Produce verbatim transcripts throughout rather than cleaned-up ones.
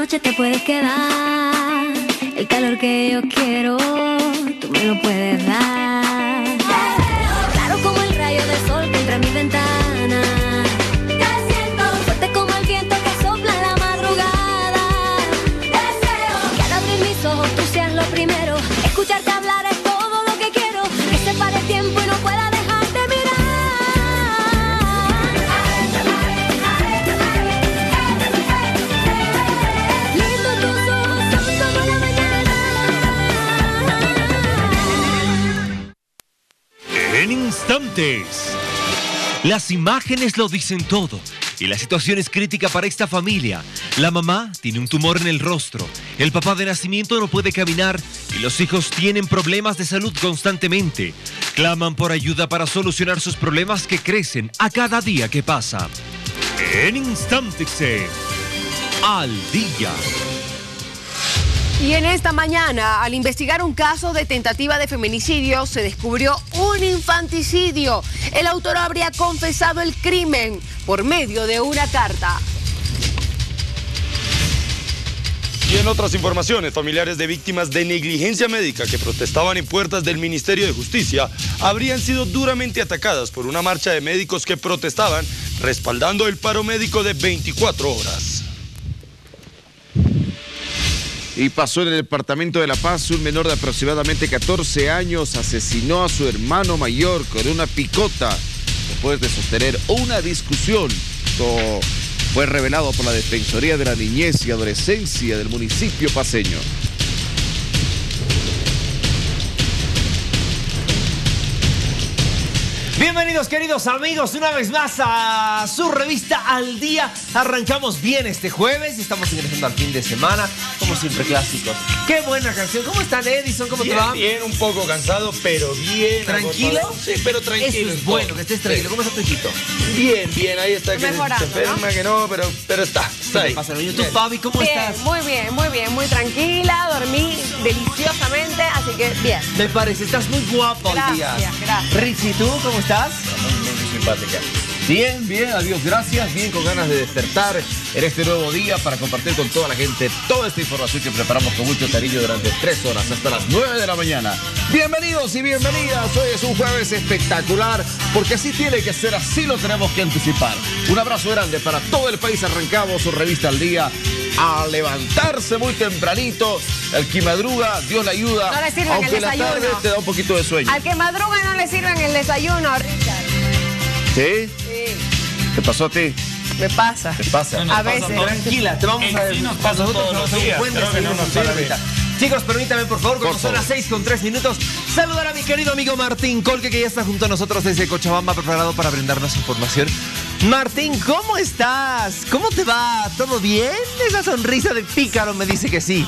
noche te puedes quedar. El calor que yo quiero, tú me lo puedes dar. Claro como el rayo de sol que entra en mi ventana. Te siento fuerte como el viento que sopla en la madrugada. Deseo que al abrir mis ojos tú seas lo primero. Escucharte hablar es todo lo que quiero. Que se pare el tiempo y no pueda dejar de mirar. Lindo tus ojos son como la mañana. En instantes, las imágenes lo dicen todo. Y la situación es crítica para esta familia. La mamá tiene un tumor en el rostro, el papá de nacimiento no puede caminar y los hijos tienen problemas de salud constantemente. Claman por ayuda para solucionar sus problemas que crecen a cada día que pasa. En instantes, al día. Y en esta mañana, al investigar un caso de tentativa de feminicidio, se descubrió un infanticidio. El autor habría confesado el crimen por medio de una carta. Y en otras informaciones, familiares de víctimas de negligencia médica que protestaban en puertas del Ministerio de Justicia habrían sido duramente atacadas por una marcha de médicos que protestaban respaldando el paro médico de veinticuatro horas. Y pasó en el departamento de La Paz, un menor de aproximadamente catorce años asesinó a su hermano mayor con una picota después de sostener una discusión. Esto fue revelado por la Defensoría de la Niñez y Adolescencia del municipio paceño. Bienvenidos queridos amigos una vez más a su revista Al Día. Arrancamos bien este jueves y estamos ingresando al fin de semana, como siempre clásicos. Qué buena canción. ¿Cómo están, Edison? ¿Cómo bien, te va? Bien, un poco cansado, pero bien. ¿Tranquilo? Agotado. Sí, pero tranquilo. Eso es bueno, que estés tranquilo. ¿Cómo está tu hijito? Bien, bien, ahí está. Que Mejorando, se enferma, ¿no? que no, pero, pero está. Está ahí. Pasa, ¿y tú, Fabi, cómo Bien, estás? muy bien, muy bien, muy tranquila, dormí deliciosamente, así que bien. Me parece, estás muy guapo hoy día. Gracias, gracias. Richie, ¿tú cómo estás? Muy simpática. Bien, bien, adiós, gracias. Bien, con ganas de despertar en este nuevo día para compartir con toda la gente toda esta información que preparamos con mucho cariño durante tres horas hasta las nueve de la mañana. Bienvenidos y bienvenidas. Hoy es un jueves espectacular porque así tiene que ser, así lo tenemos que anticipar. Un abrazo grande para todo el país. Arrancamos su revista Al Día a levantarse muy tempranito. El que madruga, Dios le ayuda. No le sirve aunque el la desayuno. tarde te da un poquito de sueño. Al que madruga no le sirven el desayuno, Richard. ¿Sí? Sí, ¿Qué pasó a ti? me pasa. ¿Qué pasa? A veces. Tranquila, te vamos a ver. nos pasa todos los días, Buen creo que desayuno no nos para sirve. ahorita. Chicos, permítanme por favor, Por cuando son favor. las seis con tres minutos, saludar a mi querido amigo Martín Colque, que ya está junto a nosotros desde Cochabamba, preparado para brindarnos información. Martín, ¿cómo estás? ¿Cómo te va? ¿Todo bien? Esa sonrisa de pícaro me dice que sí.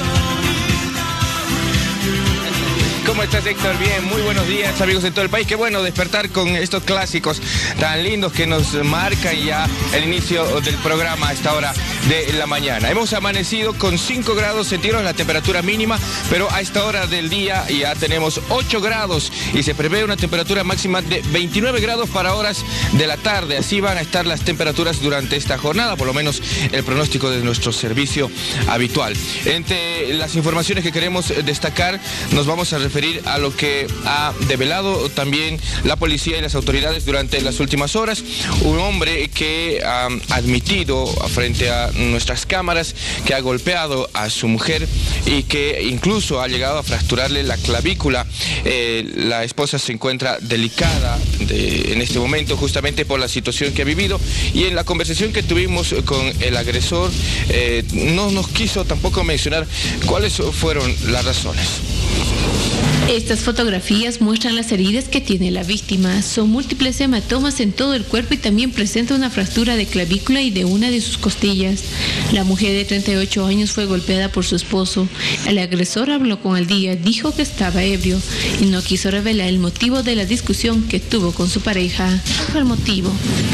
¿Cómo estás, Héctor? Bien, muy buenos días, amigos de todo el país. Qué bueno despertar con estos clásicos tan lindos que nos marcan ya el inicio del programa a esta hora de la mañana. Hemos amanecido con cinco grados centígrados la temperatura mínima, pero a esta hora del día ya tenemos ocho grados y se prevé una temperatura máxima de veintinueve grados para horas de la tarde. Así van a estar las temperaturas durante esta jornada, por lo menos el pronóstico de nuestro servicio habitual. Entre las informaciones que queremos destacar, nos vamos a referir a lo que ha develado también la policía y las autoridades durante las últimas horas. Un hombre que ha admitido frente a nuestras cámaras que ha golpeado a su mujer y que incluso ha llegado a fracturarle la clavícula. Eh, la esposa se encuentra delicada de, en este momento justamente por la situación que ha vivido, y en la conversación que tuvimos con el agresor eh, no nos quiso tampoco mencionar cuáles fueron las razones. Estas fotografías muestran las heridas que tiene la víctima. Son múltiples hematomas en todo el cuerpo y también presenta una fractura de clavícula y de una de sus costillas. La mujer de treinta y ocho años fue golpeada por su esposo. El agresor habló con Al Día, dijo que estaba ebrio y no quiso revelar el motivo de la discusión que tuvo con su pareja. ¿Cuál fue el motivo?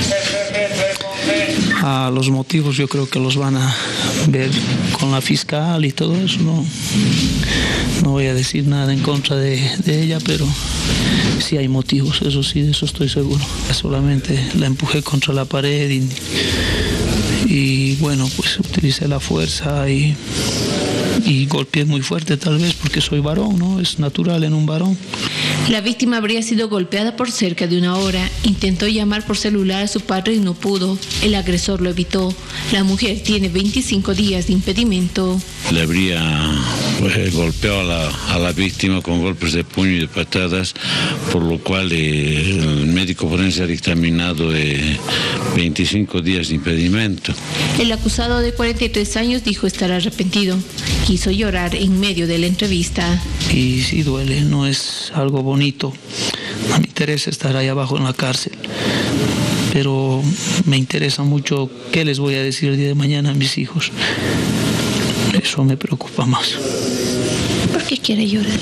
Ah, los motivos yo creo que los van a ver con la fiscal y todo eso. No, no voy a decir nada en contra de, de ella, pero sí hay motivos, eso sí, de eso estoy seguro. Solamente la empujé contra la pared y, y bueno, pues utilicé la fuerza y, y golpeé muy fuerte tal vez porque soy varón, ¿no? Es natural en un varón. La víctima habría sido golpeada por cerca de una hora. Intentó llamar por celular a su padre y no pudo. El agresor lo evitó. La mujer tiene veinticinco días de impedimento. Le habría pues, golpeado a la, a la víctima con golpes de puño y de patadas, por lo cual eh, el médico forense ha dictaminado eh, veinticinco días de impedimento. El acusado de cuarenta y tres años dijo estar arrepentido. Quiso llorar en medio de la entrevista. Y sí duele, no es algo bonito. No me interesa estar ahí abajo en la cárcel, pero me interesa mucho qué les voy a decir el día de mañana a mis hijos. Eso me preocupa más. ¿Por qué quiere llorar?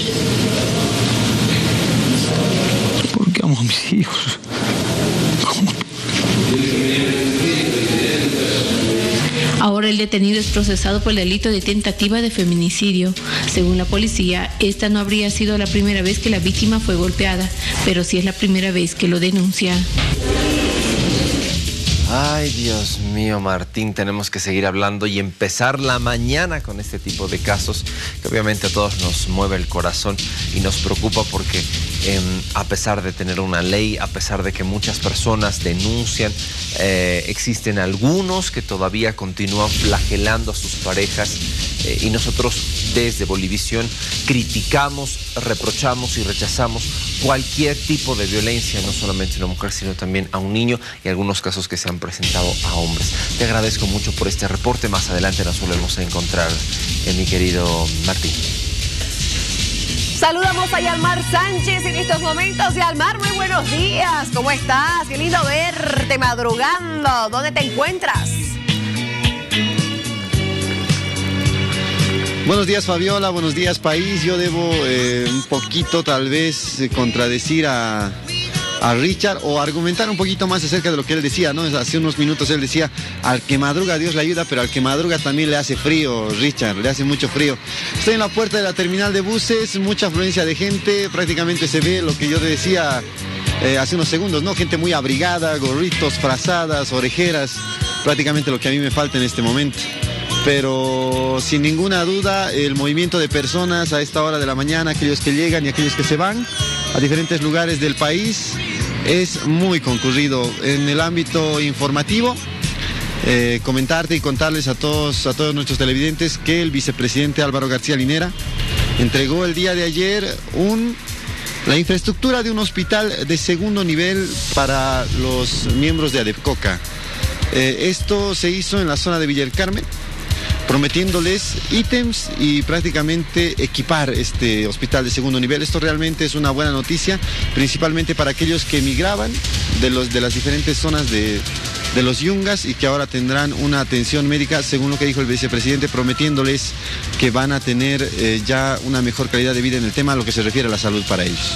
Porque amo a mis hijos. ¿Cómo? Ahora el detenido es procesado por el delito de tentativa de feminicidio. Según la policía, esta no habría sido la primera vez que la víctima fue golpeada, pero sí es la primera vez que lo denuncia. Ay, Dios mío, Martín, tenemos que seguir hablando y empezar la mañana con este tipo de casos que obviamente a todos nos mueve el corazón y nos preocupa porque eh, a pesar de tener una ley, a pesar de que muchas personas denuncian, eh, existen algunos que todavía continúan flagelando a sus parejas eh, y nosotros desde Bolivisión criticamos, reprochamos y rechazamos cualquier tipo de violencia, no solamente a una mujer, sino también a un niño y algunos casos que se han presentado a hombres. Te agradezco mucho por este reporte. Más adelante nos volvemos a encontrar, eh, mi querido Martín. Saludamos a Yalmar Sánchez en estos momentos. Yalmar, muy buenos días. ¿Cómo estás? Qué lindo verte madrugando. ¿Dónde te encuentras? Buenos días, Fabiola, buenos días, país. Yo debo eh, un poquito tal vez eh, contradecir a, a Richard o argumentar un poquito más acerca de lo que él decía, ¿no? Hace unos minutos él decía, al que madruga Dios le ayuda, pero al que madruga también le hace frío, Richard, le hace mucho frío. Estoy en la puerta de la terminal de buses, mucha afluencia de gente, prácticamente se ve lo que yo te decía eh, hace unos segundos, ¿no? Gente muy abrigada, gorritos, frazadas, orejeras, prácticamente lo que a mí me falta en este momento. Pero sin ninguna duda el movimiento de personas a esta hora de la mañana, aquellos que llegan y aquellos que se van a diferentes lugares del país, es muy concurrido. En el ámbito informativo, eh, comentarte y contarles a todos, a todos nuestros televidentes que el vicepresidente Álvaro García Linera entregó el día de ayer un, la infraestructura de un hospital de segundo nivel para los miembros de ADEPCOCA. Eh, esto se hizo en la zona de Villa del Carmen, prometiéndoles ítems y prácticamente equipar este hospital de segundo nivel. Esto realmente es una buena noticia, principalmente para aquellos que emigraban de, los, de las diferentes zonas de, de los yungas y que ahora tendrán una atención médica, según lo que dijo el vicepresidente, prometiéndoles que van a tener eh, ya una mejor calidad de vida en el tema a lo que se refiere a la salud para ellos.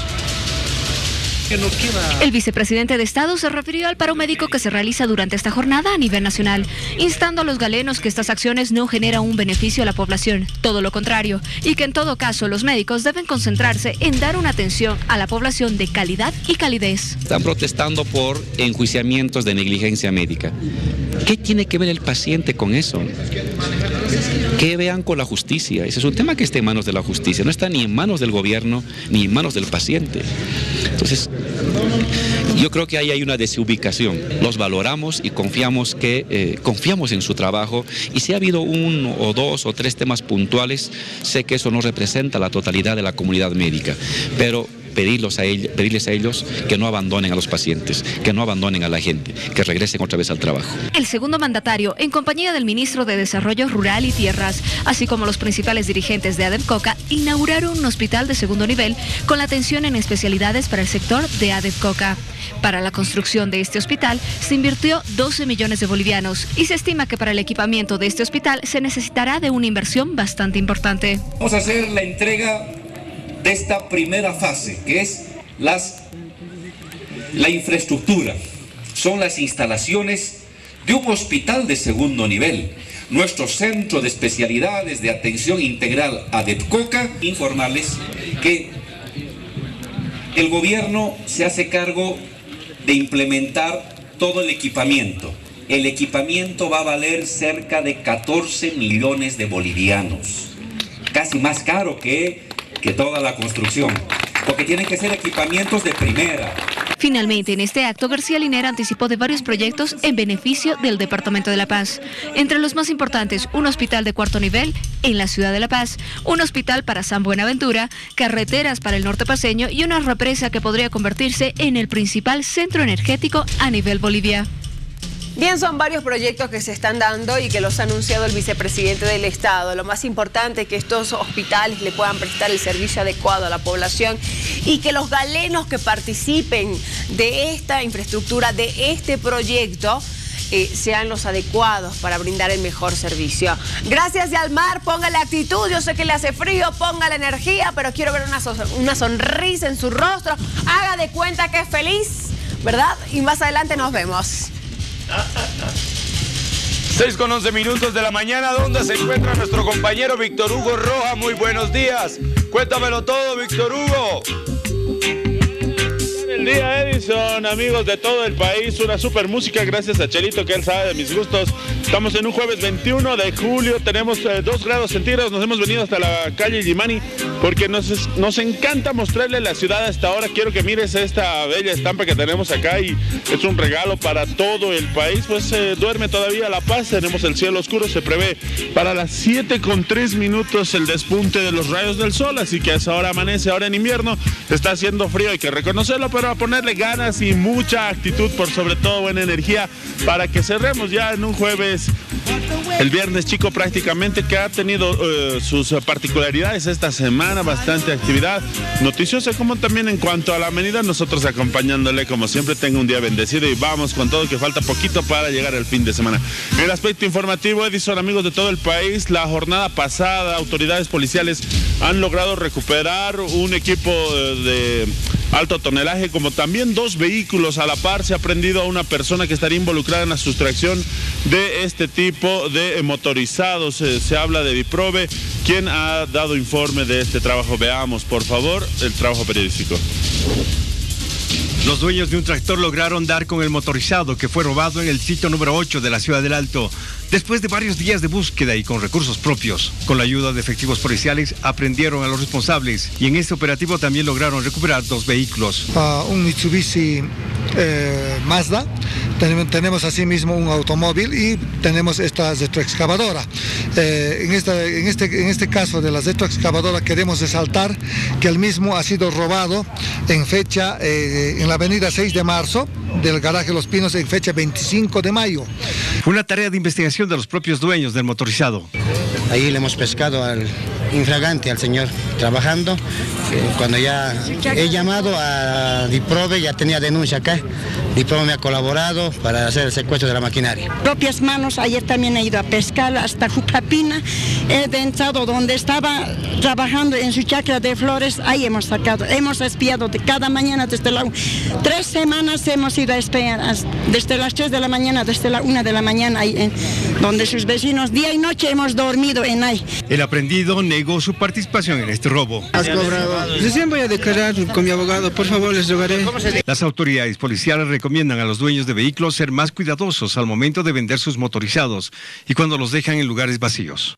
El vicepresidente de Estado se refirió al paro médico que se realiza durante esta jornada a nivel nacional, instando a los galenos que estas acciones no generan un beneficio a la población, todo lo contrario, y que en todo caso los médicos deben concentrarse en dar una atención a la población de calidad y calidez. Están protestando por enjuiciamientos de negligencia médica. ¿Qué tiene que ver el paciente con eso? ¿Qué vean con la justicia? Ese es un tema que está en manos de la justicia, no está ni en manos del gobierno ni en manos del paciente. Entonces, yo creo que ahí hay una desubicación. Los valoramos y confiamos que eh, confiamos en su trabajo, y si ha habido uno o dos o tres temas puntuales, sé que eso no representa la totalidad de la comunidad médica, pero pedirlos a ellos, pedirles a ellos que no abandonen a los pacientes, que no abandonen a la gente, que regresen otra vez al trabajo. El segundo mandatario, en compañía del ministro de Desarrollo Rural y Tierras, así como los principales dirigentes de ADEPCOCA, inauguraron un hospital de segundo nivel con la atención en especialidades para el sector de ADEPCOCA. Para la construcción de este hospital se invirtió doce millones de bolivianos y se estima que para el equipamiento de este hospital se necesitará de una inversión bastante importante. Vamos a hacer la entrega de esta primera fase, que es las, la infraestructura, son las instalaciones de un hospital de segundo nivel, nuestro centro de especialidades de atención integral ADEPCOCA. Informarles que el gobierno se hace cargo de implementar todo el equipamiento, el equipamiento va a valer cerca de catorce millones de bolivianos. Casi más caro que, que toda la construcción, porque tienen que ser equipamientos de primera. Finalmente, en este acto, García Linera anticipó de varios proyectos en beneficio del Departamento de La Paz. Entre los más importantes, un hospital de cuarto nivel en la ciudad de La Paz, un hospital para San Buenaventura, carreteras para el norte paceño y una represa que podría convertirse en el principal centro energético a nivel Bolivia. Bien, son varios proyectos que se están dando y que los ha anunciado el vicepresidente del Estado. Lo más importante es que estos hospitales le puedan prestar el servicio adecuado a la población y que los galenos que participen de esta infraestructura, de este proyecto, eh, sean los adecuados para brindar el mejor servicio. Gracias, Yalmar. Ponga la actitud. Yo sé que le hace frío, ponga la energía, pero quiero ver una, so una sonrisa en su rostro. Haga de cuenta que es feliz, ¿verdad? Y más adelante nos vemos. seis con once minutos de la mañana, donde se encuentra nuestro compañero Víctor Hugo Roja. Muy buenos días. Cuéntamelo todo, Víctor Hugo. El día, Edison, amigos de todo el país, una super música gracias a Chelito, que él sabe de mis gustos. Estamos en un jueves veintiuno de julio, tenemos eh, dos grados centígrados, nos hemos venido hasta la calle Yimani porque nos, nos encanta mostrarle la ciudad hasta ahora. Quiero que mires esta bella estampa que tenemos acá y es un regalo para todo el país. Pues eh, duerme todavía La Paz, tenemos el cielo oscuro, se prevé para las siete con tres minutos el despunte de los rayos del sol, así que a esa hora amanece, ahora en invierno, está haciendo frío, hay que reconocerlo, pero a ponerle ganas y mucha actitud, por sobre todo buena energía, para que cerremos ya en un jueves, el viernes chico prácticamente, que ha tenido uh, sus particularidades esta semana, bastante actividad noticiosa, como también en cuanto a la avenida, nosotros acompañándole como siempre. Tenga un día bendecido y vamos con todo, que falta poquito para llegar al fin de semana. En el aspecto informativo, Edison, amigos de todo el país, la jornada pasada autoridades policiales han logrado recuperar un equipo de alto tonelaje, como también dos vehículos. A la par se ha prendido a una persona que estaría involucrada en la sustracción de este tipo de motorizados. Se, se habla de Diprove, quien ha dado informe de este trabajo. Veamos, por favor, el trabajo periodístico. Los dueños de un tractor lograron dar con el motorizado que fue robado en el sitio número ocho de la Ciudad del Alto. Después de varios días de búsqueda y con recursos propios, con la ayuda de efectivos policiales, aprendieron a los responsables y en este operativo también lograron recuperar dos vehículos. Uh, un Mitsubishi eh, Mazda, tenemos, tenemos asimismo un automóvil y tenemos esta retroexcavadora. Eh, en, esta, en, este, en este caso de la retroexcavadora queremos resaltar que el mismo ha sido robado en fecha, eh, en la avenida seis de marzo, del garaje Los Pinos, en fecha veinticinco de mayo. Fue una tarea de investigación de los propios dueños del motorizado. Ahí le hemos pescado al infragante, al señor trabajando. Eh, cuando ya he llamado a Diprove, ya tenía denuncia acá. Diprove me ha colaborado para hacer el secuestro de la maquinaria. Propias manos, ayer también he ido a pescar hasta Jucapina. He entrado donde estaba trabajando en su chacra de flores, ahí hemos sacado. Hemos espiado de cada mañana desde la... Tres semanas hemos ido a espiar, desde las tres de la mañana, desde la una de la mañana, ahí, en, donde sus vecinos día y noche hemos dormido en ahí. El aprendido negó su participación en este robo. ¿Has cobrado? Recién voy a declarar con mi abogado, por favor, les rogaré. Las autoridades policiales recomiendan a los dueños de vehículos ser más cuidadosos al momento de vender sus motorizados y cuando los dejan en lugares vacíos.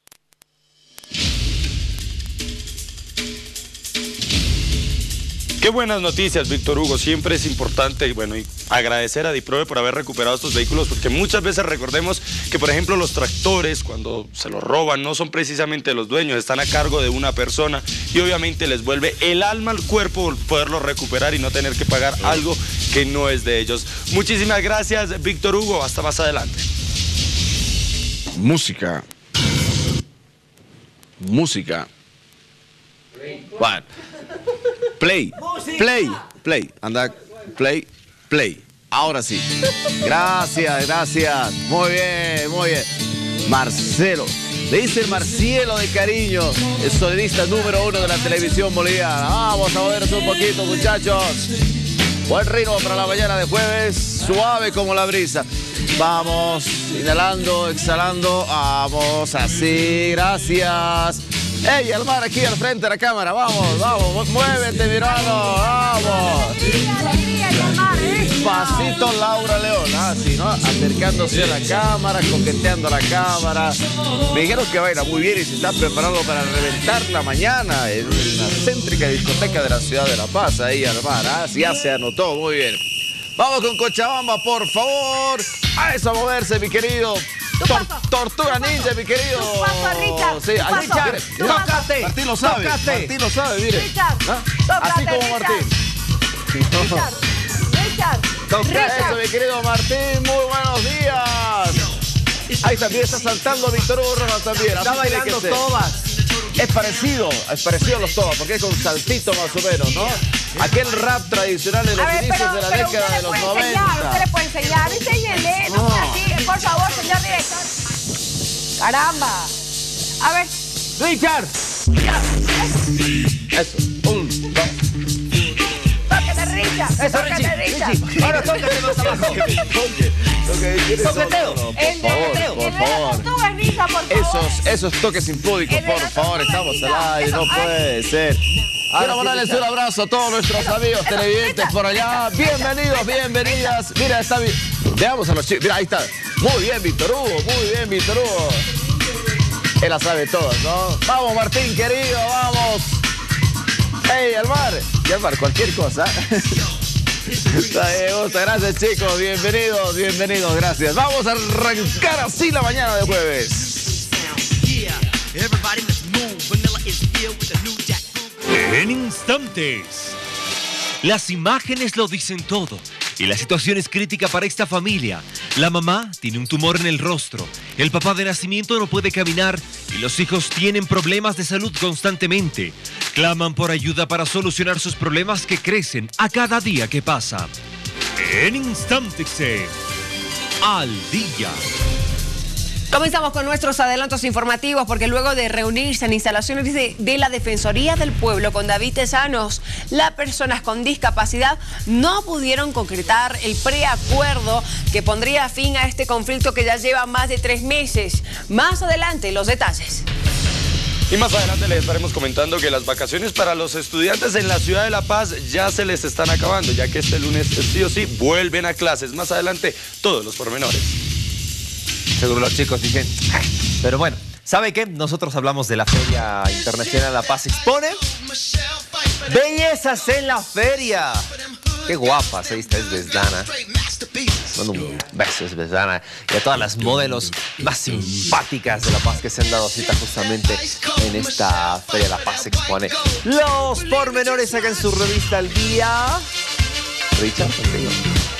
Qué buenas noticias, Víctor Hugo. Siempre es importante, bueno, y agradecer a Diprove por haber recuperado estos vehículos, porque muchas veces recordemos que, por ejemplo, los tractores, cuando se los roban, no son precisamente los dueños, están a cargo de una persona y obviamente les vuelve el alma al cuerpo poderlos recuperar y no tener que pagar algo que no es de ellos. Muchísimas gracias, Víctor Hugo. Hasta más adelante. Música. Música. Bueno. Play, play, play, anda, play, play. Ahora sí. Gracias, gracias. Muy bien, muy bien. Marcelo, le dice el Marcielo de cariño, el sonidista número uno de la televisión boliviana. Vamos a movernos un poquito, muchachos. Buen ritmo para la mañana de jueves, suave como la brisa. Vamos, inhalando, exhalando. Vamos, así, gracias. ¡Ey, el mar aquí al frente de la cámara! ¡Vamos, vamos! ¡Muévete, mi hermano! ¡Vamos! Despacito Laura León, así, ¿no? Acercándose a la cámara, coqueteando a la cámara. Me dijeron que baila muy bien y se está preparando para reventar la mañana en una céntrica discoteca de la ciudad de La Paz, ahí al mar. ¿Ah? Ya se anotó, muy bien. Vamos con Cochabamba, por favor. A eso, a moverse, mi querido. Tor Tortuga Ninja, mi querido. Tu paso, Richard. Sí, tu así, paso. mire, Tu mira, paso. Martín lo sabe. Tócate. Martín lo sabe, mire. Richard. ¿Ah? Tócate, Así como Richard. Martín. Richard. Richard. Toca Richard. eso, mi querido Martín. Muy buenos días. Ahí también está saltando Víctor Hugo Rojas también. Está Así tiene bailando que ser. tobas. Es parecido, es parecido a los tobas, porque es con saltito más o menos, ¿no? Aquel rap tradicional de los A ver, inicios pero, de la pero década usted de le los puede noventa. enseñar, usted le puede enseñar. Enséñele, no, No. sea así, por favor, señor director. Caramba. A ver. Richard. Eso. Un, dos. Tóquete, Richard. Eso, Tóquete, Richie. Richard. Richie. Ahora tócate más abajo. Toqueteo. Por El de favor, el por de la favor. tortuga ninja, por favor. Esos, esos toques impúdicos, El de por la favor, tortuga estamos ninja. al aire, no Eso, puede ser. Quiero mandarles un abrazo a todos nuestros amigos televidentes por allá. Bienvenidos, bienvenidas. Mira, está bien. Veamos a los chicos. Mira, ahí está. Muy bien, Víctor Hugo, muy bien, Víctor Hugo. Él la sabe todas, ¿no? Vamos, Martín, querido, vamos. Hey, Almar. Y Almar, cualquier cosa. Está bien, gusta. Gracias, chicos. Bienvenidos, bienvenidos, gracias. Vamos a arrancar así la mañana de jueves. En instantes. Las imágenes lo dicen todo. Y la situación es crítica para esta familia. La mamá tiene un tumor en el rostro. El papá de nacimiento no puede caminar. Y los hijos tienen problemas de salud constantemente. Claman por ayuda para solucionar sus problemas que crecen a cada día que pasa. En instantes. Al día. Comenzamos con nuestros adelantos informativos porque luego de reunirse en instalaciones de, de la Defensoría del Pueblo con David Tesanos, las personas con discapacidad no pudieron concretar el preacuerdo que pondría fin a este conflicto que ya lleva más de tres meses. Más adelante, los detalles. Y más adelante les estaremos comentando que las vacaciones para los estudiantes en la ciudad de La Paz ya se les están acabando, ya que este lunes sí o sí vuelven a clases. Más adelante, todos los pormenores. Seguro los chicos dicen, pero bueno, ¿sabe qué? Nosotros hablamos de la Feria Internacional La Paz Expone. ¡Bellezas en la feria! ¡Qué guapa! Ahí está Svetlana. Mando un beso, Svetlana. Y a todas las modelos más simpáticas de La Paz que se han dado cita justamente en esta Feria La Paz Expone. Los pormenores acá en su revista Al Día. Richard, contigo.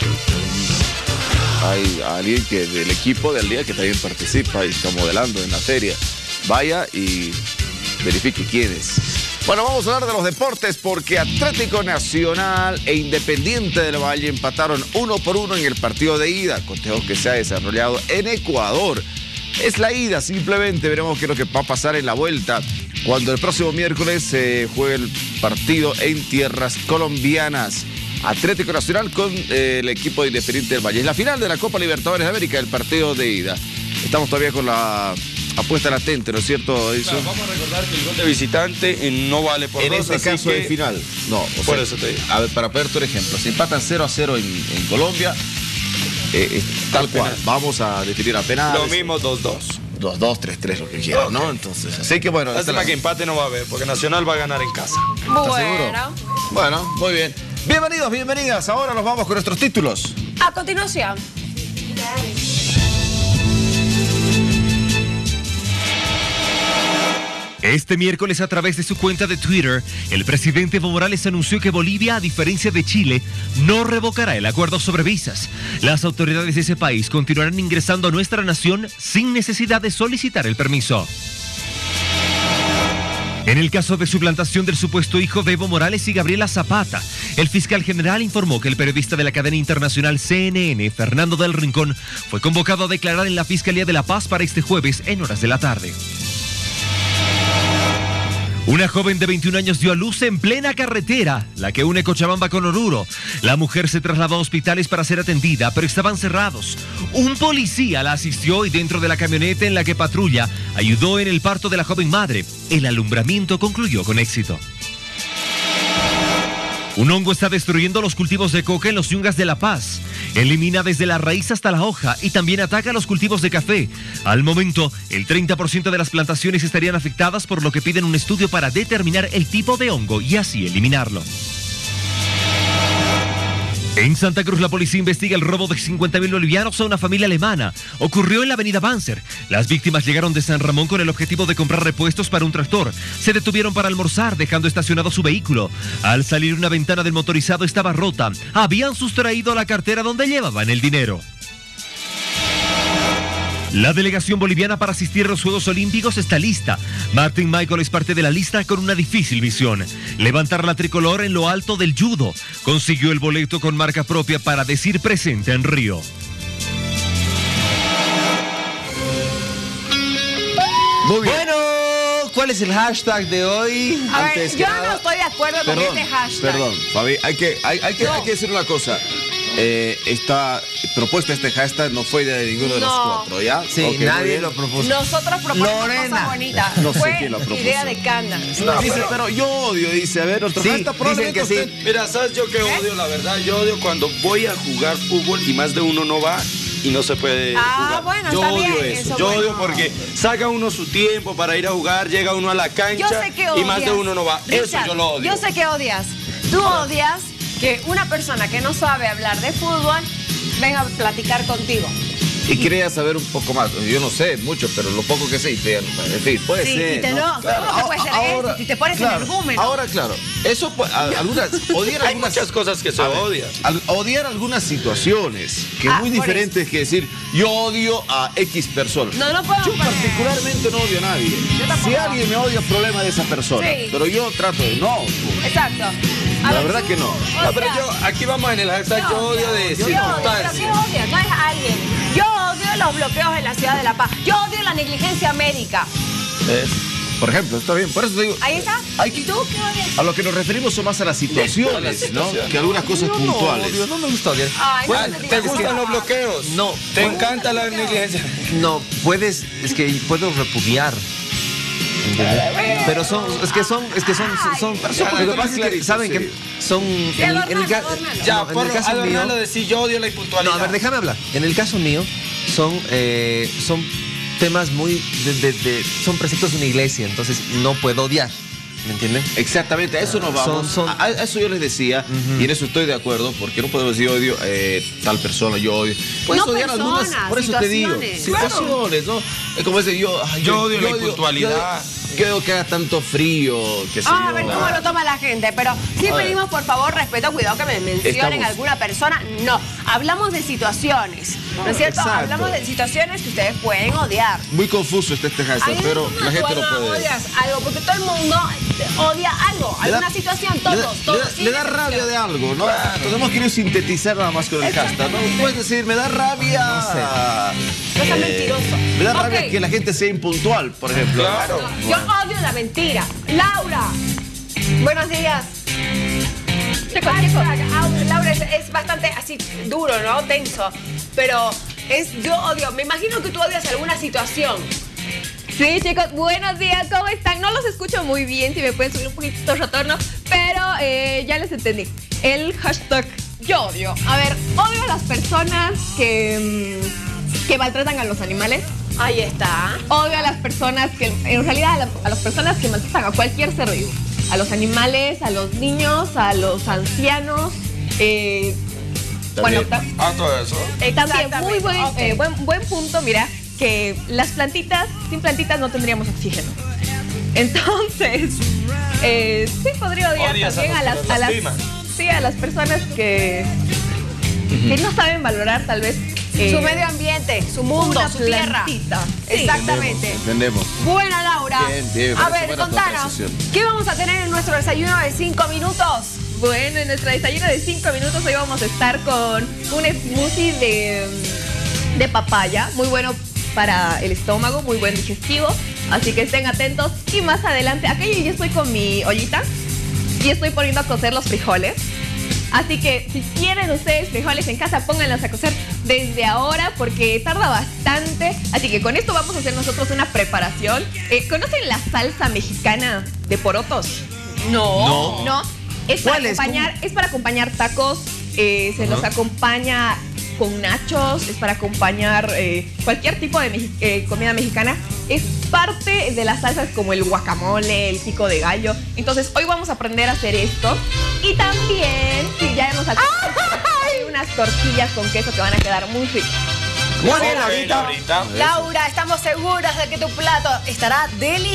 Hay alguien que del equipo del día que también participa y está modelando en la feria. Vaya y verifique quién es. Bueno, vamos a hablar de los deportes porque Atlético Nacional e Independiente del Valle empataron uno por uno en el partido de ida, cotejo que se ha desarrollado en Ecuador. Es la ida, simplemente veremos qué es lo que va a pasar en la vuelta cuando el próximo miércoles se juegue el partido en tierras colombianas. Atlético Nacional con eh, el equipo de Independiente del Valle. Es la final de la Copa Libertadores de América, el partido de ida. Estamos todavía con la apuesta latente, ¿no es cierto, Edison? Claro, vamos a recordar que el gol de visitante eh, no vale por En dos, este así caso que... de final. No, o Por sea, eso te digo. A ver, para poner tu ejemplo, si empatan cero a cero en, en Colombia, eh, eh, tal cual, vamos a definir a penales. Lo mismo dos dos. dos dos, tres tres, lo que quieran, ¿no? Entonces, así que bueno. Lástima que empate no va a haber, porque Nacional va a ganar en casa. ¿Estás seguro? Bueno, muy bien. Bienvenidos, bienvenidas. Ahora nos vamos con nuestros títulos. A continuación. Este miércoles, a través de su cuenta de Twitter, el presidente Evo Morales anunció que Bolivia, a diferencia de Chile, no revocará el acuerdo sobre visas. Las autoridades de ese país continuarán ingresando a nuestra nación sin necesidad de solicitar el permiso. En el caso de suplantación del supuesto hijo de Evo Morales y Gabriela Zapata, el fiscal general informó que el periodista de la cadena internacional C N N, Fernando del Rincón, fue convocado a declarar en la Fiscalía de La Paz para este jueves en horas de la tarde. Una joven de veintiún años dio a luz en plena carretera, la que une Cochabamba con Oruro. La mujer se trasladó a hospitales para ser atendida, pero estaban cerrados. Un policía la asistió y dentro de la camioneta en la que patrulla, ayudó en el parto de la joven madre. El alumbramiento concluyó con éxito. Un hongo está destruyendo los cultivos de coca en los yungas de La Paz. Elimina desde la raíz hasta la hoja y también ataca los cultivos de café. Al momento, el treinta por ciento de las plantaciones estarían afectadas, por lo que piden un estudio para determinar el tipo de hongo y así eliminarlo. En Santa Cruz, la policía investiga el robo de cincuenta mil bolivianos a una familia alemana. Ocurrió en la avenida Banzer. Las víctimas llegaron de San Ramón con el objetivo de comprar repuestos para un tractor. Se detuvieron para almorzar, dejando estacionado su vehículo. Al salir, una ventana del motorizado estaba rota. Habían sustraído la cartera donde llevaban el dinero. La delegación boliviana para asistir a los Juegos Olímpicos está lista. Martin Michael es parte de la lista con una difícil misión: levantar la tricolor en lo alto del judo. Consiguió el boleto con marca propia para decir presente en Río. Muy bien. Bueno, ¿cuál es el hashtag de hoy? A Antes ver, que yo nada- no estoy de acuerdo con Perdón, este hashtag. perdón, Fabi, hay que, hay, hay que, No. hay que decir una cosa. Eh, esta propuesta, este hashtag, no fue de ninguno de los No. cuatro, ¿ya? Sí, Ok, muy nadie bien. lo propuso. Nosotros proponemos Lorena. cosas bonitas. No sé Fue quién lo propuso. idea de Canda. Dice, pero yo odio, dice, a ver, nuestro Sí, hashtag dicen probablemente que sí. usted- Mira, ¿sabes yo qué odio? La verdad, yo odio cuando voy a jugar fútbol y más de uno no va y no se puede Ah, jugar. bueno, yo está odio bien, eso. eso Yo bueno. odio porque saca uno su tiempo para ir a jugar, llega uno a la cancha Yo sé que y odias. más de uno no va. Eso Richard, yo lo odio. Yo sé que odias. Tú odias que una persona que no sabe hablar de fútbol venga a platicar contigo. Y quería saber un poco más. Yo no sé mucho, pero lo poco que sé, y te- en fin, puede Sí, ser. y te ¿no? no, seguro que puede ser eso, si te pones claro, energúmeno. Ahora, claro, eso pu- a- algunas, odiar Hay algunas muchas cosas que se a ver, odian. al- odiar algunas situaciones, que Ah, es muy por diferente que decir yo odio a X persona. No, no puedo Yo poner. particularmente no odio a nadie. tampoco. Si alguien me odia, problema de esa persona. Sí. Pero yo trato de no. Exacto. A La ver, verdad tú que no. odias. No, pero yo, aquí vamos en el hashtag, yo odio de Yo odio, pero circunstancias. ¿qué odias? No es alguien. Yo odio los bloqueos en la ciudad de La Paz. Yo odio la negligencia médica. ¿Ves? Por ejemplo, está bien. Por eso te digo, Ahí está. Hay ¿Y tú qué odias? a lo que nos referimos son más a las situaciones, ¿no? Que algunas cosas Yo no puntuales. odio, no me gusta odiar. Ay, no Bueno, me ¿Te digas. gustan los bloqueos? No. ¿Te encanta la negligencia? No, puedes, es que puedo repudiar. ¿Entiendes? Pero son, es que son, es que son, son, son personas. Lo que pasa es que, ¿saben que son, en el, en el ca- Ya, no, en por el caso mío, adornarlo decir yo odio la no, impuntualidad. a ver, déjame hablar. En el caso mío, son, eh, son temas muy, de, de- de- son preceptos de una iglesia, entonces no puedo odiar, ¿me entienden? Exactamente, a eso nos vamos. Son- son- A, a eso yo les decía, y en eso estoy de acuerdo, porque no podemos decir odio eh, tal persona, yo odio. Puedes No odiar personas, algunas, por eso te digo. situaciones. Situaciones, ¿no? Es como ese yo. ay, Yo odio la impuntualidad. Yo, yo odio que haga tanto frío, que sé Ah, a yo. ver cómo lo toma la gente, pero sí A ver. pedimos por favor respeto, cuidado que me mencionen Estamos- alguna persona. No, hablamos de situaciones, ¿no es cierto? Exacto. Hablamos de situaciones que ustedes pueden odiar. Muy confuso está este hashtag, Ahí pero no la gente no cuando puede. odias algo, porque todo el mundo odia algo, Le da- alguna situación, Le da, todos, le todos. da- sin le da excepción. rabia de algo, ¿no? Entonces hemos querido sintetizar nada más con el hashtag, ¿no? Puedes decir, me da rabia. No seas eh, mentiroso. Me da rabia Ok. que la gente sea impuntual, por ejemplo. Claro. Yo odio la mentira. Laura, buenos días. Hashtag, ah, Laura es, es bastante así duro, ¿no? Tenso. Pero es yo odio. Me imagino que tú odias alguna situación. Sí, chicos, buenos días, ¿cómo están? No los escucho muy bien, si me pueden subir un poquito el retorno, pero eh, ya les entendí. El hashtag yo odio. A ver, odio a las personas que, mm, que maltratan a los animales. Ahí está. Odio a las personas que, en realidad, a, la- a las personas que maltratan a cualquier ser vivo. A los animales, a los niños, a los ancianos. Eh, bueno, ta- Ah, todo eso. eh, también Exactamente, muy buen, ok. eh, buen, buen punto, mira, que las plantitas, sin plantitas no tendríamos oxígeno. Entonces, eh, sí podría odiar Odias a también los a que las, los a las, lastiman. sí, a las personas que, que no saben valorar tal vez eh, Su medio ambiente, su mundo, una su tierra. plantita. Sí. Exactamente. Entendemos. Buena, Laura. Bien, bien, a parece ver, buena contanos, conversación. ¿qué vamos a tener en nuestro desayuno de cinco minutos? Bueno, en nuestra desayuno de cinco minutos hoy vamos a estar con un smoothie de, de papaya, muy bueno para el estómago, muy buen digestivo, así que estén atentos. Y más adelante, acá yo ya estoy con mi ollita y estoy poniendo a cocer los frijoles. Así que si quieren ustedes frijoles en casa, pónganlos a cocer desde ahora porque tarda bastante. Así que con esto vamos a hacer nosotros una preparación. Eh, ¿Conocen la salsa mexicana de porotos? No. ¿No? Es para ¿Cuál es? acompañar, es para acompañar tacos, eh, se los Ajá. acompaña con nachos, es para acompañar eh, cualquier tipo de mexi- eh, comida mexicana. Es parte de las salsas como el guacamole, el pico de gallo. Entonces hoy vamos a aprender a hacer esto. Y también, si ya nos alcanzamos, hay unas tortillas con queso que van a quedar muy ricas. Muy bien, Laurita. Laurita. Laura, estamos seguras de que tu plato estará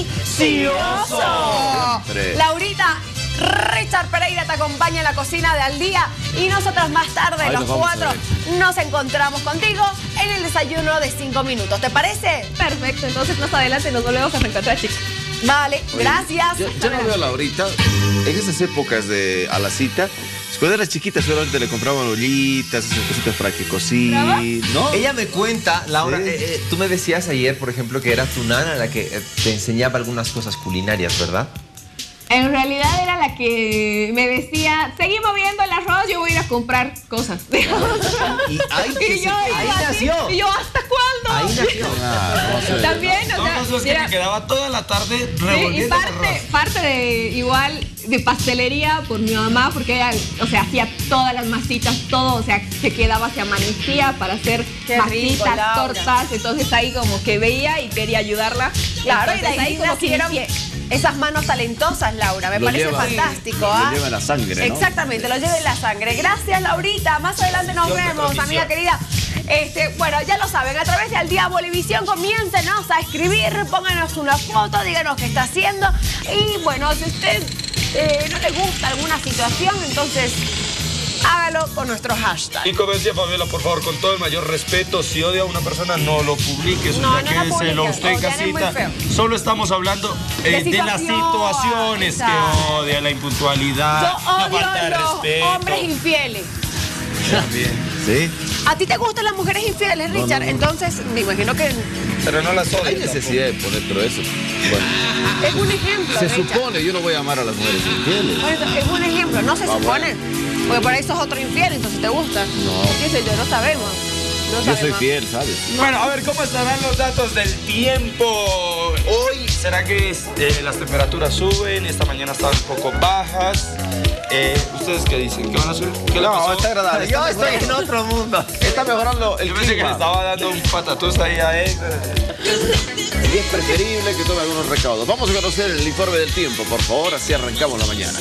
delicioso. Siempre. Laurita, Richard Pereira te acompaña en la cocina de Al Día y nosotros más tarde, Ahí los nos vamos cuatro, a ver. nos encontramos contigo en el desayuno de cinco minutos. ¿Te parece? Perfecto, entonces más adelante nos volvemos a reencontrar, chicos. Vale, Oye, gracias. Yo, yo no veo a Laurita en esas épocas de a la cita. Cuando era chiquita solamente le compraban ollitas, esas cositas para que cocine, ¿no? Ella me cuenta, Laura, Sí. eh, eh, tú me decías ayer, por ejemplo, que era tu nana la que eh, te enseñaba algunas cosas culinarias, ¿verdad? En realidad era la que me decía, seguí moviendo el arroz, yo voy a ir a comprar cosas. Y ahí, que Y se- yo, ahí iba así, nació. y yo, ¿hasta cuándo? Ahí nació. Ah, no sé. También, o sea, No, no, es que era- me quedaba toda la tarde sí, y revolviendo el parte, arroz. parte de igual de pastelería por mi mamá, porque ella, o sea, hacía todas las masitas, todo, o sea, se quedaba, se amanecía para hacer Qué rico, masitas, Laura. tortas, entonces ahí como que veía y quería ayudarla. Claro, y de Entonces, ahí como que nacieron inicié. esas manos talentosas, Laura. Me Lo parece lleva- fantástico. lo ¿ah? lleva en la sangre, ¿no? Exactamente, lo lleva en la sangre. Gracias, Laurita. Más adelante nos Dios de vemos, transmisión. amiga querida. Este, bueno, ya lo saben, a través de Al Día Bolivisión, comiéncenos a escribir, pónganos una foto, díganos qué está haciendo. Y bueno, si usted eh, no le gusta alguna situación, entonces hágalo con nuestro hashtag. Y como decía Fabiola, por favor, con todo el mayor respeto, si odia a una persona, no lo publique, eso No, ya no que lo se lo publique, usted en o sea, es muy casita. feo. Solo estamos hablando eh, De de, las situación, situaciones que exacto. odia, la impuntualidad, Yo la odio falta de los respeto. hombres infieles. También. ¿Sí? ¿A ti te gustan las mujeres infieles, No, no, Richard? no. Entonces, me imagino que Pero no las odio. Hay necesidad de poner todo eso. Bueno, es un ejemplo, se Richard. supone, yo no voy a amar a las mujeres infieles. Por eso, es un ejemplo, no se Ah, supone. Porque por ahí sos otro infiel, entonces te gusta. No. ¿Qué sé yo? No sabemos. No Yo soy sabemos. fiel, ¿sabes? Bueno, a ver, ¿cómo estarán los datos del tiempo hoy? ¿Será que eh, las temperaturas suben? Esta mañana estaban un poco bajas. Eh, ¿Ustedes qué dicen? ¿Qué van a subir? ¿Qué le No, pasó? está agradable. Yo está estoy en mejorando. otro mundo. Está mejorando el Yo pensé que le clima. estaba dando un patatús ahí a él. Y es preferible que tome algunos recaudos. Vamos a conocer el informe del tiempo, por favor, así arrancamos la mañana.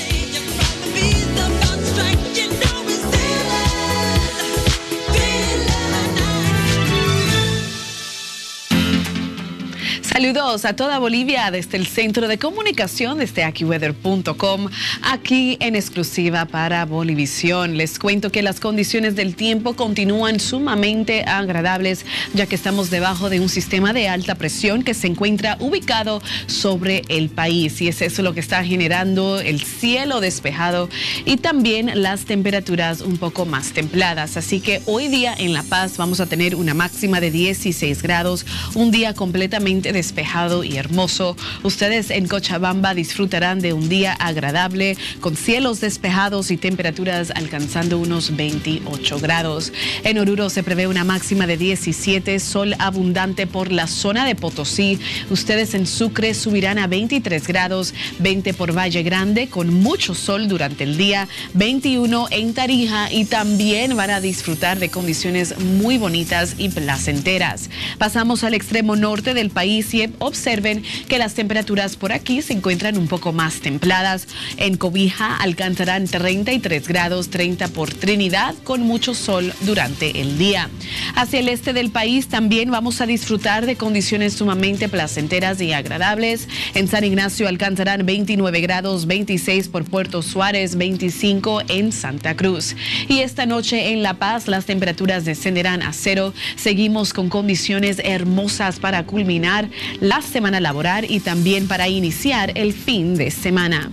Saludos a toda Bolivia desde el Centro de Comunicación desde AccuWeather punto com, aquí en exclusiva para Bolivisión. Les cuento que las condiciones del tiempo continúan sumamente agradables, ya que estamos debajo de un sistema de alta presión que se encuentra ubicado sobre el país, y es eso lo que está generando el cielo despejado y también las temperaturas un poco más templadas. Así que hoy día en La Paz vamos a tener una máxima de dieciséis grados, un día completamente despejado y hermoso. Ustedes en Cochabamba disfrutarán de un día agradable con cielos despejados y temperaturas alcanzando unos veintiocho grados. En Oruro se prevé una máxima de diecisiete, sol abundante por la zona de Potosí. Ustedes en Sucre subirán a veintitrés grados, veinte por Valle Grande con mucho sol durante el día, veintiuno en Tarija, y también van a disfrutar de condiciones muy bonitas y placenteras. Pasamos al extremo norte del país y observen que las temperaturas por aquí se encuentran un poco más templadas. En Cobija alcanzarán treinta y tres grados, treinta por Trinidad con mucho sol durante el día. Hacia el este del país también vamos a disfrutar de condiciones sumamente placenteras y agradables. En San Ignacio alcanzarán veintinueve grados, veintiséis por Puerto Suárez, veinticinco en Santa Cruz. Y esta noche en La Paz las temperaturas descenderán a cero. Seguimos con condiciones hermosas para culminar la semana laboral y también para iniciar el fin de semana.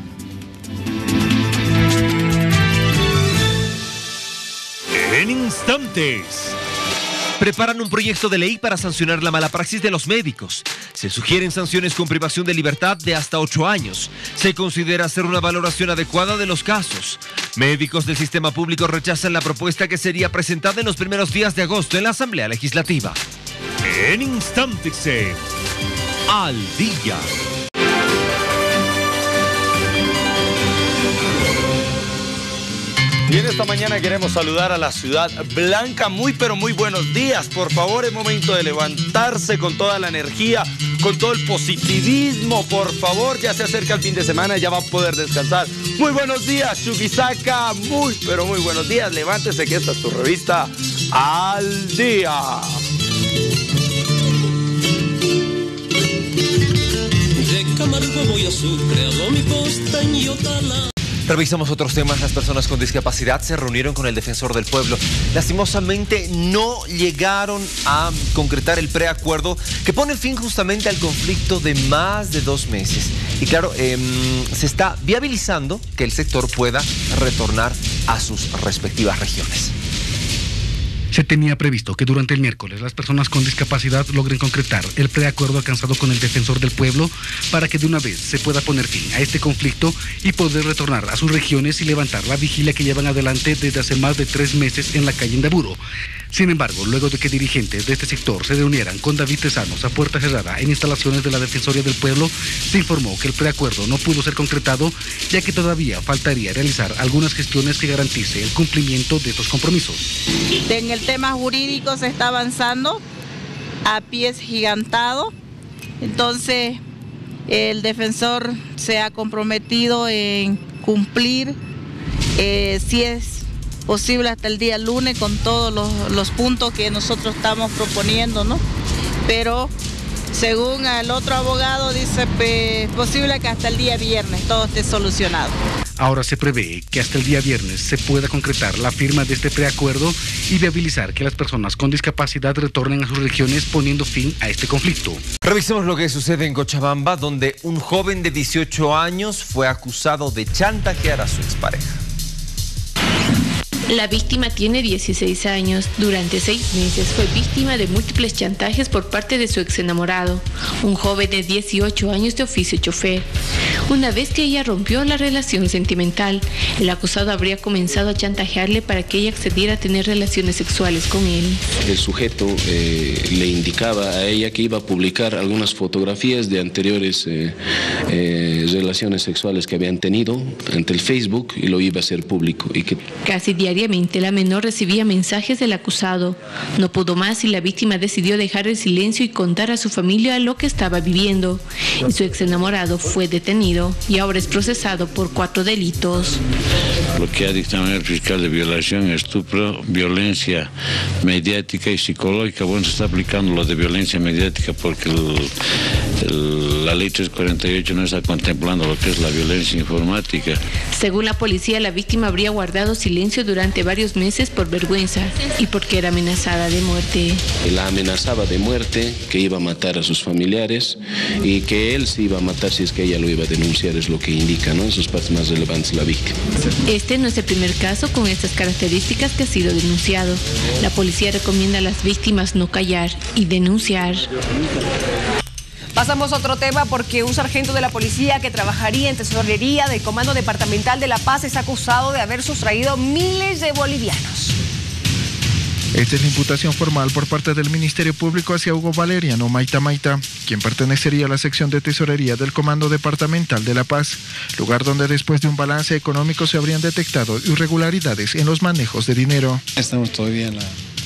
En instantes. Preparan un proyecto de ley para sancionar la mala praxis de los médicos. Se sugieren sanciones con privación de libertad de hasta ocho años. Se considera hacer una valoración adecuada de los casos. Médicos del sistema público rechazan la propuesta que sería presentada en los primeros días de agosto en la Asamblea Legislativa. En instantes, en Al Día. Y en esta mañana queremos saludar a la Ciudad Blanca. Muy pero muy buenos días. Por favor, es momento de levantarse con toda la energía, con todo el positivismo. Por favor, ya se acerca el fin de semana, ya va a poder descansar. Muy buenos días, Chuquisaca. Muy pero muy buenos días. Levántese que esta es tu revista Al Día. De Camargo voy a Sucre, a mi posta en Yotala. Revisamos otros temas. Las personas con discapacidad se reunieron con el defensor del pueblo. Lastimosamente no llegaron a concretar el preacuerdo que pone fin justamente al conflicto de más de dos meses. Y claro, eh, se está viabilizando que el sector pueda retornar a sus respectivas regiones. Se tenía previsto que durante el miércoles las personas con discapacidad logren concretar el preacuerdo alcanzado con el defensor del pueblo para que de una vez se pueda poner fin a este conflicto y poder retornar a sus regiones y levantar la vigilia que llevan adelante desde hace más de tres meses en la calle Indaburo. Sin embargo, luego de que dirigentes de este sector se reunieran con David Tesanos a puerta cerrada en instalaciones de la Defensoría del Pueblo, se informó que el preacuerdo no pudo ser concretado, ya que todavía faltaría realizar algunas gestiones que garantice el cumplimiento de estos compromisos. En el tema jurídico se está avanzando a pies gigantados, entonces el defensor se ha comprometido en cumplir, eh, si es posible hasta el día lunes, con todos los, los puntos que nosotros estamos proponiendo, ¿no? Pero según el otro abogado dice que es posible que hasta el día viernes todo esté solucionado. Ahora se prevé que hasta el día viernes se pueda concretar la firma de este preacuerdo y viabilizar que las personas con discapacidad retornen a sus regiones poniendo fin a este conflicto. Revisemos lo que sucede en Cochabamba, donde un joven de dieciocho años fue acusado de chantajear a su expareja. La víctima tiene dieciséis años. Durante seis meses fue víctima de múltiples chantajes por parte de su ex enamorado, un joven de dieciocho años de oficio chofer. Una vez que ella rompió la relación sentimental, el acusado habría comenzado a chantajearle para que ella accediera a tener relaciones sexuales con él. El sujeto eh, le indicaba a ella que iba a publicar algunas fotografías de anteriores eh, eh, relaciones sexuales que habían tenido ante el Facebook y lo iba a hacer público. Y que... Casi diariamente la menor recibía mensajes del acusado. No pudo más y la víctima decidió dejar el silencio y contar a su familia lo que estaba viviendo. Y su ex enamorado fue detenido y ahora es procesado por cuatro delitos. Lo que ha dictaminado el fiscal de violación, estupro, violencia mediática y psicológica. Bueno, se está aplicando lo de violencia mediática porque el, el, la ley trescientos cuarenta y ocho no está contemplando lo que es la violencia informática. Según la policía, la víctima habría guardado silencio durante varios meses por vergüenza y porque era amenazada de muerte. La amenazaba de muerte, que iba a matar a sus familiares y que él se iba a matar si es que ella lo iba a denunciar, es lo que indica, ¿no? En sus partes más relevantes la víctima. Este no es el primer caso con estas características que ha sido denunciado. La policía recomienda a las víctimas no callar y denunciar. Pasamos a otro tema porque un sargento de la policía que trabajaría en tesorería del Comando Departamental de La Paz es acusado de haber sustraído miles de bolivianos. Esta es la imputación formal por parte del Ministerio Público hacia Hugo Valeriano Maita Maita, quien pertenecería a la sección de tesorería del Comando Departamental de La Paz, lugar donde después de un balance económico se habrían detectado irregularidades en los manejos de dinero. Estamos todavía en la...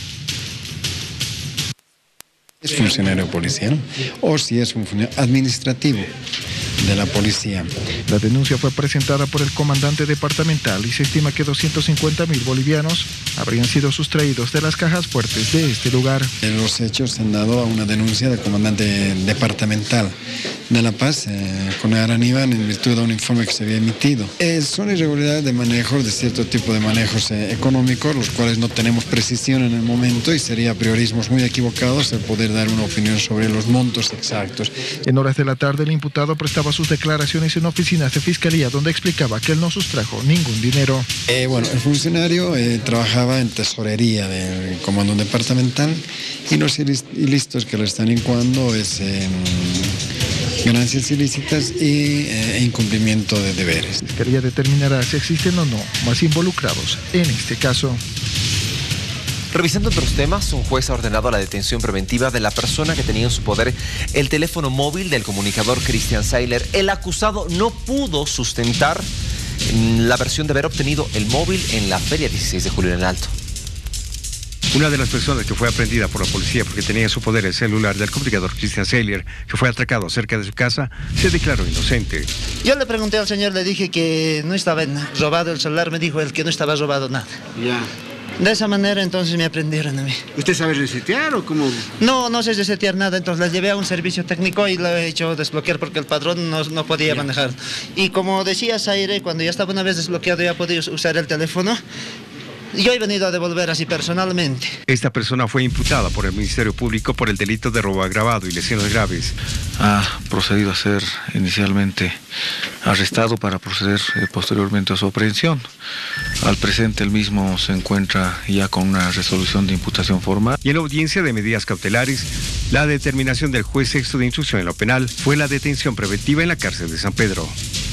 ¿Es funcionario policial o si es un funcionario administrativo de la policía? La denuncia fue presentada por el comandante departamental y se estima que doscientos cincuenta mil bolivianos habrían sido sustraídos de las cajas fuertes de este lugar. Los hechos se han dado a una denuncia del comandante departamental de La Paz, eh, con Aranibán, en virtud de un informe que se había emitido. Eh, son irregularidades de manejos, de cierto tipo de manejos eh, económicos, los cuales no tenemos precisión en el momento y sería priorismos muy equivocados el poder dar una opinión sobre los montos exactos. En horas de la tarde, el imputado prestaba sus declaraciones en oficinas de fiscalía, donde explicaba que él no sustrajo ningún dinero. Eh, bueno, el funcionario eh, trabajaba en tesorería del comando departamental y los ilícitos que le están incoando es eh, ganancias ilícitas y eh, incumplimiento de deberes. La fiscalía determinará si existen o no más involucrados en este caso. Revisando otros temas, un juez ha ordenado la detención preventiva de la persona que tenía en su poder el teléfono móvil del comunicador Christian Sailer. El acusado no pudo sustentar la versión de haber obtenido el móvil en la feria dieciséis de julio en el Alto. Una de las personas que fue aprendida por la policía porque tenía en su poder el celular del comunicador Christian Seiler, que fue atracado cerca de su casa, se declaró inocente. Yo le pregunté al señor, le dije que no estaba robado el celular, me dijo él que no estaba robado nada. Ya. De esa manera entonces me aprendieron a mí. ¿Usted sabe resetear o cómo? No, no sé resetear nada, entonces le llevé a un servicio técnico y lo he hecho desbloquear porque el padrón no, no podía ya. manejar. Y como decía Zaire, cuando ya estaba una vez desbloqueado ya podía usar el teléfono. Yo he venido a devolver así personalmente. Esta persona fue imputada por el Ministerio Público por el delito de robo agravado y lesiones graves. Ha procedido a ser inicialmente arrestado para proceder eh, posteriormente a su aprehensión. Al presente el mismo se encuentra ya con una resolución de imputación formal. Y en la audiencia de medidas cautelares, la determinación del juez sexto de instrucción en lo penal fue la detención preventiva en la cárcel de San Pedro.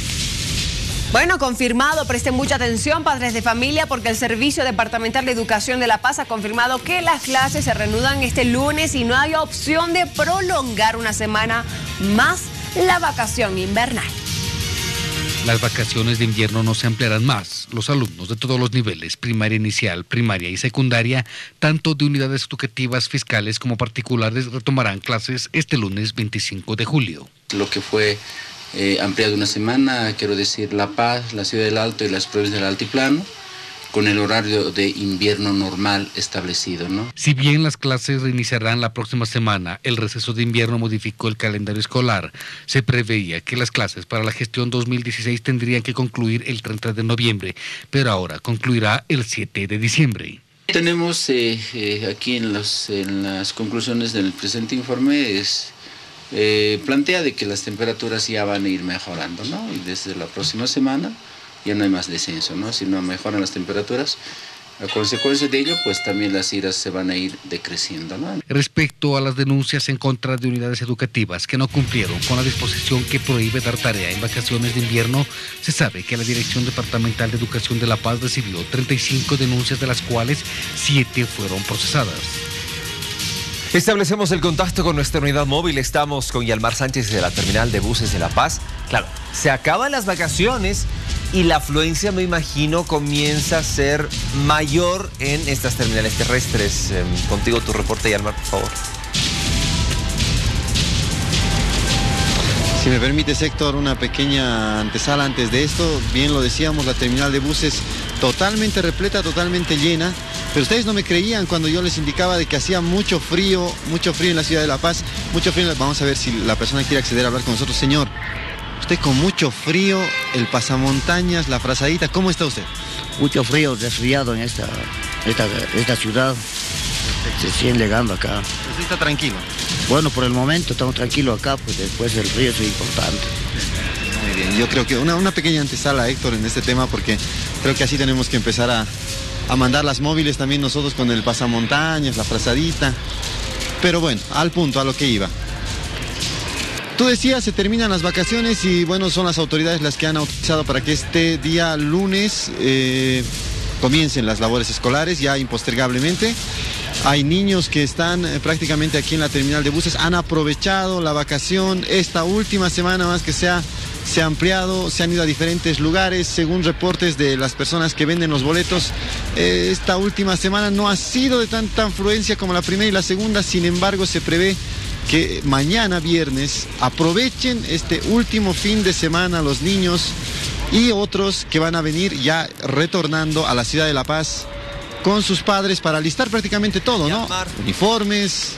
Bueno, confirmado, presten mucha atención, padres de familia, porque el Servicio Departamental de Educación de La Paz ha confirmado que las clases se reanudan este lunes y no hay opción de prolongar una semana más la vacación invernal. Las vacaciones de invierno no se ampliarán más. Los alumnos de todos los niveles, primaria inicial, primaria y secundaria, tanto de unidades educativas fiscales como particulares, retomarán clases este lunes veinticinco de julio. Lo que fue eh, ampliado una semana, quiero decir, La Paz, la Ciudad del Alto y las provincias del Altiplano, con el horario de invierno normal establecido, ¿no? Si bien las clases reiniciarán la próxima semana, el receso de invierno modificó el calendario escolar. Se preveía que las clases para la gestión dos mil dieciséis tendrían que concluir el treinta de noviembre, pero ahora concluirá el siete de diciembre. Tenemos eh, eh, aquí en, los, en las conclusiones del presente informe es eh, plantea de que las temperaturas ya van a ir mejorando, ¿no? Y desde la próxima semana ya no hay más descenso, ¿no? Si no mejoran las temperaturas, a consecuencia de ello, pues también las iras se van a ir decreciendo, ¿no? Respecto a las denuncias en contra de unidades educativas que no cumplieron con la disposición que prohíbe dar tarea en vacaciones de invierno, se sabe que la Dirección Departamental de Educación de La Paz recibió treinta y cinco denuncias, de las cuales siete fueron procesadas. Establecemos el contacto con nuestra unidad móvil. Estamos con Yalmar Sánchez de la terminal de buses de La Paz. Claro, se acaban las vacaciones y la afluencia, me imagino, comienza a ser mayor en estas terminales terrestres. Eh, contigo tu reporte, Yalmar, por favor. Si me permite, Héctor, una pequeña antesala antes de esto. Bien lo decíamos, la terminal de buses totalmente repleta, totalmente llena. Pero ustedes no me creían cuando yo les indicaba de que hacía mucho frío, mucho frío en la ciudad de La Paz, mucho frío. Vamos a ver si la persona quiere acceder a hablar con nosotros. Señor, usted con mucho frío, el pasamontañas, la frazadita, ¿cómo está usted? Mucho frío, resfriado en esta, esta, esta ciudad. Se siguen llegando acá. ¿Usted está tranquilo? Bueno, por el momento estamos tranquilos acá, pues después el frío es importante. Muy bien, yo creo que una, una pequeña antesala, Héctor, en este tema, porque creo que así tenemos que empezar a, a mandar las móviles también nosotros con el pasamontañas, la frazadita. Pero bueno, al punto, a lo que iba. Tú decías, se terminan las vacaciones y bueno, son las autoridades las que han autorizado para que este día lunes eh, comiencen las labores escolares ya impostergablemente. Hay niños que están eh, prácticamente aquí en la terminal de buses, han aprovechado la vacación esta última semana más que se ha, se ha ampliado, se han ido a diferentes lugares, según reportes de las personas que venden los boletos. Eh, esta última semana no ha sido de tanta afluencia como la primera y la segunda, sin embargo se prevé que mañana viernes aprovechen este último fin de semana los niños y otros que van a venir ya retornando a la ciudad de La Paz con sus padres para alistar prácticamente todo, ¿no? Uniformes,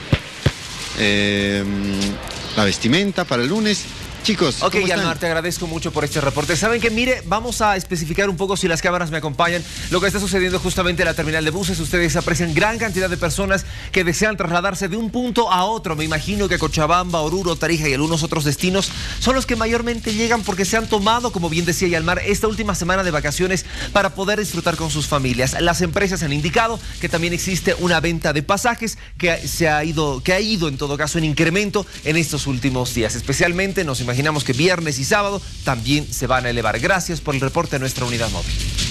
eh, la vestimenta para el lunes. Chicos, ok, Yalmar, te agradezco mucho por este reporte. Saben que, mire, vamos a especificar un poco, si las cámaras me acompañan, lo que está sucediendo justamente en la terminal de buses. Ustedes aprecian gran cantidad de personas que desean trasladarse de un punto a otro. Me imagino que Cochabamba, Oruro, Tarija y algunos otros destinos son los que mayormente llegan porque se han tomado, como bien decía Yalmar, esta última semana de vacaciones para poder disfrutar con sus familias. Las empresas han indicado que también existe una venta de pasajes que se ha ido, que ha ido en todo caso en incremento en estos últimos días. Especialmente nos imaginamos Imaginamos que viernes y sábado también se van a elevar. Gracias por el reporte de nuestra unidad móvil.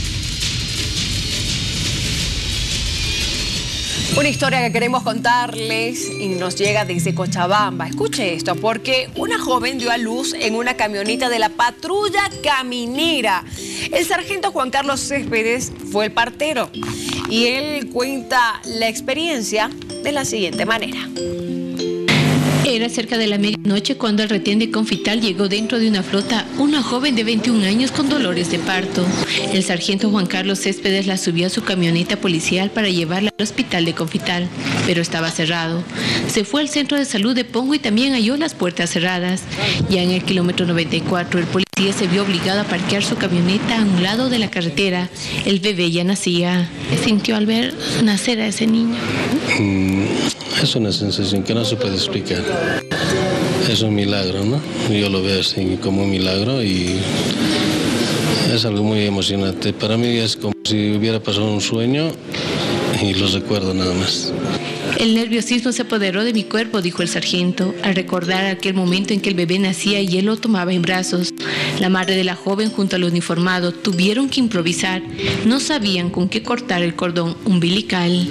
Una historia que queremos contarles y nos llega desde Cochabamba. Escuche esto, porque una joven dio a luz en una camioneta de la patrulla caminera. El sargento Juan Carlos Céspedes fue el partero y él cuenta la experiencia de la siguiente manera. Era cerca de la medianoche cuando al retén de Confital llegó dentro de una flota una joven de veintiún años con dolores de parto. El sargento Juan Carlos Céspedes la subió a su camioneta policial para llevarla al hospital de Confital, pero estaba cerrado. Se fue al centro de salud de Pongo y también halló las puertas cerradas. Ya en el kilómetro noventa y cuatro, el policía se vio obligado a parquear su camioneta a un lado de la carretera. El bebé ya nacía. ¿Qué sintió al ver nacer a ese niño? Mm, es una sensación que no se puede explicar. Es un milagro, ¿no? Yo lo veo así como un milagro y es algo muy emocionante. Para mí es como si hubiera pasado un sueño y lo recuerdo nada más. El nerviosismo se apoderó de mi cuerpo, dijo el sargento, al recordar aquel momento en que el bebé nacía y él lo tomaba en brazos. La madre de la joven junto al uniformado tuvieron que improvisar. No sabían con qué cortar el cordón umbilical.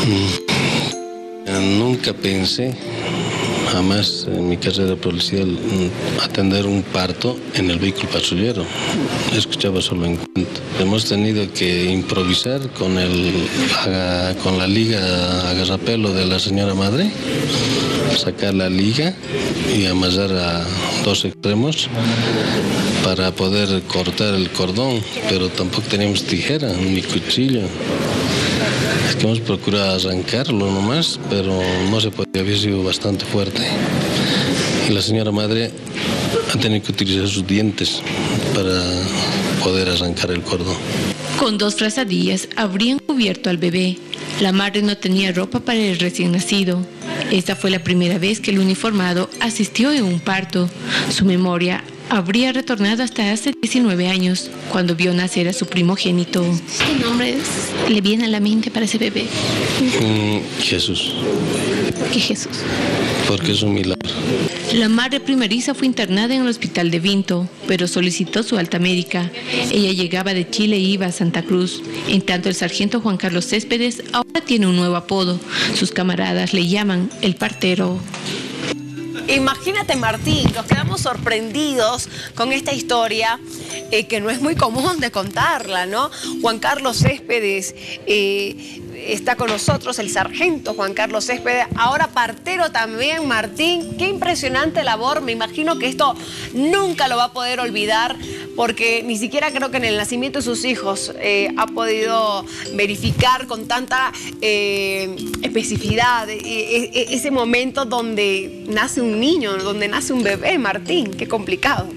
Nunca pensé, jamás en mi carrera policial, atender un parto en el vehículo patrullero. Escuchaba solo en cuento. Hemos tenido que improvisar con, el, con la liga agarrapelo de la señora madre, sacar la liga y amasar a dos extremos para poder cortar el cordón, pero tampoco teníamos tijera ni cuchillo. Es que hemos procurado arrancarlo nomás, pero no se podía, había sido bastante fuerte. Y la señora madre ha tenido que utilizar sus dientes para poder arrancar el cordón. Con dos frazadillas habrían cubierto al bebé. La madre no tenía ropa para el recién nacido. Esta fue la primera vez que el uniformado asistió en un parto. Su memoria habría retornado hasta hace diecinueve años, cuando vio nacer a su primogénito. ¿Qué nombre le viene a la mente para ese bebé? Mm, Jesús. ¿Por qué Jesús? Porque es un milagro. La madre primeriza fue internada en el hospital de Vinto, pero solicitó su alta médica. Ella llegaba de Chile e iba a Santa Cruz. En tanto, el sargento Juan Carlos Céspedes ahora tiene un nuevo apodo. Sus camaradas le llaman el partero. Imagínate, Martín, nos quedamos sorprendidos con esta historia eh, que no es muy común de contarla, ¿no? Juan Carlos Céspedes eh, está con nosotros, el sargento Juan Carlos Céspedes, ahora partero también, Martín. Qué impresionante labor, me imagino que esto nunca lo va a poder olvidar, porque ni siquiera creo que en el nacimiento de sus hijos eh, ha podido verificar con tanta eh, especificidad eh, eh, ese momento donde nace un niño, donde nace un bebé, Martín. Qué complicado.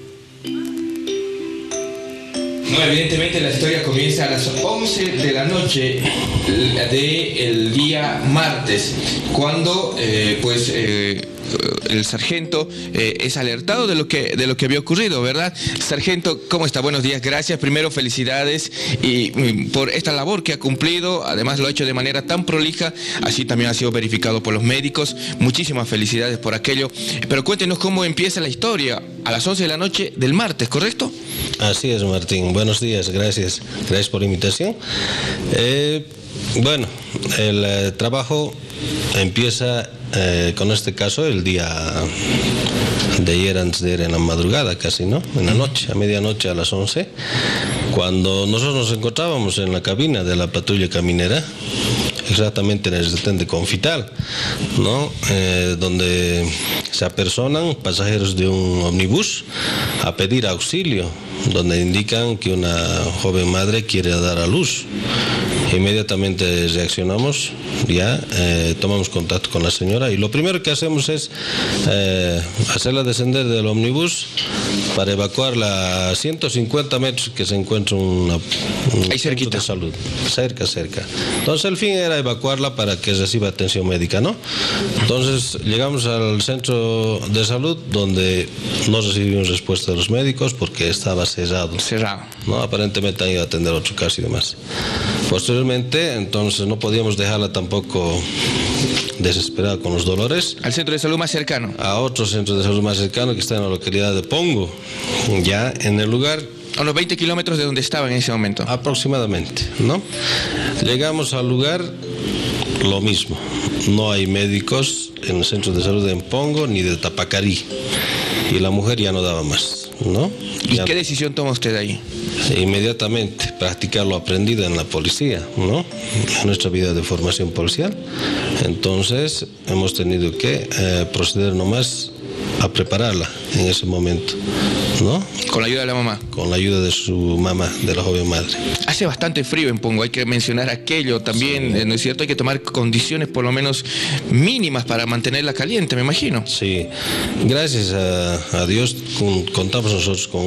No, evidentemente la historia comienza a las once de la noche del día martes, cuando eh, pues eh, el sargento eh, es alertado de lo que de lo que había ocurrido, ¿verdad? Sargento, ¿cómo está? Buenos días, gracias. Primero, felicidades y, y por esta labor que ha cumplido. Además, lo ha hecho de manera tan prolija, así también ha sido verificado por los médicos. Muchísimas felicidades por aquello. Pero cuéntenos cómo empieza la historia a las once de la noche del martes, ¿correcto? Así es, Martín. Buenos días, gracias. Gracias por la invitación. Eh, bueno, el eh, trabajo empieza eh, con este caso el día de ayer, antes de ir en la madrugada casi, ¿no? En la noche, a medianoche a las once, cuando nosotros nos encontrábamos en la cabina de la patrulla caminera, exactamente en el retén de Confital, ¿no? Eh, donde se apersonan pasajeros de un ómnibus a pedir auxilio, donde indican que una joven madre quiere dar a luz. Inmediatamente reaccionamos, ya eh, tomamos contacto con la señora y lo primero que hacemos es eh, hacerla descender del ómnibus para evacuarla a ciento cincuenta metros que se encuentra una, un ahí cerquita de salud, cerca, cerca. Entonces el fin era evacuarla para que reciba atención médica, ¿no? Entonces llegamos al centro de salud donde no recibimos respuesta de los médicos porque estaba cerrado. Cerrado. ¿No? Aparentemente han ido a atender otro caso y demás. Posteriormente, entonces no podíamos dejarla tampoco desesperada con los dolores. ¿Al centro de salud más cercano? A otro centro de salud más cercano que está en la localidad de Pongo. Ya en el lugar... A unos veinte kilómetros de donde estaba en ese momento. Aproximadamente, ¿no? Llegamos al lugar, lo mismo. No hay médicos en el centro de salud de Pongo ni de Tapacarí. y la mujer ya no daba más, ¿no? ¿Y ya, qué decisión toma usted ahí? Inmediatamente practicar lo aprendido en la policía, ¿no? En nuestra vida de formación policial. Entonces hemos tenido que eh, proceder nomás a prepararla en ese momento, ¿no? Con la ayuda de la mamá. Con la ayuda de su mamá, de la joven madre. Hace bastante frío en Pongo, hay que mencionar aquello también, sí. ¿No es cierto? Hay que tomar condiciones por lo menos mínimas para mantenerla caliente, me imagino. Sí, gracias a, a Dios con, contamos nosotros con,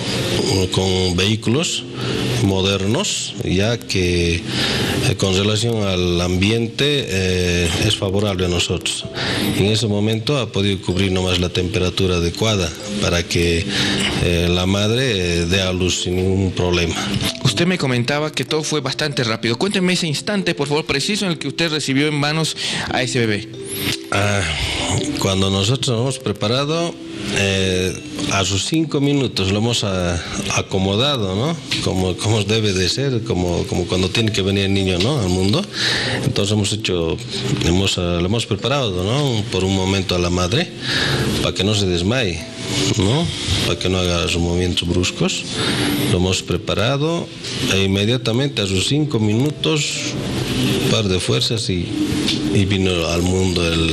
con vehículos modernos, ya que eh, con relación al ambiente eh, es favorable a nosotros. En ese momento ha podido cubrir nomás la temperatura adecuada para que eh, la madre eh, dé a luz sin ningún problema. Usted me comentaba que todo fue bastante rápido. Cuénteme ese instante, por favor, preciso en el que usted recibió en manos a ese bebé. Ah, cuando nosotros nos hemos preparado, eh, a sus cinco minutos lo hemos a, acomodado, ¿no? Como, como debe de ser, como, como cuando tiene que venir el niño, ¿no? Al mundo. Entonces hemos hecho, hemos, lo hemos preparado, ¿no? Por un momento a la madre, para que no se desmaye, ¿no? Para que no haga sus movimientos bruscos. Lo hemos preparado e inmediatamente a sus cinco minutos, un par de fuerzas y, y vino al mundo el,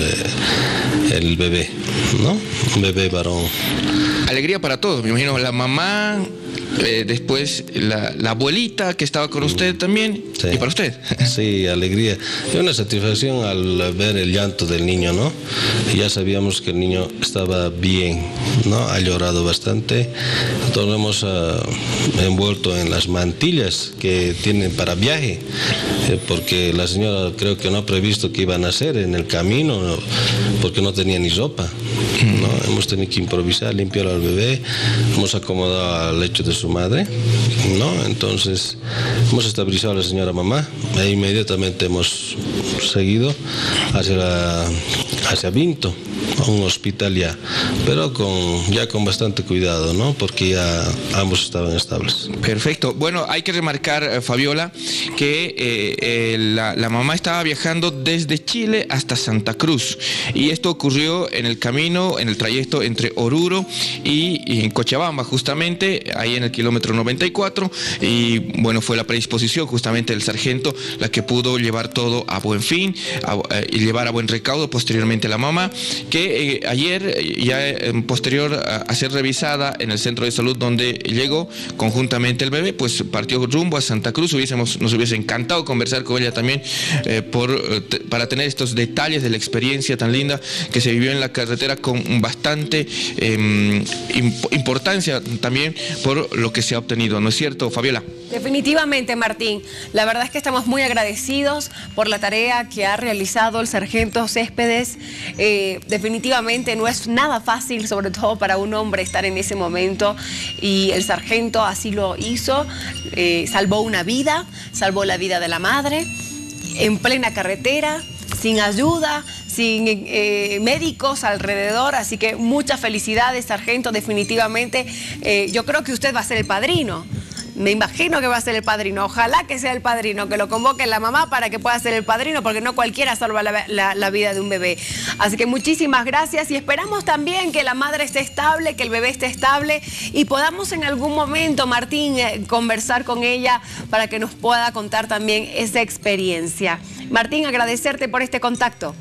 el bebé, ¿no? Un bebé varón. Alegría para todos, me imagino, la mamá, eh, después la, la abuelita que estaba con usted también, sí. Y para usted. Sí, alegría. Y una satisfacción al ver el llanto del niño, ¿no? Ya sabíamos que el niño estaba bien, ¿no? Ha llorado bastante. Entonces lo hemos uh, envuelto en las mantillas que tienen para viaje, eh, porque la señora creo que no ha previsto que iban a hacer en el camino, ¿no? Porque no tenía ni ropa, ¿no? Hemos tenido que improvisar, limpiar al bebé, hemos acomodado al lecho de su madre, ¿no? Entonces hemos estabilizado a la señora mamá e inmediatamente hemos seguido hacia, la, hacia Vinto, a un hospital ya, pero con, ya con bastante cuidado, ¿no? Porque ya ambos estaban estables. Perfecto. Bueno, hay que remarcar, Fabiola, que eh, eh, la, la mamá estaba viajando desde Chile hasta Santa Cruz, y esto ocurrió en el camino, en el trayecto entre Oruro y, y en Cochabamba, justamente, ahí en el kilómetro noventa y cuatro, y bueno, fue la predisposición justamente del sargento la que pudo llevar todo a buen fin a, eh, y llevar a buen recaudo posteriormente a la mamá, que eh, ayer, ya eh, posterior a, a ser revisada en el centro de salud donde llegó conjuntamente el bebé, pues partió rumbo a Santa Cruz. Hubiésemos, nos hubiese encantado conversar con ella también eh, por, eh, para tener estos detalles de la experiencia tan linda que se vivió en la carretera, con bastante eh, imp importancia también por lo que se ha obtenido, ¿no es cierto, Fabiola? Definitivamente, Martín. La verdad es que estamos muy agradecidos por la tarea que ha realizado el sargento Céspedes. Eh, definitivamente no es nada fácil, sobre todo para un hombre, estar en ese momento, y el sargento así lo hizo. Eh, salvó una vida, salvó la vida de la madre, en plena carretera, sin ayuda, sin eh, médicos alrededor, así que muchas felicidades, sargento. Definitivamente eh, yo creo que usted va a ser el padrino. Me imagino que va a ser el padrino. Ojalá que sea el padrino, que lo convoque la mamá para que pueda ser el padrino, porque no cualquiera salva la, la, la vida de un bebé. Así que muchísimas gracias, y esperamos también que la madre esté estable, que el bebé esté estable, y podamos en algún momento, Martín, eh, conversar con ella para que nos pueda contar también esa experiencia. Martín, agradecerte por este contacto.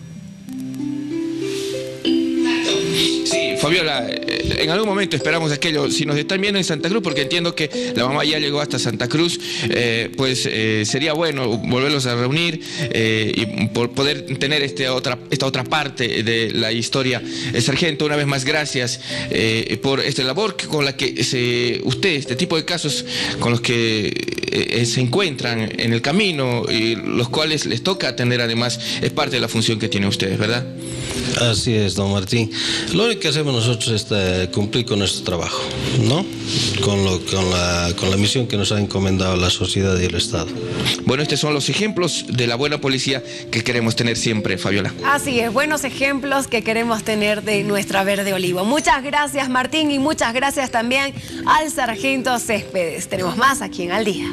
Sí, Fabiola, en algún momento esperamos aquello. Si nos están viendo en Santa Cruz, porque entiendo que la mamá ya llegó hasta Santa Cruz, eh, pues eh, sería bueno volverlos a reunir eh, y por poder tener este otra, esta otra parte de la historia. El sargento, una vez más, gracias eh, por esta labor con la que se, usted, este tipo de casos con los que eh, se encuentran en el camino y los cuales les toca atender, además, es parte de la función que tienen ustedes, ¿verdad? Así es, don Martín. Lo único que hacemos nosotros es eh, cumplir con nuestro trabajo, ¿no? Con, lo, con, la, con la misión que nos ha encomendado la sociedad y el Estado. Bueno, estos son los ejemplos de la buena policía que queremos tener siempre, Fabiola. Así es, buenos ejemplos que queremos tener de nuestra Verde Olivo. Muchas gracias, Martín, y muchas gracias también al sargento Céspedes. Tenemos más aquí en Al Día.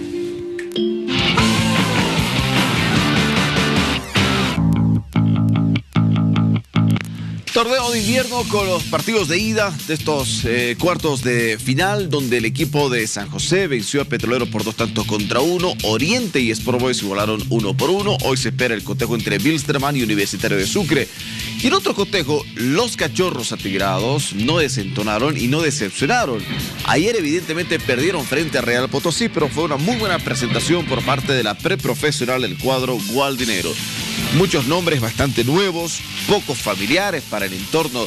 Torneo de invierno con los partidos de ida de estos eh, cuartos de final, donde el equipo de San José venció a Petrolero por dos tantos contra uno. Oriente y Sport Boys igualaron uno por uno. Hoy se espera el cotejo entre Wilstermann y Universitario de Sucre. Y en otro cotejo, los Cachorros Atigrados no desentonaron y no decepcionaron. Ayer evidentemente perdieron frente a Real Potosí, pero fue una muy buena presentación por parte de la preprofesional del cuadro gualdinero. Muchos nombres bastante nuevos, pocos familiares para el entorno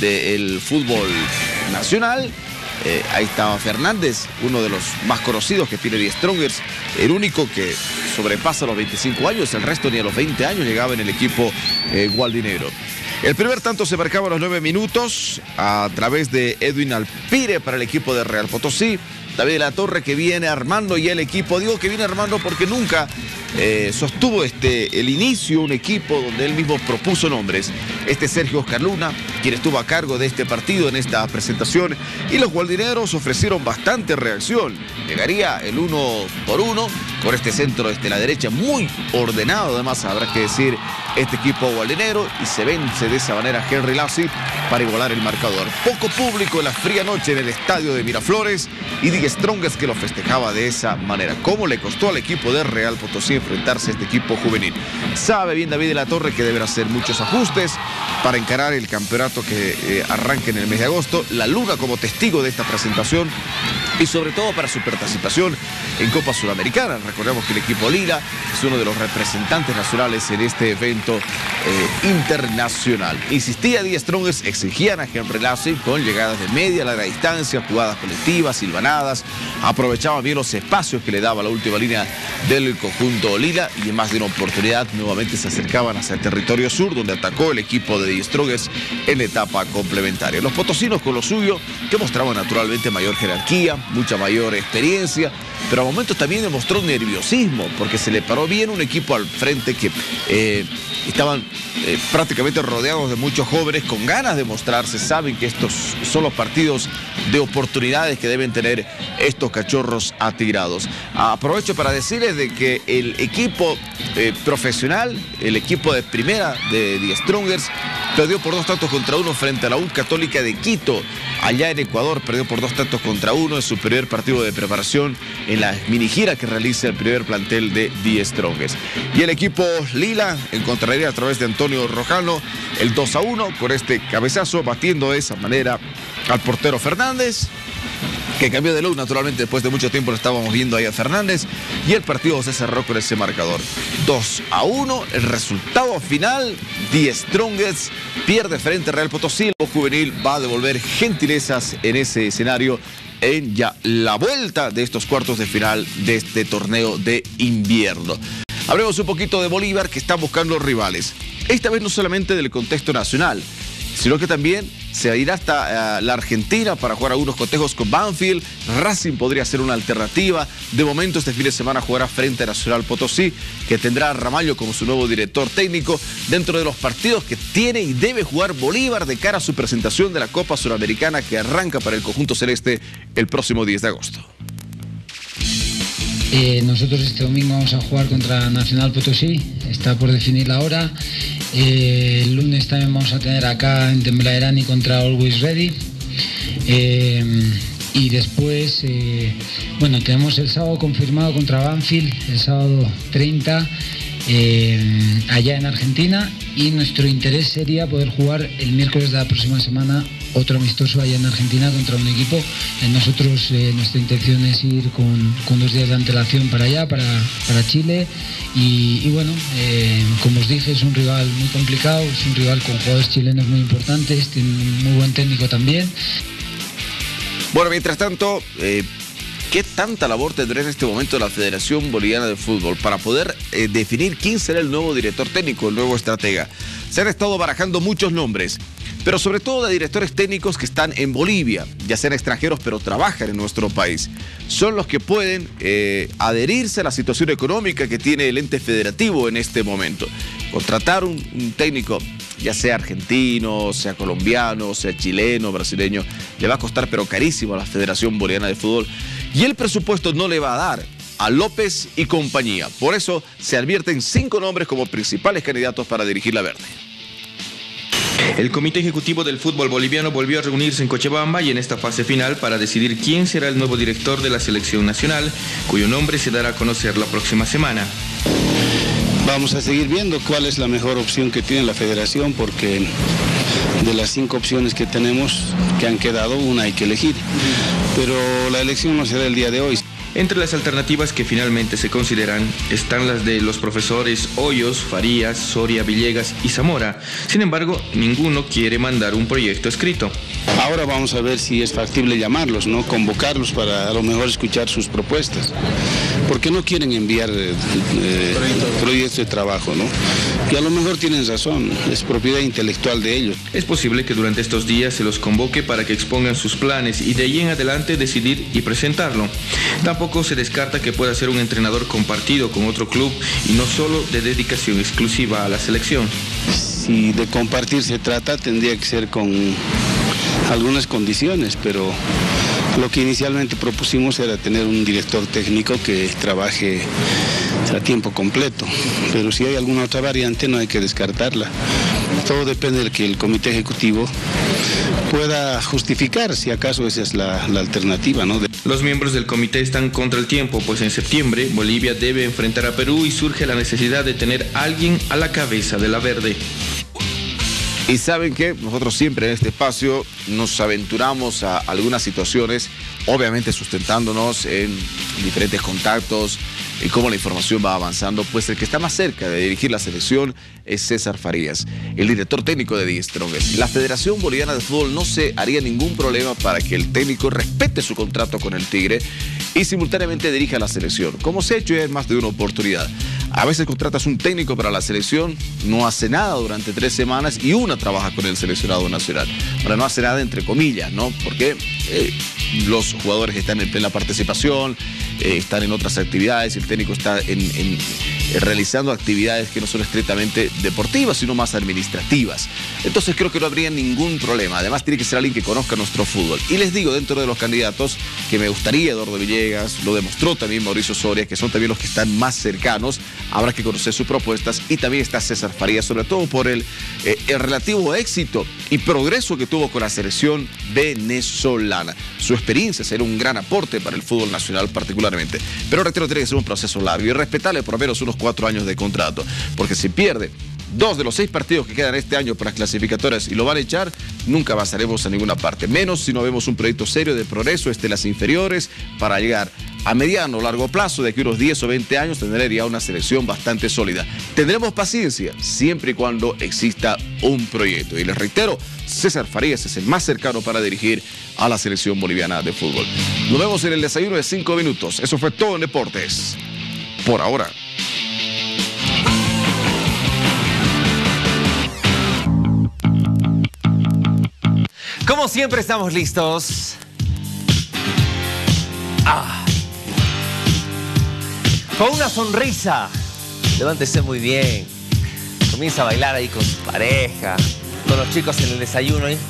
del fútbol nacional. Eh, ahí estaba Fernández, uno de los más conocidos que tiene Die Strongers, el único que sobrepasa los veinticinco años, el resto ni a los veinte años llegaba en el equipo eh, gualdinero. El primer tanto se marcaba a los nueve minutos a través de Edwin Alpire para el equipo de Real Potosí. David de la Torre que viene armando y el equipo, digo que viene armando porque nunca eh, sostuvo este, el inicio un equipo donde él mismo propuso nombres. Este Sergio Oscar Luna, quien estuvo a cargo de este partido en esta presentación, y los gualdineros ofrecieron bastante reacción. Llegaría el uno por uno con este centro desde la derecha muy ordenado, además habrá que decir este equipo gualdinero, y se vence de esa manera Henry Lassi para igualar el marcador. Poco público en la fría noche en el estadio de Miraflores y Die Strongers que lo festejaba de esa manera. ¿Cómo le costó al equipo de Real Potosí enfrentarse a este equipo juvenil? Sabe bien David de la Torre que deberá hacer muchos ajustes para encarar el campeonato que eh, arranca en el mes de agosto. La Luna como testigo de esta presentación y sobre todo para su participación en Copa Sudamericana. Recordemos que el equipo Lila es uno de los representantes nacionales en este evento eh, internacional. Insistía Die Strongers, exigían a Henry Lassi con llegadas de media, larga distancia, jugadas colectivas, silbanadas, aprovechaban bien los espacios que le daba la última línea del conjunto Lila y en más de una oportunidad nuevamente se acercaban hacia el territorio sur donde atacó el equipo de Die Strongers en la etapa complementaria. Los potosinos con lo suyo que mostraban naturalmente mayor jerarquía, mucha mayor experiencia, pero a momentos también demostró nerviosismo porque se le paró bien un equipo al frente que eh, estaban eh, prácticamente rodeados de muchos jóvenes con ganas de mostrarse. Saben que estos son los partidos de oportunidades que deben tener estos cachorros atigrados. Aprovecho para decirles de que el equipo eh, profesional, el equipo de primera de Die Strongers, perdió por dos tantos contra uno frente a la U Católica de Quito. Allá en Ecuador perdió por dos tantos contra uno en su primer partido de preparación en la mini gira que realiza el primer plantel de Die Strongers. Y el equipo Lila encontraría a través de Antonio Rojano el dos a uno con este cabezazo, batiendo de esa manera al portero Fernández, que cambió de look naturalmente después de mucho tiempo lo estábamos viendo ahí a Fernández, y el partido se cerró con ese marcador. dos a uno, el resultado final, Die Strongers pierde frente a Real Potosí. El juvenil va a devolver gentilezas en ese escenario en ya la vuelta de estos cuartos de final de este torneo de invierno. Hablemos un poquito de Bolívar, que está buscando rivales. Esta vez no solamente del contexto nacional, sino que también se irá hasta uh, la Argentina para jugar algunos cotejos con Banfield. Racing podría ser una alternativa. De momento este fin de semana jugará frente a Nacional Potosí, que tendrá a Ramallo como su nuevo director técnico dentro de los partidos que tiene y debe jugar Bolívar de cara a su presentación de la Copa Sudamericana que arranca para el conjunto celeste el próximo diez de agosto. Eh, nosotros este domingo vamos a jugar contra Nacional Potosí, está por definir la hora. Eh, el lunes también vamos a tener acá en Temblaerani contra Always Ready. Eh, y después, eh, bueno, tenemos el sábado confirmado contra Banfield, el sábado treinta, eh, allá en Argentina. Y nuestro interés sería poder jugar el miércoles de la próxima semana otro amistoso allá en Argentina contra un equipo. Eh, nosotros, eh, nuestra intención es ir con, con dos días de antelación para allá, para, para Chile. Y, y bueno, eh, como os dije, es un rival muy complicado, es un rival con jugadores chilenos muy importantes, tiene un muy buen técnico también. Bueno, mientras tanto, eh, ¿qué tanta labor tendrá en este momento la Federación Boliviana de Fútbol para poder eh, definir quién será el nuevo director técnico, el nuevo estratega? Se han estado barajando muchos nombres, pero sobre todo de directores técnicos que están en Bolivia, ya sean extranjeros pero trabajan en nuestro país. Son los que pueden eh, adherirse a la situación económica que tiene el ente federativo en este momento. Contratar un, un técnico, ya sea argentino, sea colombiano, sea chileno, brasileño, le va a costar pero carísimo a la Federación Boliviana de Fútbol y el presupuesto no le va a dar a López y compañía. Por eso se advierten cinco nombres como principales candidatos para dirigir la verde. El Comité Ejecutivo del Fútbol Boliviano volvió a reunirse en Cochabamba y en esta fase final para decidir quién será el nuevo director de la selección nacional, cuyo nombre se dará a conocer la próxima semana. Vamos a seguir viendo cuál es la mejor opción que tiene la federación, porque de las cinco opciones que tenemos, que han quedado, una hay que elegir. Pero la elección no será el día de hoy. Entre las alternativas que finalmente se consideran están las de los profesores Hoyos, Farías, Soria, Villegas y Zamora. Sin embargo, ninguno quiere mandar un proyecto escrito. Ahora vamos a ver si es factible llamarlos, ¿no? Convocarlos para a lo mejor escuchar sus propuestas. Porque no quieren enviar eh, eh, proyectos de trabajo, ¿no? Y a lo mejor tienen razón, es propiedad intelectual de ellos. Es posible que durante estos días se los convoque para que expongan sus planes y de ahí en adelante decidir y presentarlo. Tampoco se descarta que pueda ser un entrenador compartido con otro club y no solo de dedicación exclusiva a la selección. Si de compartir se trata, tendría que ser con algunas condiciones, pero lo que inicialmente propusimos era tener un director técnico que trabaje a tiempo completo, pero si hay alguna otra variante no hay que descartarla. Todo depende de que el comité ejecutivo pueda justificar si acaso esa es la, la alternativa, ¿no? Los miembros del comité están contra el tiempo, pues en septiembre Bolivia debe enfrentar a Perú y surge la necesidad de tener a alguien a la cabeza de la verde. Y saben que nosotros siempre en este espacio nos aventuramos a algunas situaciones, obviamente sustentándonos en diferentes contactos y cómo la información va avanzando, pues el que está más cerca de dirigir la selección es César Farías, el director técnico de The Strongest. La Federación Boliviana de Fútbol no se haría ningún problema para que el técnico respete su contrato con el Tigre y simultáneamente dirija la selección, como se ha hecho ya en más de una oportunidad. A veces contratas un técnico para la selección, no hace nada durante tres semanas y una trabaja con el seleccionado nacional. Ahora no hace nada entre comillas, ¿no? Porque eh, los jugadores están en plena participación, eh, están en otras actividades, el técnico está en, en, eh, realizando actividades que no son estrictamente deportivas, sino más administrativas. Entonces creo que no habría ningún problema. Además tiene que ser alguien que conozca nuestro fútbol. Y les digo, dentro de los candidatos, que me gustaría Eduardo Villegas, lo demostró también Mauricio Soria, que son también los que están más cercanos. Habrá que conocer sus propuestas, y también está César Farías, sobre todo por el, eh, el relativo éxito y progreso que tuvo con la selección venezolana. Su experiencia será un gran aporte para el fútbol nacional particularmente. Pero reitero, tiene que ser un proceso largo y respetarle por lo menos unos cuatro años de contrato, porque si pierde dos de los seis partidos que quedan este año para las clasificatorias y lo van a echar, nunca avanzaremos a ninguna parte. Menos si no vemos un proyecto serio de progreso desde las inferiores para llegar a mediano o largo plazo, de que unos diez o veinte años tendría una selección bastante sólida. Tendremos paciencia siempre y cuando exista un proyecto. Y les reitero, César Farías es el más cercano para dirigir a la selección boliviana de fútbol. Nos vemos en el desayuno de cinco minutos. Eso fue todo en deportes. Por ahora. Como siempre estamos listos. Ah. Con una sonrisa. Levántese muy bien. Comienza a bailar ahí con su pareja, con los chicos en el desayuno. ¿eh?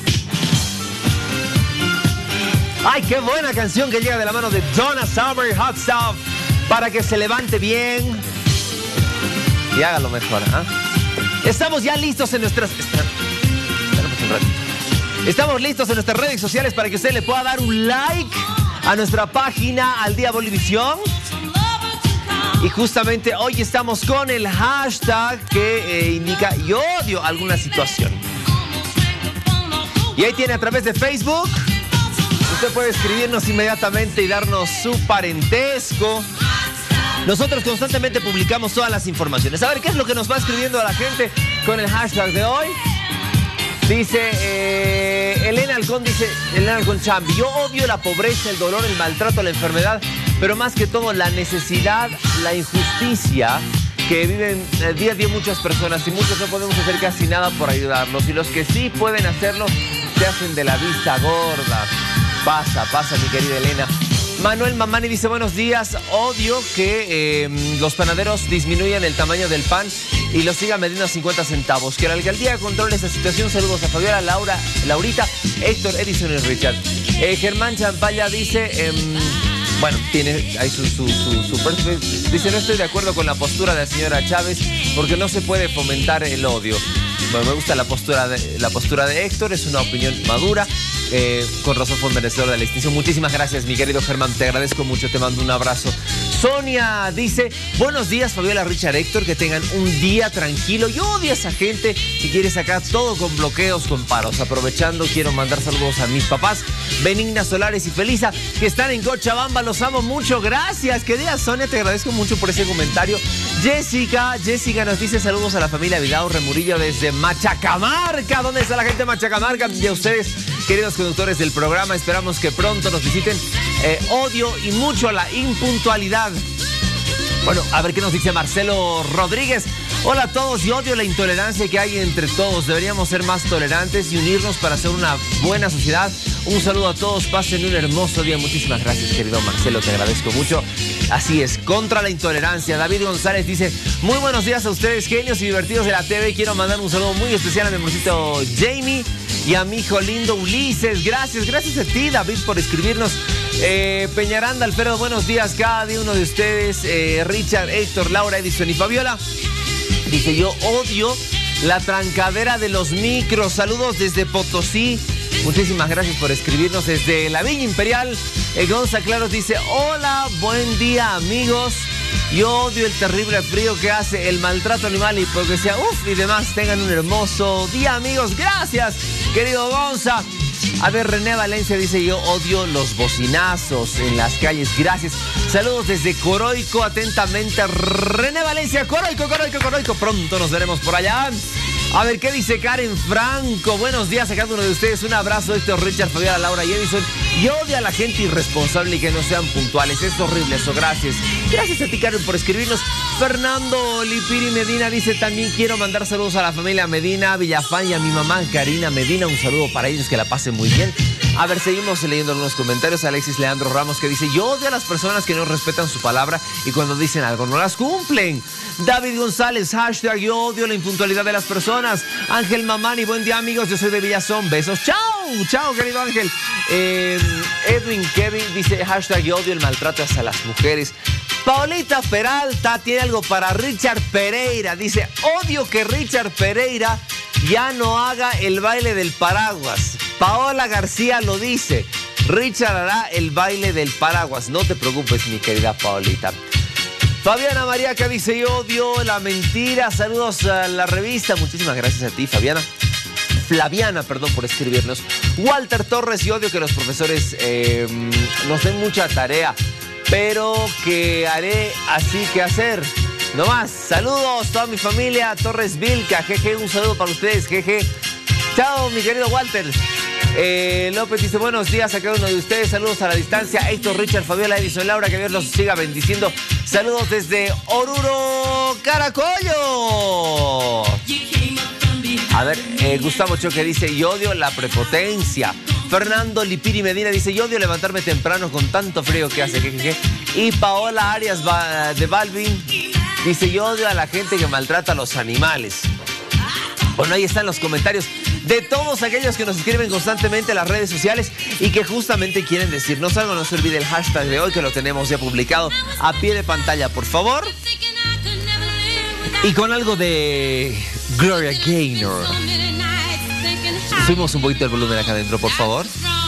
¡Ay, qué buena canción que llega de la mano de Donna Summer, Hot Stuff! Para que se levante bien y haga lo mejor. ¿eh? Estamos ya listos en nuestras... Esperamos un ratito. Estamos listos en nuestras redes sociales para que usted le pueda dar un like a nuestra página Al Día Bolivisión. Y justamente hoy estamos con el hashtag que eh, indica yo odio alguna situación. Y ahí tiene a través de Facebook. Usted puede escribirnos inmediatamente y darnos su parentesco. Nosotros constantemente publicamos todas las informaciones. A ver, ¿qué es lo que nos va escribiendo a la gente con el hashtag de hoy? Dice, eh, Elena Alcón dice, Elena Alcón Chambi, yo odio la pobreza, el dolor, el maltrato, la enfermedad, pero más que todo la necesidad, la injusticia que viven eh, día a día muchas personas, y muchos no podemos hacer casi nada por ayudarlos, y los que sí pueden hacerlo se hacen de la vista gorda. Pasa, pasa, mi querida Elena. Manuel Mamani dice, buenos días, odio que eh, los panaderos disminuyan el tamaño del pan y lo sigan vendiendo a cincuenta centavos. Que la alcaldía controle esta situación. Saludos a Fabiola, Laura, Laurita, Héctor, Edison y Richard. Eh, Germán Champalla dice, eh, bueno, tiene ahí su, su, su, su perfil. Dice, no estoy de acuerdo con la postura de la señora Chávez porque no se puede fomentar el odio. me gusta la postura de, la postura de Héctor, es una opinión madura. Eh, con razón fue merecedor de la distinción. Muchísimas gracias, mi querido Germán, te agradezco mucho, te mando un abrazo. Sonia dice, buenos días Fabiola, Richard, Héctor, que tengan un día tranquilo. Yo odio a esa gente que quiere sacar todo con bloqueos, con paros. Aprovechando, quiero mandar saludos a mis papás, Benigna Solares y Felisa, que están en Cochabamba, los amo mucho, gracias. Querida Sonia, te agradezco mucho por ese comentario. Jessica, Jessica nos dice saludos a la familia Vidal Remurillo desde Machacamarca. ¿Dónde está la gente de Machacamarca? Y a ustedes, queridos conductores del programa, esperamos que pronto nos visiten. Eh, odio y mucho la impuntualidad. Bueno, a ver qué nos dice Marcelo Rodríguez. Hola a todos, y odio la intolerancia que hay entre todos. Deberíamos ser más tolerantes y unirnos para hacer una buena sociedad. Un saludo a todos, pasen un hermoso día. Muchísimas gracias, querido Marcelo, te agradezco mucho. Así es, contra la intolerancia. David González dice, muy buenos días a ustedes, genios y divertidos de la T V. Quiero mandar un saludo muy especial a mi amorcito Jamie y a mi hijo lindo Ulises. Gracias, gracias a ti, David, por escribirnos. Eh, Peñaranda, Alfredo, buenos días cada día uno de ustedes. Eh, Richard, Héctor, Laura, Edison y Fabiola. Dice, yo odio la trancadera de los micros. Saludos desde Potosí. Muchísimas gracias por escribirnos desde la Villa Imperial. El Gonza Claros dice, hola, buen día amigos. Yo odio el terrible frío que hace, el maltrato animal, hipocresía, uff, y demás. Tengan un hermoso día, amigos. Gracias, querido Gonza. A ver, René Valencia dice, yo odio los bocinazos en las calles. Gracias. Saludos desde Coroico, atentamente, René Valencia. Coroico, Coroico, Coroico. Pronto nos veremos por allá. A ver, ¿qué dice Karen Franco? Buenos días a cada uno de ustedes. Un abrazo, Héctor, Richard, Fabiola, Laura y Edison. Yo odio a la gente irresponsable y que no sean puntuales. Es horrible eso, gracias. Gracias a ti, Karen, por escribirnos. Fernando Lipiri Medina dice, también quiero mandar saludos a la familia Medina, Villafán y a mi mamá, Karina Medina. Un saludo para ellos, que la pasen muy bien. A ver, seguimos leyendo algunos comentarios. Alexis Leandro Ramos, que dice, yo odio a las personas que no respetan su palabra y cuando dicen algo no las cumplen. David González, hashtag yo odio la impuntualidad de las personas. Ángel Mamani, buen día amigos, yo soy de Villazón, besos, chao, chao querido Ángel. eh, Edwin Kevin dice, hashtag yo odio el maltrato hacia las mujeres. Paulita Peralta tiene algo para Richard Pereira, dice, odio que Richard Pereira ya no haga el baile del paraguas. Paola García lo dice, Richard hará el baile del paraguas. No te preocupes, mi querida Paolita. Fabiana María que dice, yo odio la mentira. Saludos a la revista. Muchísimas gracias a ti, Fabiana. Flaviana, perdón por escribirnos. Walter Torres, yo odio que los profesores eh, nos den mucha tarea, pero que haré así que hacer. No más. Saludos toda mi familia. Torres Vilca, jeje, un saludo para ustedes, jeje. Chao, mi querido Walter. Eh, López dice, buenos días a cada uno de ustedes. Saludos a la distancia. Héctor, Richard, Fabiola, Edison, Laura, que Dios los siga bendiciendo. Saludos desde Oruro, Caracollo. A ver, eh, Gustavo Choque dice, yo odio la prepotencia. Fernando Lipiri Medina dice, yo odio levantarme temprano con tanto frío que hace. Jejeje. Y Paola Arias de Balvin dice, yo odio a la gente que maltrata a los animales. Bueno, ahí están los comentarios de todos aquellos que nos escriben constantemente en las redes sociales y que justamente quieren decirnos algo. No se olvide el hashtag de hoy, que lo tenemos ya publicado a pie de pantalla, por favor. Y con algo de Gloria Gaynor. Subimos un poquito el volumen acá adentro, por favor.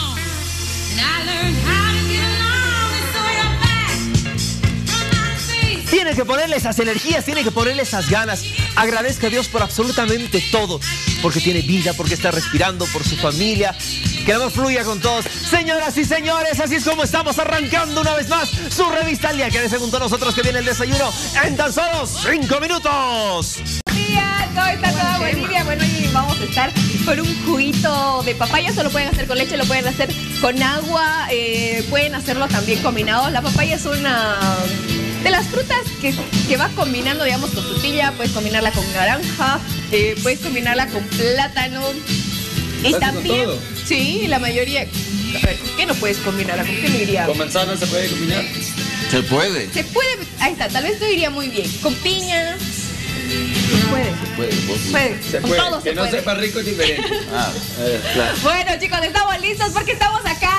Tiene que ponerle esas energías, tiene que ponerle esas ganas. Agradezca a Dios por absolutamente todo. Porque tiene vida, porque está respirando, por su familia. Que el amor fluya con todos. Señoras y señores, así es como estamos arrancando una vez más su revista al día. Quédense junto a nosotros que viene el desayuno en tan solo cinco minutos. Buenos días, ¿cómo está toda Bolivia? Bueno, hoy vamos a estar con un juguito de papaya. Eso lo pueden hacer con leche, lo pueden hacer con agua, eh, pueden hacerlo también combinado. La papaya es una de las frutas que, que va combinando, digamos, con frutilla. Puedes combinarla con naranja, eh, puedes combinarla con plátano. Y también, con todo? Sí, la mayoría. A ver, ¿qué no puedes combinar? ¿Con qué no iría? ¿Con manzana se puede combinar? Se puede. Se puede, ahí está, tal vez no iría muy bien. Con piña. Se puede. Se puede. puede. Se Con puede. todo que se no puede. sepa rico es diferente. Ah, eh, claro. Bueno, chicos, estamos listos porque estamos acá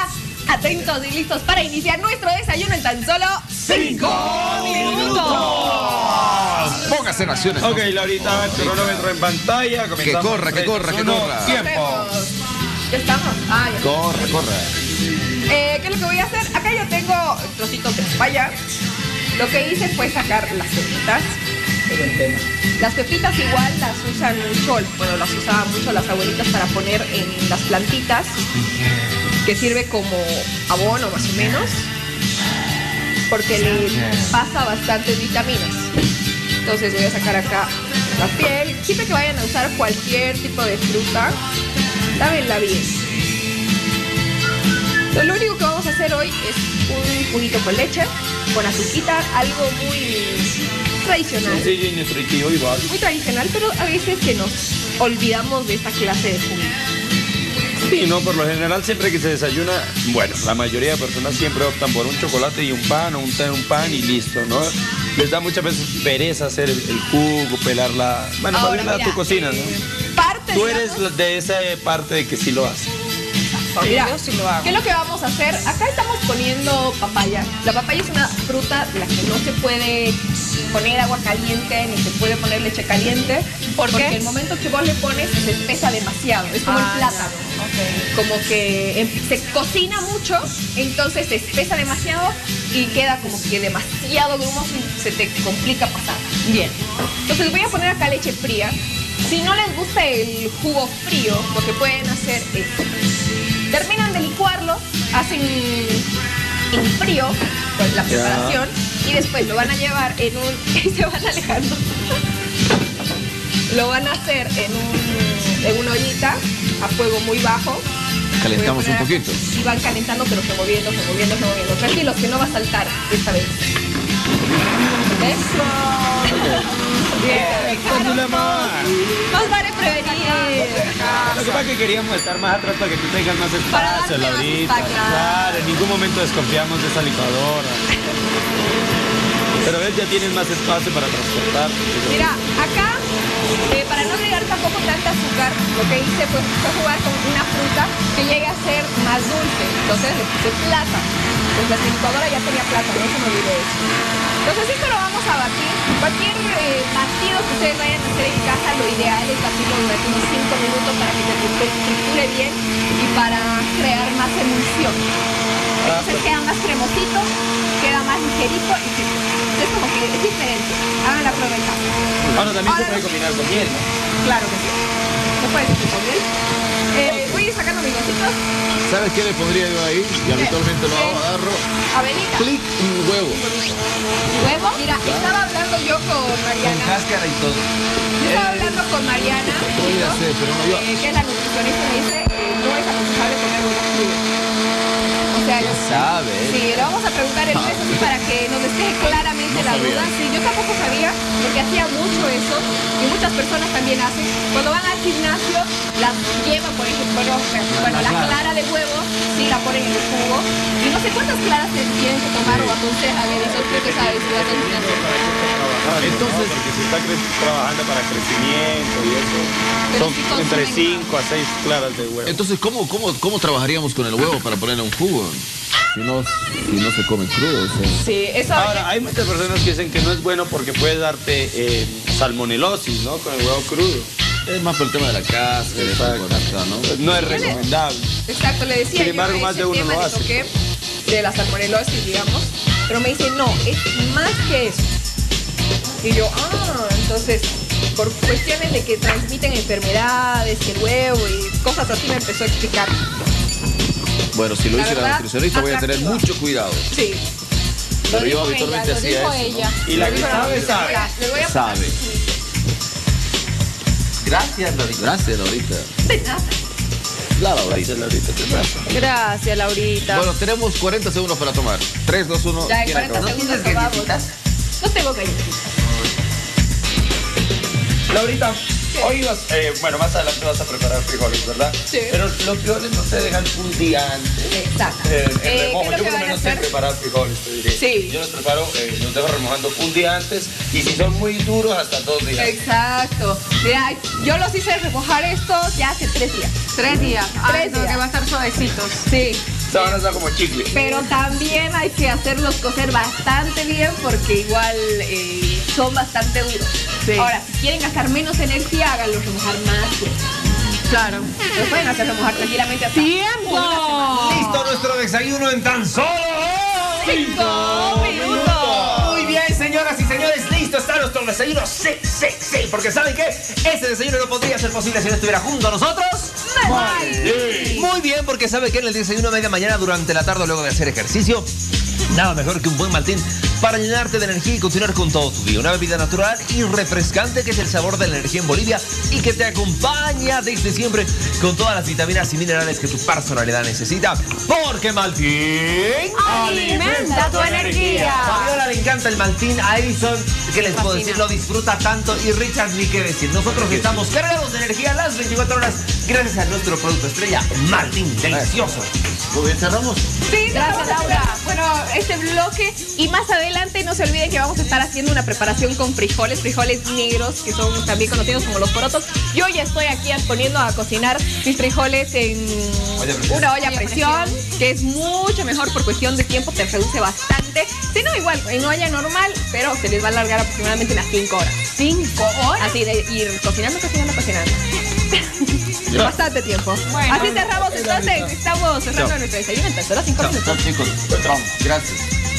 atentos y listos para iniciar nuestro desayuno en tan solo cinco minutos. Póngase en acciones. Ok, Laurita, el cronómetro en pantalla. Que corra, que corra, que corra. Tiempo. ¿Ya estamos? Ah, ya. Corre, corre. Eh, ¿Qué es lo que voy a hacer? Acá yo tengo trocitos de papaya. Lo que hice fue sacar las pepitas. Las pepitas igual las usan mucho, bueno, las usaban mucho las abuelitas para poner en las plantitas, que sirve como abono más o menos, porque le pasa bastantes vitaminas. Entonces voy a sacar acá la piel. Siempre que vayan a usar cualquier tipo de fruta, lávenla bien. Entonces, lo único que vamos a hacer hoy es un juguito con leche, con azuquita, algo muy tradicional. Sencillo y nutritivo igual. Muy tradicional, pero a veces que nos olvidamos de esta clase de jugo. Sí, no, por lo general siempre que se desayuna, bueno, la mayoría de personas siempre optan por un chocolate y un pan o un té, un pan y listo, ¿no? Les da muchas veces pereza hacer el, el jugo, pelar la... Bueno, Ahora, para mira, tu cocina, ¿no? Parte, Tú eres digamos, de esa parte de que sí lo hace. Mira, ¿qué es lo que vamos a hacer? Acá estamos poniendo papaya. La papaya es una fruta de la que no se puede poner agua caliente ni se puede poner leche caliente. ¿Por qué? Porque el momento que vos le pones se espesa demasiado. Es como Ah, el plátano. ya. Okay. Como que em, se cocina mucho, entonces se espesa demasiado y queda como que demasiado grumoso y se te complica pasar. Bien. Entonces voy a poner acá leche fría. Si no les gusta el jugo frío, lo que pueden hacer es... terminan de licuarlo, hacen en frío pues, la preparación y después lo van a llevar en un... y se van alejando. Lo van a hacer en, un, en una ollita a fuego muy bajo. Calentamos un poquito. Y van calentando, pero se moviendo, se moviendo, se moviendo. Tranquilos, que no va a saltar esta vez. Eso. Bien, Más vale prevenir. Lo que pasa es que queríamos estar más atrás para que tú tengas más espacio, Laurita. Claro, en ningún momento desconfiamos de esa licuadora. Pero ves, ya tienes más espacio para transportar. Mira, acá, eh, para no agregar tampoco tanta azúcar, lo que hice pues fue jugar con una fruta que llegue a ser más dulce. Entonces le puse plátano. Pues la licuadora ya tenía plátano, no se me olvidó eso. Entonces esto lo vamos a batir. Cualquier eh, batido que ustedes vayan a hacer en casa, lo ideal es batirlo durante unos cinco minutos para que se estructure bien y para crear más emulsión. Entonces queda más cremosito, queda más ligerito y sí. Es como que es diferente. Hagan la prueba en casa. Ahora también se puede combinar con miel, ¿no? Claro que sí. No puede ser con miel. Eh, voy a ir sacando mis vasitos. ¿Sabes qué le pondría yo ahí? Y habitualmente lo hago, agarro. Avenida. Clic, un huevo. ¿Huevo? Mira, estaba hablando yo con Mariana. Con cáscara y todo. Yo estaba hablando con Mariana. Voy a hacer, pero no yo. Eh, que es la nutricionista, me dice, eh, no es aconsejable comer huevos crudos. O sea, Ya sabe. sí, le vamos a preguntar el resto así para que nos despeje claramente No la sabía. duda. Sí, yo tampoco sabía, porque hacía mucho eso, y muchas personas también hacen. Cuando van al gimnasio, las llevan, por ejemplo, bueno, bueno, la clara de huevo, sí, la ponen en el jugo, y no sé cuántas claras se tienen que tomar o aconsejan, Edison, creo que sabes, si vas al gimnasio. Entonces, porque se está cre- trabajando para crecimiento y eso, Pero son sí consumen entre más. cinco a seis claras de huevo. Entonces, ¿cómo, cómo, ¿cómo trabajaríamos con el huevo para ponerle un jugo? Si no, si no se come crudo. O sea. Sí, eso. Ahora, hay muchas personas que dicen que no es bueno porque puede darte eh, salmonelosis, ¿no? Con el huevo crudo. Es más por el tema de la cáscara, Exacto. ¿no? No es recomendable. Exacto, le decía Sin embargo, yo, más ese de uno tema lo le hace. toqué de la salmonelosis, digamos, pero me dice, no, es más que eso. Y yo, ah, entonces, por cuestiones de que transmiten enfermedades, que el huevo y cosas así me empezó a explicar. Bueno, si lo La dice la verdad, nutricionista voy a tener atractiva. mucho cuidado. Sí. Pero Lo yo dijo habitualmente ella, lo hacía dijo eso. ella. ¿no? Y la Lo que dijo sabe, Laurita. sabe. Mira, les voy a pasar. Sabe. Gracias, Laurita. Gracias, Laurita. De nada. La Laurita. Laurita, te pasa. Gracias, Laurita. Bueno, tenemos cuarenta segundos para tomar. tres, dos, uno. Ya en ¿quién cuarenta acaba? segundos tomamos. No tengo galletitas. Laurita, hoy vas, eh, bueno, más adelante vas a preparar frijoles, ¿verdad? Sí. Pero los frijoles no se dejan un día antes. Exacto. Eh, en Eh, remojo. ¿qué es lo Yo que por lo van a menos sé hacer? preparar frijoles, te diré. Sí. Yo los preparo, eh, los dejo remojando un día antes y si son muy duros, hasta dos días. Exacto. Mira, yo los hice remojar estos ya hace tres días. Tres días. Ah, Tres no, días. que va a estar suavecitos. Sí. Se van a hacer como chicle. Pero también hay que hacerlos cocer bastante bien porque igual eh, son bastante duros. Sí. Ahora, si quieren gastar menos energía, háganlos remojar más. Claro. Los pueden hacer remojar tranquilamente hasta ¡Tiempo! Listo nuestro desayuno en tan solo cinco minutos. Muy bien, señoras y señores, listo está nuestro desayuno. Sí, sí, sí, porque ¿saben qué? Ese desayuno no podría ser posible si no estuviera junto a nosotros. Sí. Muy bien, porque ¿sabe qué? En el desayuno a media mañana, durante la tarde, luego de hacer ejercicio, nada mejor que un buen Maltín para llenarte de energía y continuar con todo tu día. Una bebida natural y refrescante que es el sabor de la energía en Bolivia y que te acompaña desde siempre con todas las vitaminas y minerales que tu personalidad necesita. Porque Maltín alimenta tu energía. A Fabiola le encanta el Maltín, a Edison, ¿qué les puedo decir? Lo disfruta tanto y Richard ni qué decir. Nosotros estamos cargados de energía las veinticuatro horas gracias a nuestro producto estrella, Maltín, delicioso. Muy bien, cerramos. Sí, gracias Laura. Bueno, este bloque y más adelante no se olviden que vamos a estar haciendo una preparación con frijoles, frijoles negros que son también conocidos como los porotos. Yo ya estoy aquí poniendo a cocinar mis frijoles en olla presión. una olla a presión, que es mucho mejor por cuestión de tiempo, te reduce bastante. Si no, igual, en olla normal, pero se les va a alargar aproximadamente unas cinco horas. ¿Cinco horas? Así de ir cocinando, cocinando, cocinando. Bastante tiempo. Bueno, así cerramos entonces. Estamos cerrando Chao. nuestro desayuno en tercera cinco minutos. Chao, chicos. Vamos, gracias.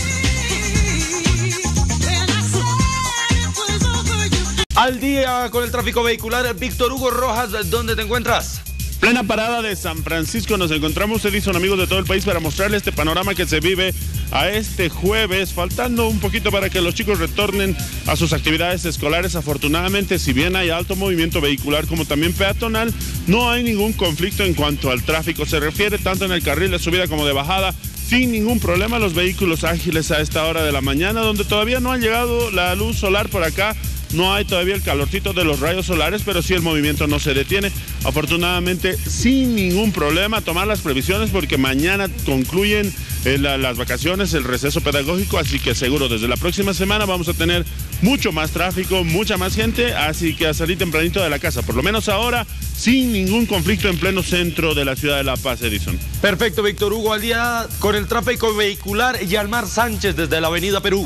Al día con el tráfico vehicular, Víctor Hugo Rojas, ¿dónde te encuentras? Plena parada de San Francisco nos encontramos, Edison, amigos de todo el país, para mostrarles este panorama que se vive a este jueves, faltando un poquito para que los chicos retornen a sus actividades escolares. Afortunadamente, si bien hay alto movimiento vehicular como también peatonal, no hay ningún conflicto en cuanto al tráfico se refiere, tanto en el carril de subida como de bajada. Sin ningún problema, los vehículos ágiles a esta hora de la mañana, donde todavía no ha llegado la luz solar por acá. No hay todavía el calorcito de los rayos solares, pero sí el movimiento no se detiene. Afortunadamente, sin ningún problema, tomar las previsiones porque mañana concluyen eh, la, las vacaciones, el receso pedagógico, así que seguro desde la próxima semana vamos a tener mucho más tráfico, mucha más gente, así que a salir tempranito de la casa, por lo menos ahora, sin ningún conflicto en pleno centro de la ciudad de La Paz, Edison. Perfecto, Víctor Hugo, al día con el tráfico vehicular, Yalmar Sánchez desde la Avenida Perú.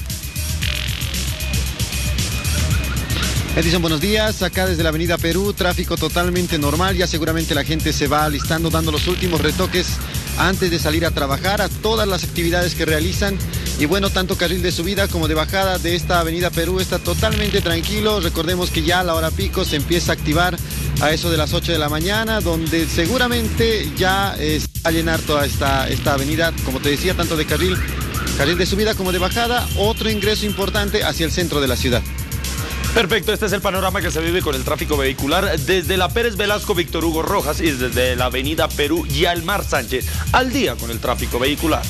Edison, buenos días. Acá desde la Avenida Perú, tráfico totalmente normal. Ya seguramente la gente se va alistando, dando los últimos retoques antes de salir a trabajar a todas las actividades que realizan. Y bueno, tanto carril de subida como de bajada de esta Avenida Perú está totalmente tranquilo. Recordemos que ya a la hora pico se empieza a activar a eso de las ocho de la mañana, donde seguramente ya eh, se va a llenar toda esta, esta avenida, como te decía, tanto de carril, carril de subida como de bajada. Otro ingreso importante hacia el centro de la ciudad. Perfecto, este es el panorama que se vive con el tráfico vehicular desde la Pérez Velasco Víctor Hugo Rojas y desde la Avenida Perú Yalmar Sánchez. Al día con el tráfico vehicular.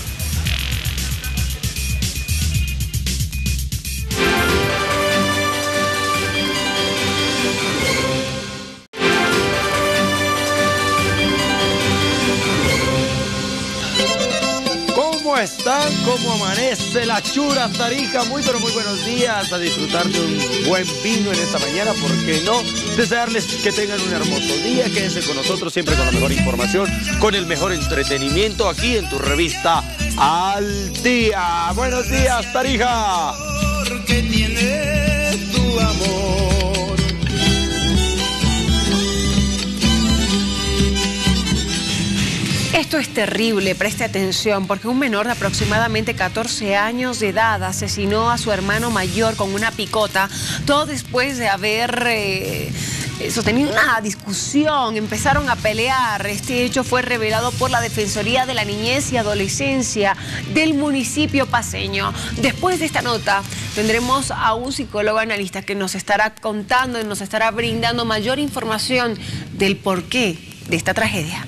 ¿Cómo están? ¿Cómo amanece la chura Tarija? Muy pero muy buenos días, a disfrutar de un buen vino en esta mañana, ¿por qué no? Desearles que tengan un hermoso día, quédense con nosotros siempre con la mejor información, con el mejor entretenimiento aquí en tu revista Al Día. Buenos días, Tarija. Porque tiene tu amor. Esto es terrible, preste atención, porque un menor de aproximadamente catorce años de edad asesinó a su hermano mayor con una picota, todo después de haber eh, sostenido una discusión, empezaron a pelear. Este hecho fue revelado por la Defensoría de la Niñez y Adolescencia del municipio paceño. Después de esta nota tendremos a un psicólogo analista que nos estará contando y nos estará brindando mayor información del porqué de esta tragedia.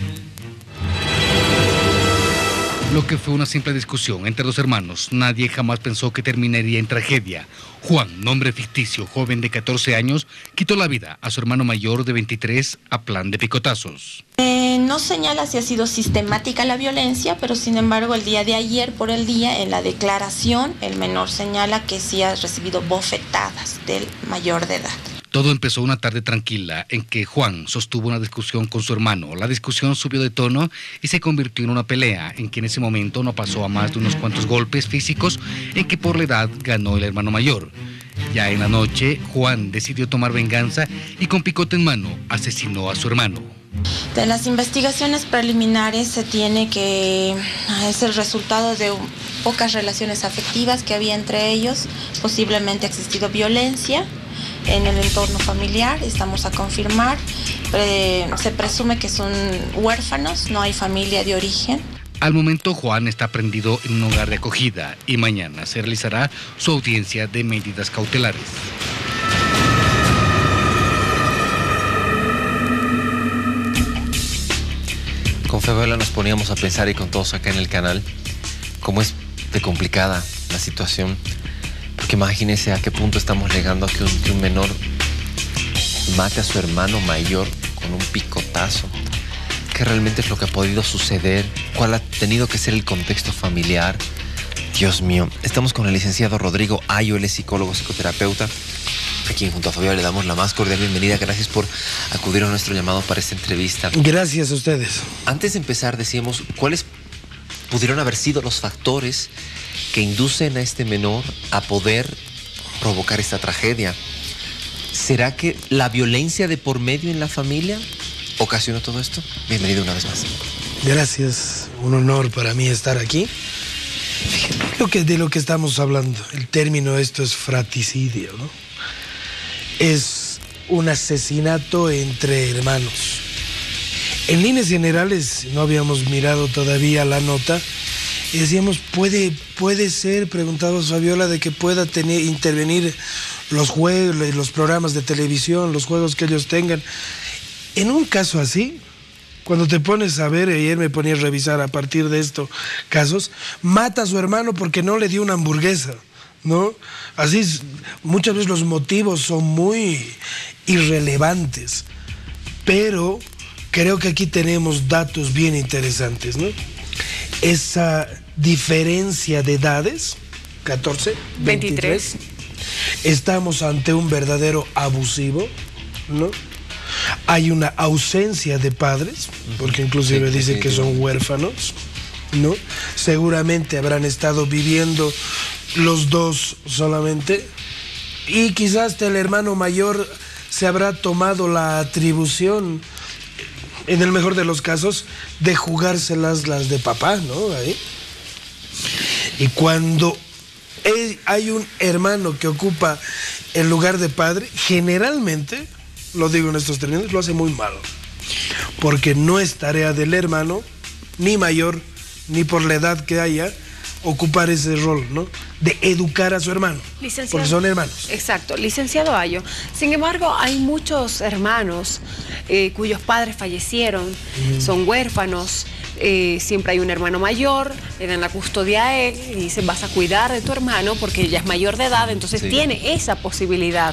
Lo que fue una simple discusión entre dos hermanos, nadie jamás pensó que terminaría en tragedia. Juan, nombre ficticio, joven de catorce años, quitó la vida a su hermano mayor de veintitrés a plan de picotazos. Eh, no señala si ha sido sistemática la violencia, pero sin embargo el día de ayer por el día, en la declaración, el menor señala que sí ha recibido bofetadas del mayor de edad. Todo empezó una tarde tranquila en que Juan sostuvo una discusión con su hermano. La discusión subió de tono y se convirtió en una pelea en que en ese momento no pasó a más de unos cuantos golpes físicos, en que por la edad ganó el hermano mayor. Ya en la noche, Juan decidió tomar venganza y con picote en mano asesinó a su hermano. De las investigaciones preliminares se tiene que es el resultado de pocas relaciones afectivas que había entre ellos. Posiblemente ha existido violencia en el entorno familiar, estamos a confirmar. Pre- se presume que son huérfanos, no hay familia de origen. Al momento, Juan está prendido en un hogar de acogida y mañana se realizará su audiencia de medidas cautelares. Con Fabiola nos poníamos a pensar, y con todos acá en el canal, cómo es de complicada la situación. Porque imagínense a qué punto estamos llegando a que un, que un menor mate a su hermano mayor con un picotazo. ¿Qué realmente es lo que ha podido suceder? ¿Cuál ha tenido que ser el contexto familiar? Dios mío. Estamos con el licenciado Rodrigo Ayo, él es psicólogo, psicoterapeuta, a quien junto a Fabiola le damos la más cordial bienvenida. Gracias por acudir a nuestro llamado para esta entrevista. Gracias a ustedes. Antes de empezar, decíamos, ¿cuáles pudieron haber sido los factores que inducen a este menor a poder provocar esta tragedia? ¿Será que la violencia de por medio en la familia ocasionó todo esto? Bienvenido una vez más. Gracias, un honor para mí estar aquí. Lo que, de lo que estamos hablando, el término esto es fratricidio, ¿no? Es un asesinato entre hermanos. En líneas generales, no habíamos mirado todavía la nota, y decíamos, puede, puede ser, preguntaba Fabiola, de que pueda tener, intervenir los juegos, los programas de televisión, los juegos que ellos tengan. En un caso así, cuando te pones a ver, ayer me ponía a revisar a partir de estos casos, mata a su hermano porque no le dio una hamburguesa, ¿no? Así, muchas veces los motivos son muy irrelevantes, pero creo que aquí tenemos datos bien interesantes, ¿no? Esa diferencia de edades, catorce, veintitrés, estamos ante un verdadero abusivo, ¿no? Hay una ausencia de padres, porque inclusive sí, dice sí, que sí. son huérfanos, ¿no? Seguramente habrán estado viviendo los dos solamente, y quizás hasta el hermano mayor se habrá tomado la atribución, en el mejor de los casos, de jugárselas las de papá, ¿no? Ahí. Y cuando hay un hermano que ocupa el lugar de padre, generalmente, lo digo en estos términos, lo hace muy mal, porque no es tarea del hermano, ni mayor, ni por la edad que haya, ocupar ese rol, ¿no? De educar a su hermano, licenciado, porque son hermanos. Exacto, licenciado Ayo. Sin embargo, hay muchos hermanos eh, cuyos padres fallecieron, mm. son huérfanos, eh, siempre hay un hermano mayor, le dan la custodia a él y dicen, vas a cuidar de tu hermano porque ella es mayor de edad, entonces sí. tiene esa posibilidad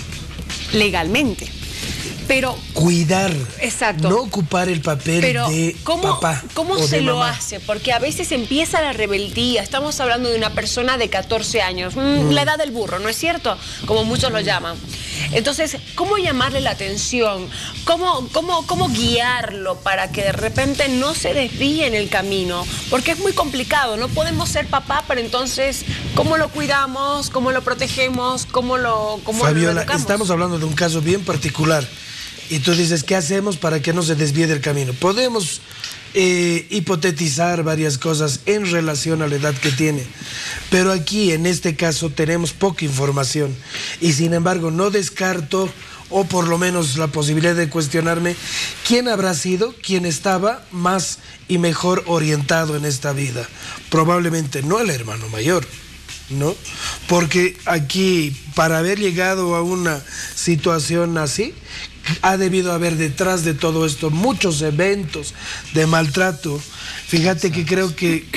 legalmente. Pero cuidar, exacto, no ocupar el papel pero de ¿cómo, papá ¿cómo o se de lo mamá? hace? Porque a veces empieza la rebeldía. Estamos hablando de una persona de catorce años, mm, mm. la edad del burro, ¿no es cierto? Como muchos lo llaman. Entonces, ¿cómo llamarle la atención? ¿Cómo, cómo, cómo guiarlo para que de repente no se desvíe en el camino? Porque es muy complicado, no podemos ser papá, pero entonces, ¿cómo lo cuidamos? ¿Cómo lo protegemos? ¿Cómo lo, cómo Fabiola, lo educamos? Estamos hablando de un caso bien particular. Y tú dices, ¿qué hacemos para que no se desvíe del camino? Podemos eh, hipotetizar varias cosas en relación a la edad que tiene, pero aquí, en este caso, tenemos poca información. Y sin embargo, no descarto, o por lo menos la posibilidad de cuestionarme, ¿quién habrá sido quien estaba más y mejor orientado en esta vida? Probablemente no el hermano mayor, ¿no? Porque aquí, para haber llegado a una situación así, ha debido haber detrás de todo esto muchos eventos de maltrato. Fíjate que creo que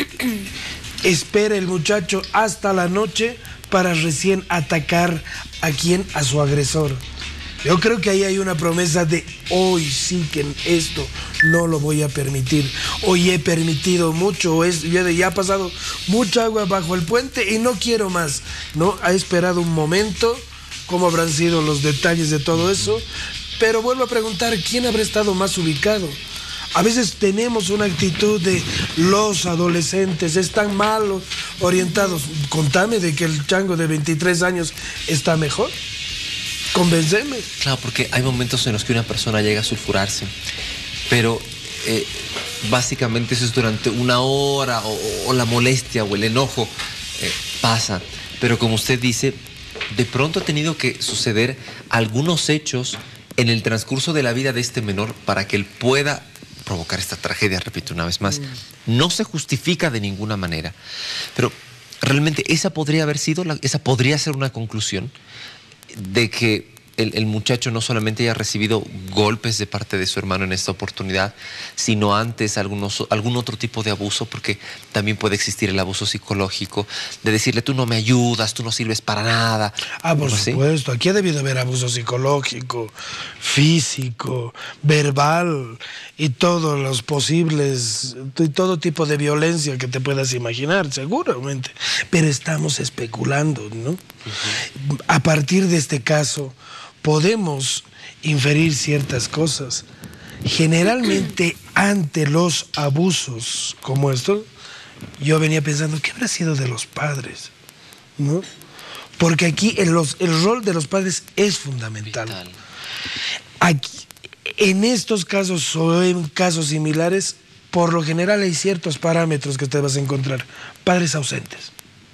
espera el muchacho hasta la noche para recién atacar a quien, a su agresor. Yo creo que ahí hay una promesa de hoy sí que esto no lo voy a permitir. Hoy he permitido mucho, es, ya ha pasado mucha agua bajo el puente y no quiero más, ¿no? Ha esperado un momento cómo habrán sido los detalles de todo eso, pero vuelvo a preguntar, ¿quién habrá estado más ubicado? A veces tenemos una actitud de los adolescentes están mal orientados. Contame de que el chango de veintitrés años está mejor. Convénceme. Claro, porque hay momentos en los que una persona llega a sulfurarse, pero eh, básicamente eso es durante una hora o, o la molestia o el enojo eh, pasa. Pero como usted dice, de pronto ha tenido que suceder algunos hechos en el transcurso de la vida de este menor para que él pueda provocar esta tragedia, repito una vez más. No se justifica de ninguna manera, pero realmente esa podría haber sido, la, esa podría ser una conclusión de que el, el muchacho no solamente haya recibido golpes de parte de su hermano en esta oportunidad, sino antes algunos, algún otro tipo de abuso, porque también puede existir el abuso psicológico, de decirle, tú no me ayudas, tú no sirves para nada. Ah, por supuesto, aquí ha debido haber abuso psicológico, físico, verbal y todos los posibles, y todo tipo de violencia que te puedas imaginar, seguramente. Pero estamos especulando, ¿no? Uh-huh. A partir de este caso, podemos inferir ciertas cosas. Generalmente, ante los abusos como estos, yo venía pensando, ¿qué habrá sido de los padres? ¿No? Porque aquí el, los, el rol de los padres es fundamental. Vital. Aquí, en estos casos o en casos similares, por lo general hay ciertos parámetros que te vas a encontrar. Padres ausentes.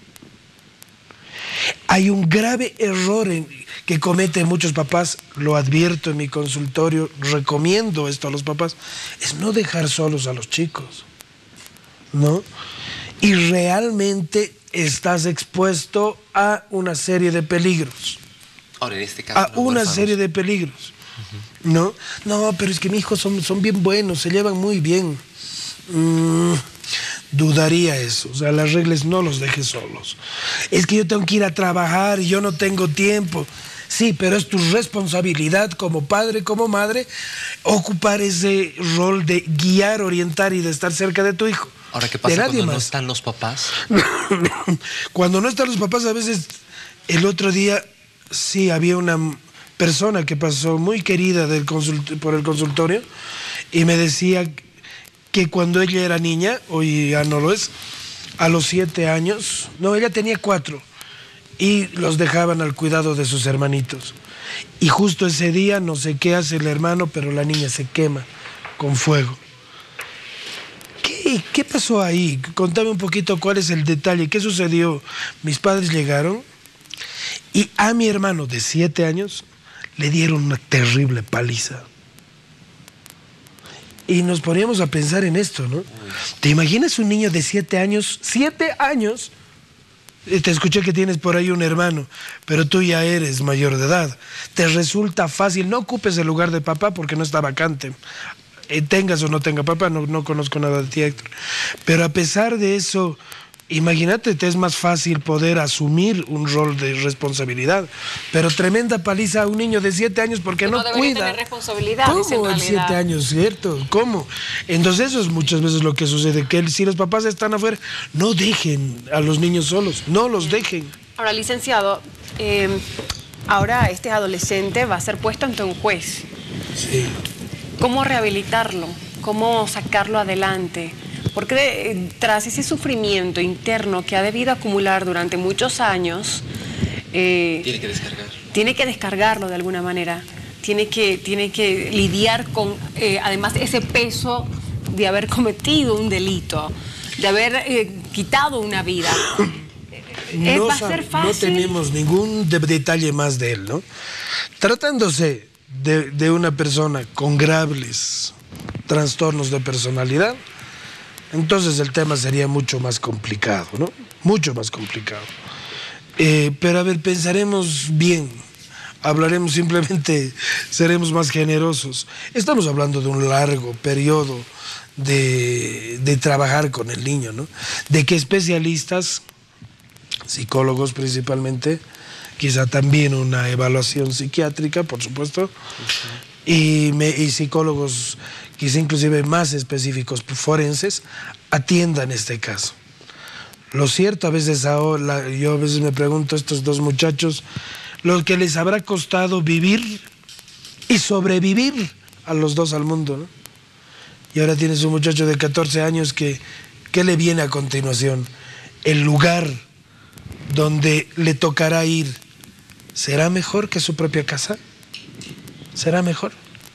Hay un grave error en, que cometen muchos papás, lo advierto en mi consultorio, recomiendo esto a los papás, es no dejar solos a los chicos, ¿no? Y realmente estás expuesto a una serie de peligros. Ahora, en este caso, a una huérfanos. serie de peligros, uh-huh. ¿no? No, pero es que mis hijos son, son bien buenos, se llevan muy bien. Mm, dudaría eso, o sea, las reglas no los dejes solos. Es que yo tengo que ir a trabajar y yo no tengo tiempo. Sí, pero es tu responsabilidad como padre, como madre, ocupar ese rol de guiar, orientar y de estar cerca de tu hijo. Ahora, ¿qué pasa cuando más? no están los papás? Cuando no están los papás, a veces, el otro día, sí, había una persona que pasó muy querida del consult- por el consultorio y me decía que cuando ella era niña, hoy ya no lo es, a los siete años, no, ella tenía cuatro, y los dejaban al cuidado de sus hermanitos. Y justo ese día, no sé qué hace el hermano, pero la niña se quema con fuego. ¿Qué, qué pasó ahí? Contame un poquito cuál es el detalle, qué sucedió. Mis padres llegaron y a mi hermano de siete años le dieron una terrible paliza. Y nos poníamos a pensar en esto, ¿no? ¿Te imaginas un niño de siete años, siete años? Te escuché que tienes por ahí un hermano, pero tú ya eres mayor de edad. Te resulta fácil, no ocupes el lugar de papá porque no está vacante. Eh, tengas o no tenga papá, no, no conozco nada de ti, Héctor. Pero a pesar de eso, imagínate, te es más fácil poder asumir un rol de responsabilidad. Pero tremenda paliza a un niño de siete años porque no, no cuida. Tener responsabilidad. ¿Cómo en siete años, cierto? ¿Cómo? Entonces eso es muchas veces lo que sucede, que si los papás están afuera, no dejen a los niños solos, no los dejen. Ahora, licenciado, eh, ahora este adolescente va a ser puesto ante un juez. Sí. ¿Cómo rehabilitarlo? ¿Cómo sacarlo adelante? Porque eh, tras ese sufrimiento interno que ha debido acumular durante muchos años, eh, tiene que descargar. Tiene que descargarlo de alguna manera. Tiene que, tiene que lidiar con, eh, además, ese peso de haber cometido un delito, de haber eh, quitado una vida. No, ¿Va a ser fácil? No tenemos ningún de detalle más de él, ¿no? Tratándose de, de una persona con graves trastornos de personalidad, entonces el tema sería mucho más complicado, ¿no? Mucho más complicado. Eh, pero a ver, pensaremos bien, hablaremos simplemente, seremos más generosos. Estamos hablando de un largo periodo de, de trabajar con el niño, ¿no? De que especialistas, psicólogos principalmente, quizá también una evaluación psiquiátrica, por supuesto, uh-huh. y, me, y psicólogos quizá inclusive más específicos, forenses, atiendan este caso. Lo cierto, a veces ahora, yo a veces me pregunto, estos dos muchachos, lo que les habrá costado vivir y sobrevivir a los dos al mundo, ¿no? Y ahora tienes un muchacho de catorce años que, ¿qué le viene a continuación? El lugar donde le tocará ir, ¿será mejor que su propia casa? ¿Será mejor?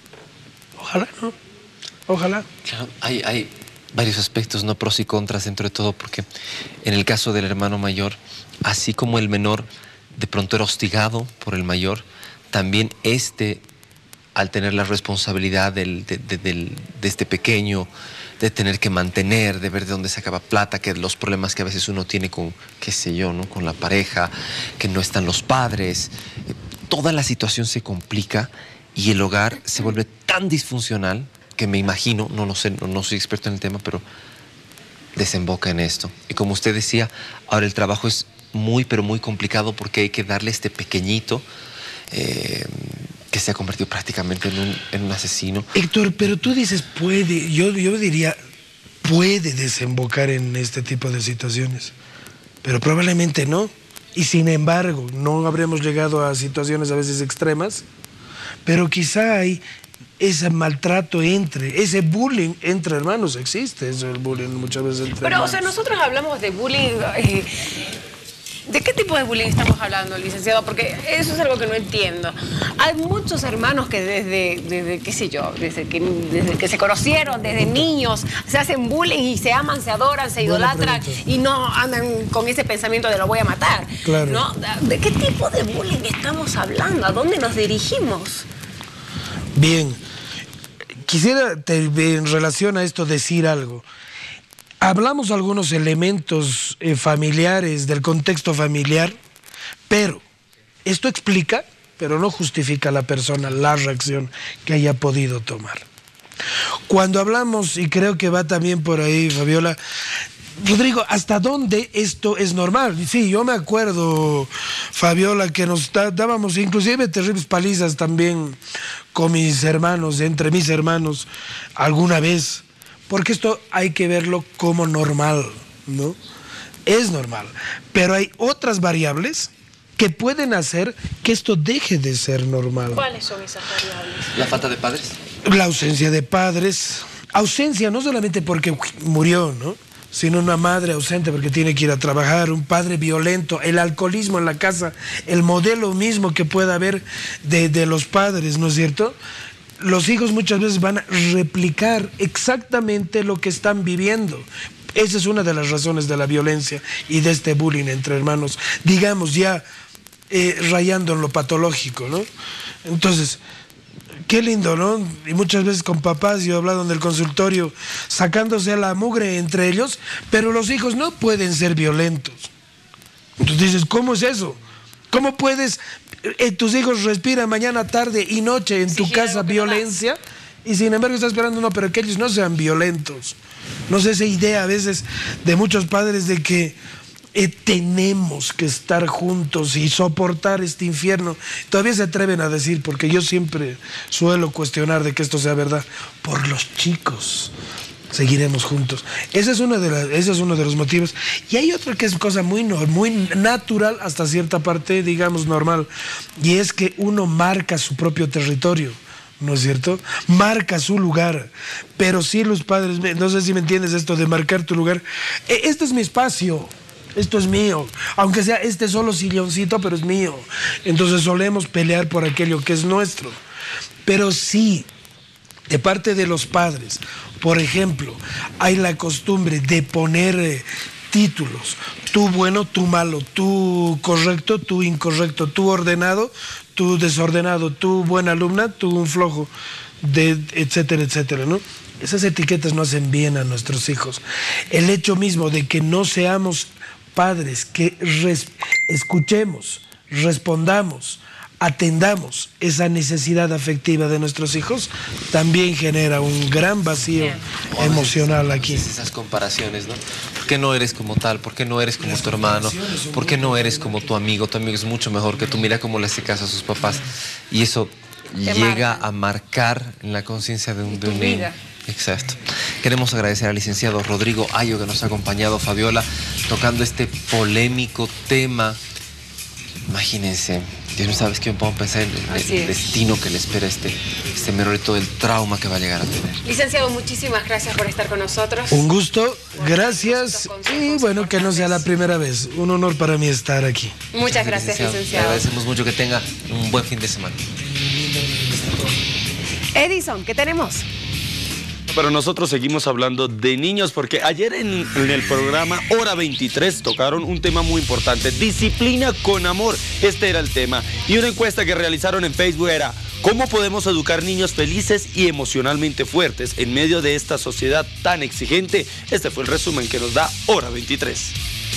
Ojalá, ¿no? Ojalá. Claro, hay, hay varios aspectos, no pros y contras dentro de todo, porque en el caso del hermano mayor, así como el menor de pronto era hostigado por el mayor, también este, al tener la responsabilidad del, de, de, del, de este pequeño, de tener que mantener, de ver de dónde sacaba plata, que los problemas que a veces uno tiene con, qué sé yo, ¿no? Con la pareja, que no están los padres, eh, toda la situación se complica y el hogar se vuelve tan disfuncional que me imagino, no lo sé, no, no soy experto en el tema, pero desemboca en esto. Y como usted decía, ahora el trabajo es muy, pero muy complicado porque hay que darle a este pequeñito eh, que se ha convertido prácticamente en un, en un asesino. Héctor, pero tú dices puede, yo, yo diría puede desembocar en este tipo de situaciones, pero probablemente no. Y sin embargo, no habremos llegado a situaciones a veces extremas, pero quizá hay ese maltrato entre, ese bullying entre hermanos, existe eso, el bullying muchas veces entre Pero, hermanos. o sea, nosotros hablamos de bullying, eh, ¿de qué tipo de bullying estamos hablando, licenciado? Porque eso es algo que no entiendo. Hay muchos hermanos que desde, desde qué sé yo, desde que, desde que se conocieron, desde niños, se hacen bullying y se aman, se adoran, se idolatran y no andan con ese pensamiento de lo voy a matar. Claro. ¿No? ¿De qué tipo de bullying estamos hablando? ¿A dónde nos dirigimos? Bien, quisiera te, en relación a esto decir algo. Hablamos algunos elementos eh, familiares, del contexto familiar, pero esto explica, pero no justifica a la persona la reacción que haya podido tomar. Cuando hablamos, y creo que va también por ahí, Fabiola, Rodrigo, ¿hasta dónde esto es normal? Sí, yo me acuerdo, Fabiola, que nos da, dábamos inclusive terribles palizas también con mis hermanos, entre mis hermanos, alguna vez. Porque esto hay que verlo como normal, ¿no? Es normal. Pero hay otras variables que pueden hacer que esto deje de ser normal. ¿Cuáles son esas variables? ¿La falta de padres? La ausencia de padres. Ausencia no solamente porque murió, ¿no? Sino una madre ausente porque tiene que ir a trabajar, un padre violento, el alcoholismo en la casa, el modelo mismo que pueda haber de, de los padres, ¿no es cierto? Los hijos muchas veces van a replicar exactamente lo que están viviendo. Esa es una de las razones de la violencia y de este bullying entre hermanos, digamos ya eh, rayando en lo patológico, ¿no? Entonces, qué lindo, ¿no? Y muchas veces con papás, yo he hablado en el consultorio, sacándose la mugre entre ellos, pero los hijos no pueden ser violentos. Entonces dices, ¿cómo es eso? ¿Cómo puedes, eh, tus hijos respiran mañana, tarde y noche en tu casa violencia? Y sin embargo estás esperando, no, pero que ellos no sean violentos. No sé, esa idea a veces de muchos padres de que eh, tenemos que estar juntos y soportar este infierno. Todavía se atreven a decir, porque yo siempre suelo cuestionar de que esto sea verdad, por los chicos seguiremos juntos. Ese es uno de, la, ese es uno de los motivos. Y hay otra que es cosa muy, muy natural, hasta cierta parte, digamos, normal, y es que uno marca su propio territorio, ¿no es cierto? Marca su lugar. Pero sí los padres, no sé si me entiendes esto de marcar tu lugar. Este es mi espacio, esto es mío. Aunque sea este solo silloncito, pero es mío. Entonces solemos pelear por aquello que es nuestro. Pero sí, de parte de los padres, por ejemplo, hay la costumbre de poner eh, títulos. Tú bueno, tú malo, tú correcto, tú incorrecto, tú ordenado, tú desordenado, tú buena alumna, tú un flojo, de, etcétera, etcétera, ¿no? Esas etiquetas no hacen bien a nuestros hijos. El hecho mismo de que no seamos padres, que res, escuchemos, respondamos, atendamos esa necesidad afectiva de nuestros hijos, también genera un gran vacío Bien. emocional aquí. Esas comparaciones, ¿no? ¿Por qué no eres como tal? ¿Por qué no eres como Las tu hermano? ¿Por qué no eres como tu amigo? Tu amigo es mucho mejor que tú. Mira cómo le hace caso a sus papás. Y eso Te llega marca. a marcar en la conciencia de un, de un niño. Exacto. Queremos agradecer al licenciado Rodrigo Ayo que nos ha acompañado, Fabiola, tocando este polémico tema. Imagínense, Dios mío, ¿sabes qué? Me pongo a pensar en el, el destino que le espera a este, este menor y todo el trauma que va a llegar a tener. Licenciado, muchísimas gracias por estar con nosotros. Un gusto, gracias y bueno, que no sea la primera vez. Un honor para mí estar aquí. Muchas gracias, licenciado. Le agradecemos mucho, que tenga un buen fin de semana. Edison, ¿qué tenemos? Pero nosotros seguimos hablando de niños porque ayer en, en el programa Hora veintitrés tocaron un tema muy importante, disciplina con amor. Este era el tema. Y una encuesta que realizaron en Facebook era: ¿cómo podemos educar niños felices y emocionalmente fuertes en medio de esta sociedad tan exigente? Este fue el resumen que nos da Hora veintitrés.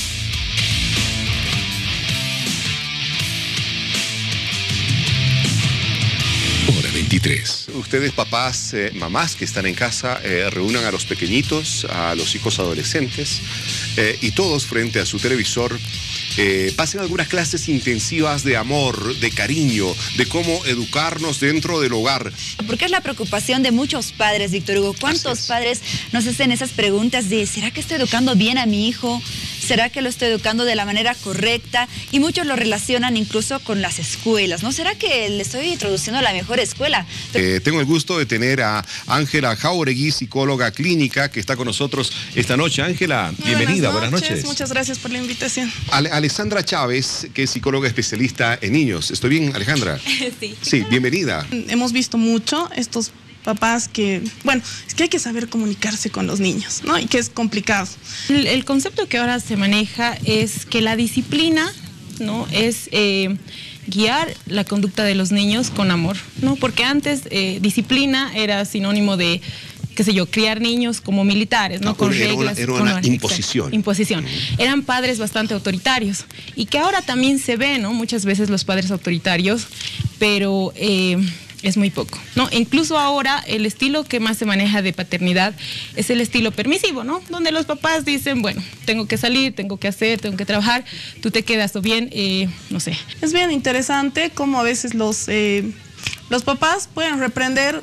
veintitrés. Ustedes, papás, eh, mamás que están en casa, eh, reúnan a los pequeñitos, a los hijos adolescentes, eh, y todos frente a su televisor eh, pasen algunas clases intensivas de amor, de cariño, de cómo educarnos dentro del hogar. Porque es la preocupación de muchos padres, Víctor Hugo. ¿Cuántos padres nos hacen esas preguntas de ¿será que estoy educando bien a mi hijo? ¿Será que lo estoy educando de la manera correcta? Y muchos lo relacionan incluso con las escuelas, ¿no? ¿Será que le estoy introduciendo a la mejor escuela? Eh, tengo el gusto de tener a Ángela Jauregui, psicóloga clínica, que está con nosotros esta noche. Ángela, bienvenida, buenas noches. buenas noches. Muchas gracias por la invitación. Ale Alessandra Chávez, que es psicóloga especialista en niños. ¿Estoy bien, Alejandra? Sí. Sí, bienvenida. Hemos visto mucho estos papás que, bueno, es que hay que saber comunicarse con los niños, ¿no? Y que es complicado. El, el concepto que ahora se maneja es que la disciplina, ¿no? Es eh, guiar la conducta de los niños con amor, ¿no? Porque antes eh, disciplina era sinónimo de, qué sé yo, criar niños como militares, ¿no? no con era reglas. Una, era con una horas, imposición. Exacto, imposición. Eran padres bastante autoritarios y que ahora también se ve, ¿no? Muchas veces los padres autoritarios, pero eh, es muy poco, ¿no? Incluso ahora el estilo que más se maneja de paternidad es el estilo permisivo, ¿no? Donde los papás dicen, bueno, tengo que salir, tengo que hacer, tengo que trabajar, tú te quedas o bien, eh, no sé. Es bien interesante cómo a veces los, eh, los papás pueden reprender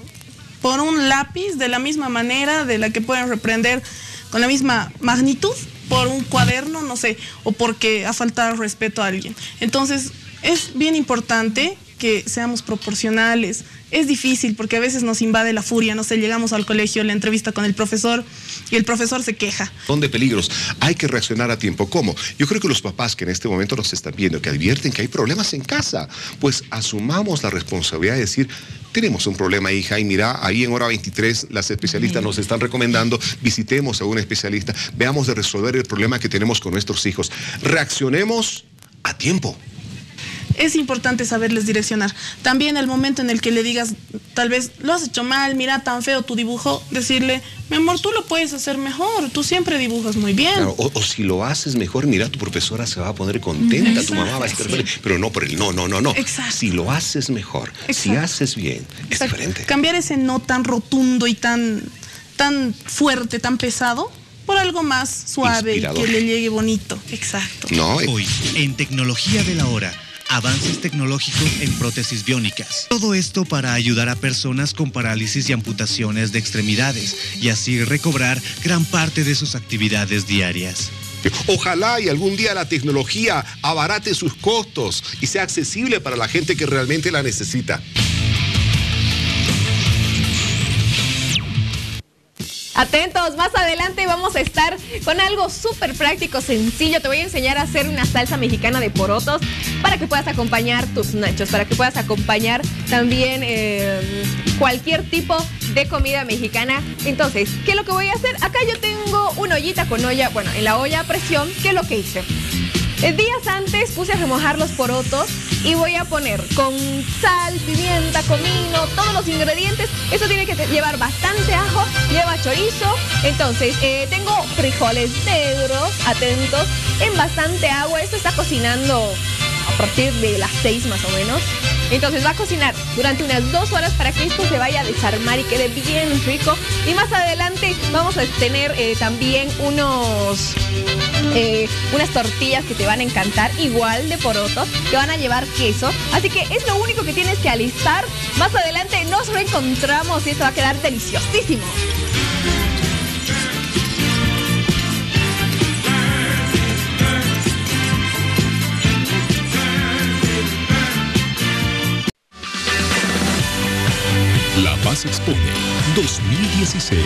por un lápiz de la misma manera de la que pueden reprender con la misma magnitud por un cuaderno, no sé, o porque ha faltado respeto a alguien. Entonces, es bien importante que seamos proporcionales. Es difícil porque a veces nos invade la furia, no sé, llegamos al colegio, la entrevista con el profesor y el profesor se queja. Son de peligros, hay que reaccionar a tiempo. ¿Cómo? Yo creo que los papás que en este momento nos están viendo, que advierten que hay problemas en casa, pues asumamos la responsabilidad de decir, tenemos un problema, hija, y mira, ahí en Hora veintitrés las especialistas nos están recomendando, visitemos a un especialista, veamos de resolver el problema que tenemos con nuestros hijos. Reaccionemos a tiempo. Es importante saberles direccionar. También el momento en el que le digas, tal vez, lo has hecho mal, mira, tan feo tu dibujo, decirle, mi amor, tú lo puedes hacer mejor, tú siempre dibujas muy bien. Claro, o, o si lo haces mejor, mira, tu profesora se va a poner contenta, exacto, tu mamá va a estar feliz, pero no por el no, no, no, no. Exacto. Si lo haces mejor, exacto, si haces bien, es exacto, diferente. Cambiar ese no tan rotundo y tan, tan fuerte, tan pesado, por algo más suave, inspirador, que le llegue bonito. Exacto. No, eh. Hoy, en Tecnología de la Hora, avances tecnológicos en prótesis biónicas. Todo esto para ayudar a personas con parálisis y amputaciones de extremidades y así recobrar gran parte de sus actividades diarias. Ojalá y algún día la tecnología abarate sus costos y sea accesible para la gente que realmente la necesita. Atentos, más adelante vamos a estar con algo súper práctico, sencillo. Te voy a enseñar a hacer una salsa mexicana de porotos para que puedas acompañar tus nachos, para que puedas acompañar también eh, cualquier tipo de comida mexicana. Entonces, ¿qué es lo que voy a hacer? Acá yo tengo una ollita con olla, bueno, en la olla a presión, ¿qué es lo que hice? Días antes puse a remojar los porotos y voy a poner con sal, pimienta, comino, todos los ingredientes. Eso tiene que llevar bastante ajo, lleva chorizo. Entonces, eh, tengo frijoles negros, atentos, en bastante agua. Esto está cocinando a partir de las seis más o menos. Entonces va a cocinar durante unas dos horas para que esto se vaya a desarmar y quede bien rico. Y más adelante vamos a tener eh, también unos... Eh, unas tortillas que te van a encantar, igual de porotos, que van a llevar queso. Así que es lo único que tienes que alistar. Más adelante nos reencontramos y esto va a quedar deliciosísimo. Paz Expone dos mil dieciséis.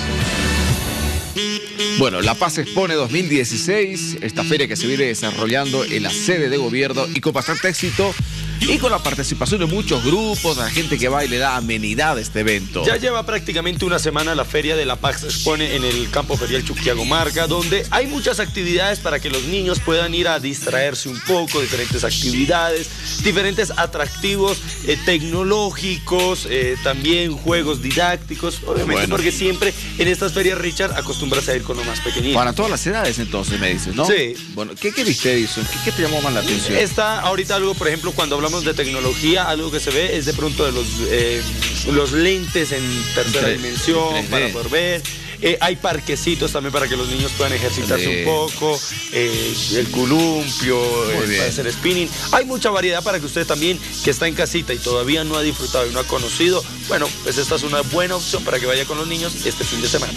Bueno, La Paz Expone dos mil dieciséis, esta feria que se viene desarrollando en la sede de gobierno y con bastante éxito y con la participación de muchos grupos, de la gente que va y le da amenidad a este evento. Ya lleva prácticamente una semana la feria de La Paz Expone en el campo ferial Chuquiagomarca, donde hay muchas actividades para que los niños puedan ir a distraerse un poco, diferentes actividades, diferentes atractivos eh, tecnológicos, eh, también juegos didácticos, obviamente bueno. Porque siempre en estas ferias, Richard, acostumbras a ir con lo más pequeñito. Para todas las edades entonces, me dices, ¿no? Sí. Bueno, ¿qué, qué viste, Edison? ¿Qué, ¿Qué te llamó más la atención? Está ahorita algo, por ejemplo, cuando hablamos de tecnología, algo que se ve es de pronto de los, eh, los lentes en tercera Tre- dimensión tres D. para poder ver. Eh, hay parquecitos también para que los niños puedan ejercitarse Sí. un poco, eh, el columpio, eh, bien. para hacer spinning. Hay mucha variedad para que usted también, que está en casita y todavía no ha disfrutado y no ha conocido, bueno, pues esta es una buena opción para que vaya con los niños este fin de semana.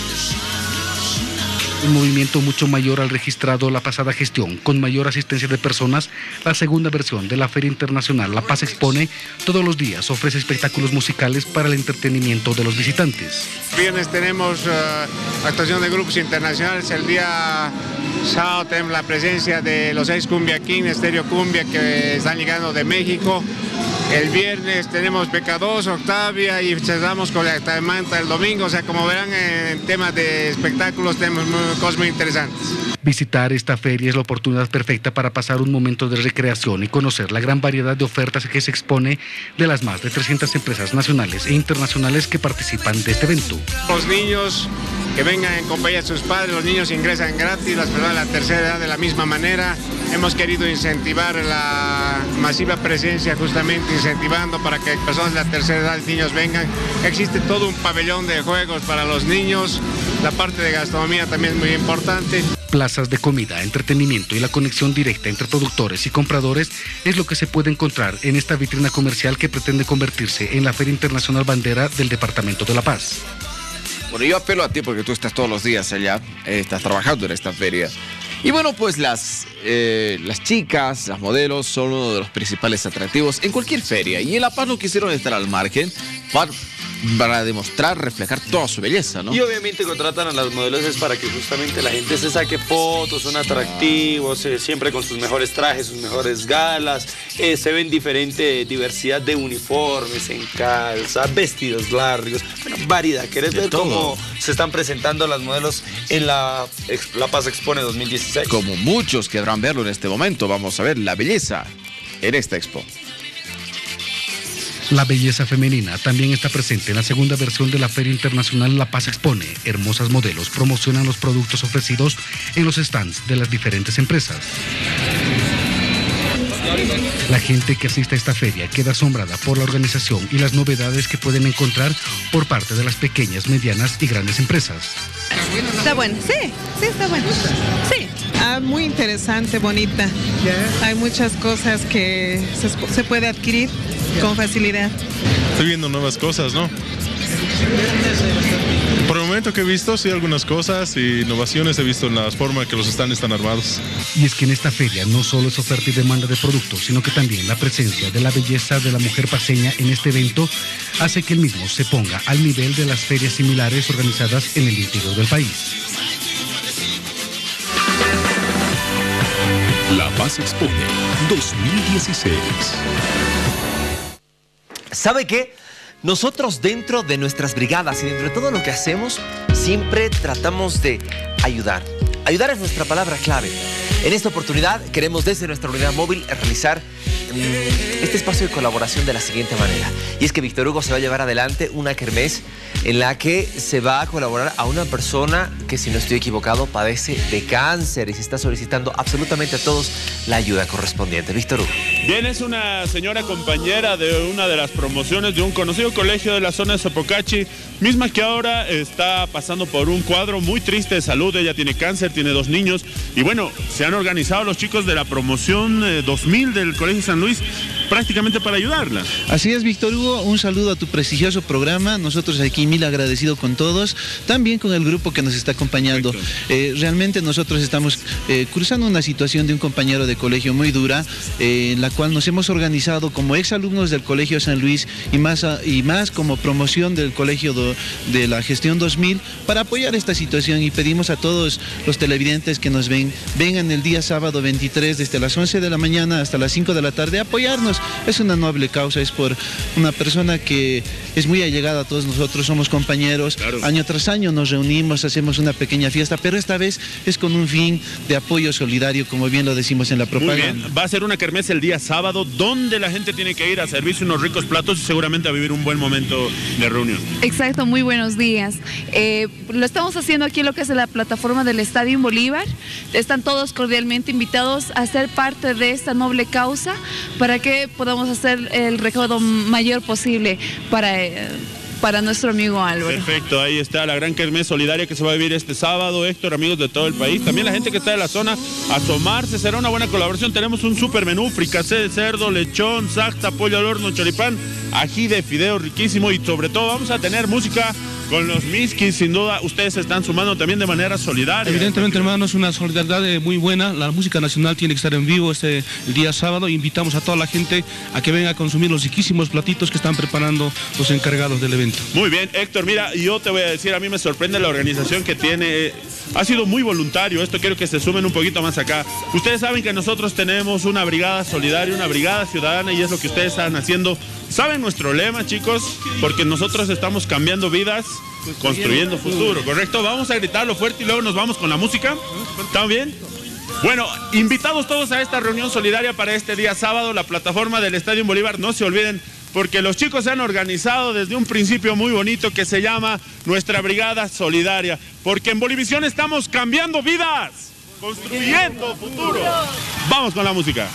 Un movimiento mucho mayor al registrado la pasada gestión, con mayor asistencia de personas. La segunda versión de la Feria Internacional La Paz Expone todos los días ofrece espectáculos musicales para el entretenimiento de los visitantes. Viernes tenemos uh, actuación de grupos internacionales. El día sábado tenemos la presencia de los seis Cumbia King, Estéreo Cumbia, que están llegando de México. El viernes tenemos Pecados, Octavia y cerramos con la Manta el domingo. O sea, como verán, en temas de espectáculos tenemos muy, cosas muy interesantes. Visitar esta feria es la oportunidad perfecta para pasar un momento de recreación y conocer la gran variedad de ofertas que se expone de las más de trescientas empresas nacionales e internacionales que participan de este evento. Los niños que vengan en compañía de sus padres, los niños ingresan gratis, las personas de la tercera edad de la misma manera. Hemos querido incentivar la masiva presencia, justamente incentivando para que personas de la tercera edad, niños vengan. Existe todo un pabellón de juegos para los niños, la parte de gastronomía también es muy importante. Plazas de comida, entretenimiento y la conexión directa entre productores y compradores es lo que se puede encontrar en esta vitrina comercial que pretende convertirse en la Feria Internacional Bandera del Departamento de La Paz. Bueno, yo apelo a ti porque tú estás todos los días allá, eh, estás trabajando en esta feria. Y bueno, pues las, eh, las chicas, las modelos son uno de los principales atractivos en cualquier feria. Y en La Paz no quisieron estar al margen para, para demostrar, reflejar toda su belleza, ¿no? Y obviamente contratan a las modelos es para que justamente la gente se saque fotos, son atractivos, eh, siempre con sus mejores trajes, sus mejores galas. Eh, se ven diferente diversidad de uniformes en calza, vestidos largos, bueno, variedad. ¿Querés ver cómo se están presentando las modelos en la, la Paz Expone dos mil dieciséis? Como muchos querrán verlo en este momento, vamos a ver la belleza en esta expo. La belleza femenina también está presente en la segunda versión de la Feria Internacional La Paz Expone. Hermosas modelos promocionan los productos ofrecidos en los stands de las diferentes empresas. La gente que asiste a esta feria queda asombrada por la organización y las novedades que pueden encontrar por parte de las pequeñas, medianas y grandes empresas. Está bueno, sí, sí está bueno. Sí, ah, muy interesante, bonita. Hay muchas cosas que se, se puede adquirir con facilidad. Estoy viendo nuevas cosas, ¿no? Por el momento que he visto, sí, algunas cosas y innovaciones he visto en la forma que los stands están armados. Y es que en esta feria no solo es oferta y demanda de productos, sino que también la presencia de la belleza de la mujer paceña en este evento hace que el mismo se ponga al nivel de las ferias similares organizadas en el interior del país. La Paz Expone dos mil dieciséis. ¿Sabe qué? Nosotros dentro de nuestras brigadas y dentro de todo lo que hacemos, siempre tratamos de ayudar. Ayudar es nuestra palabra clave. En esta oportunidad queremos desde nuestra unidad móvil realizar mmm, este espacio de colaboración de la siguiente manera. Y es que Víctor Hugo se va a llevar adelante una kermés en la que se va a colaborar a una persona que, si no estoy equivocado, padece de cáncer y se está solicitando absolutamente a todos la ayuda correspondiente. Víctor Hugo. Bien, es una señora compañera de una de las promociones de un conocido colegio de la zona de Sopocachi, misma que ahora está pasando por un cuadro muy triste de salud. Ella tiene cáncer, tiene dos niños y bueno, se han organizado los chicos de la promoción eh, dos mil del Colegio San Luis prácticamente para ayudarla. Así es, Víctor Hugo, un saludo a tu prestigioso programa. Nosotros aquí mil agradecido con todos, también con el grupo que nos está acompañando. Eh, realmente nosotros estamos eh, cruzando una situación de un compañero de colegio muy dura, eh, en la cual nos hemos organizado como exalumnos del Colegio San Luis y más, a, y más como promoción del Colegio do, de la Gestión dos mil para apoyar esta situación, y pedimos a todos los televidentes que nos ven, vengan el día sábado veintitrés desde las once de la mañana hasta las cinco de la tarde a apoyarnos. Es una noble causa, es por una persona que es muy allegada a todos nosotros, somos compañeros, claro. Año tras año nos reunimos, hacemos una pequeña fiesta, pero esta vez es con un fin de apoyo solidario, como bien lo decimos en la propaganda. Muy bien, va a ser una kermés el día sábado, donde la gente tiene que ir a servirse unos ricos platos y seguramente a vivir un buen momento de reunión. Exacto, muy buenos días. Eh, lo estamos haciendo aquí en lo que es la plataforma del Estadio Bolívar. Están todos cordialmente invitados a ser parte de esta noble causa para que podamos hacer el recaudo mayor posible para... Eh, para nuestro amigo Álvaro. Perfecto, ahí está la gran kermés solidaria que se va a vivir este sábado, Héctor, amigos de todo el país. También la gente que está de la zona, asomarse, será una buena colaboración. Tenemos un super menú, fricasé de cerdo, lechón, sacta, pollo al horno, choripán, ají de fideo riquísimo, y sobre todo vamos a tener música con los Miskis. Sin duda ustedes se están sumando también de manera solidaria. Evidentemente, hermanos, una solidaridad eh, muy buena. La música nacional tiene que estar en vivo este el día sábado. Invitamos a toda la gente a que venga a consumir los riquísimos platitos que están preparando los encargados del evento. Muy bien, Héctor, mira, yo te voy a decir, a mí me sorprende la organización que tiene. Ha sido muy voluntario esto, quiero que se sumen un poquito más acá. Ustedes saben que nosotros tenemos una brigada solidaria, una brigada ciudadana, y es lo que ustedes están haciendo. ¿Saben nuestro lema, chicos? Porque nosotros estamos cambiando vidas, construyendo futuro, ¿correcto? Vamos a gritarlo fuerte y luego nos vamos con la música. ¿Están bien? Bueno, invitados todos a esta reunión solidaria para este día sábado, la plataforma del Estadio Bolívar. No se olviden, porque los chicos se han organizado desde un principio muy bonito que se llama Nuestra Brigada Solidaria. Porque en Bolivisión estamos cambiando vidas, construyendo futuro. Vamos con la música.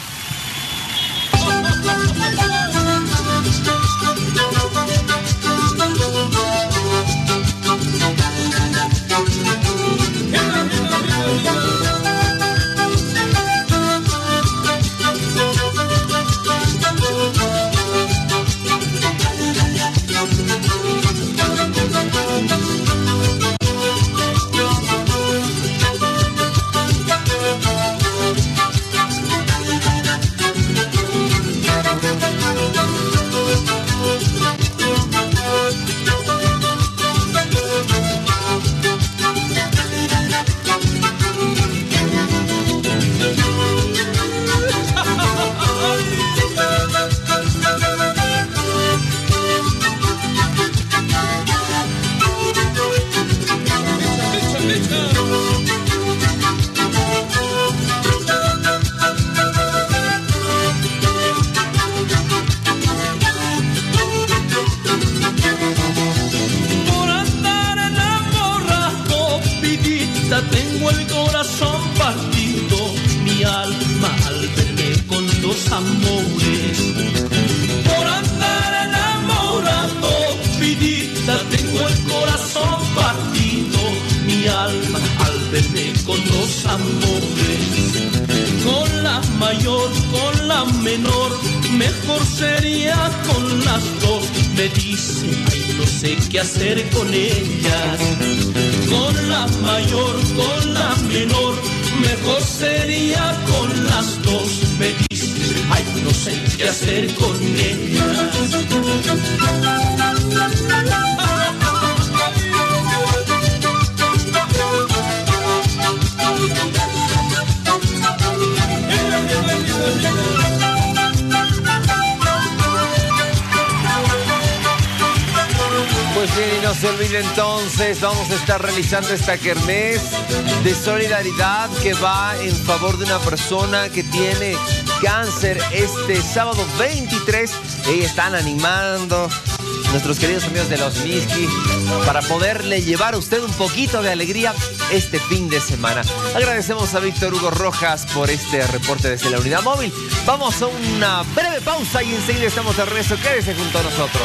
Tengo el corazón partido, mi alma al verme con dos amores. Por andar enamorado, vidita, tengo el corazón partido, mi alma al verme con dos amores. Con la mayor, con la menor, mejor sería con las dos. Me dice, ay, no sé qué hacer con ellas. Con la mayor, con la menor, mejor sería con las dos. Me dice, ay, no sé qué hacer con ellas. Pues bien, y no se olviden entonces, vamos a estar realizando esta kermés de solidaridad que va en favor de una persona que tiene cáncer este sábado veintitrés. Y están animando nuestros queridos amigos de los Miski para poderle llevar a usted un poquito de alegría este fin de semana. Agradecemos a Víctor Hugo Rojas por este reporte desde la unidad móvil. Vamos a una breve pausa y enseguida estamos de regreso. Quédese junto a nosotros.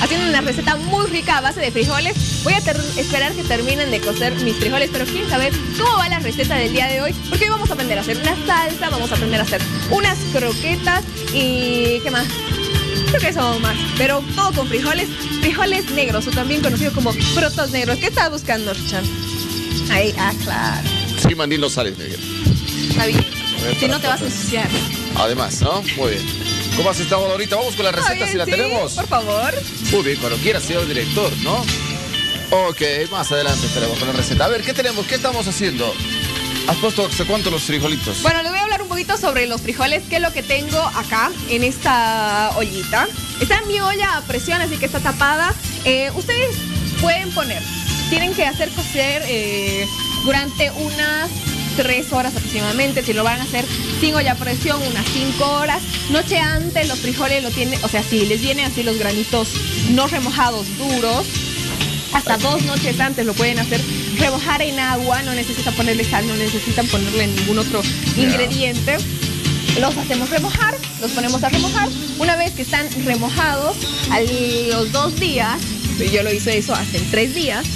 haciendo una receta muy rica a base de frijoles. Voy a esperar que terminen de cocer mis frijoles, pero quieren saber cómo va la receta del día de hoy, porque hoy vamos a aprender a hacer una salsa, vamos a aprender a hacer unas croquetas y ¿qué más? Creo que eso más, pero todo con frijoles, frijoles negros, o también conocidos como frutos negros. ¿Qué estás buscando, Richard? Ahí, ah, claro. Sí, mandil no sales, me dijeron. Está bien, si no te vas a ensuciar. Además, ¿no? Muy bien. ¿Cómo has estado ahorita? Vamos con la receta, bien, si la sí, tenemos. Por favor. Muy bien, cuando quiera, señor director, ¿no? Ok, más adelante estaremos con la receta. A ver, ¿qué tenemos? ¿Qué estamos haciendo? ¿Has puesto hace cuánto los frijolitos? Bueno, les voy a hablar un poquito sobre los frijoles, que es lo que tengo acá en esta ollita. Está en mi olla a presión, así que está tapada. Eh, ustedes pueden poner, tienen que hacer cocer eh, durante unas tres horas aproximadamente. Si lo van a hacer sin olla a presión, unas cinco horas. Noche antes los frijoles lo tienen, o sea, si les vienen así los granitos no remojados duros, hasta dos noches antes lo pueden hacer remojar en agua. No necesitan ponerle sal, no necesitan ponerle ningún otro yeah. ingrediente. Los hacemos remojar, los ponemos a remojar. Una vez que están remojados, a los dos días, yo lo hice eso hace tres días,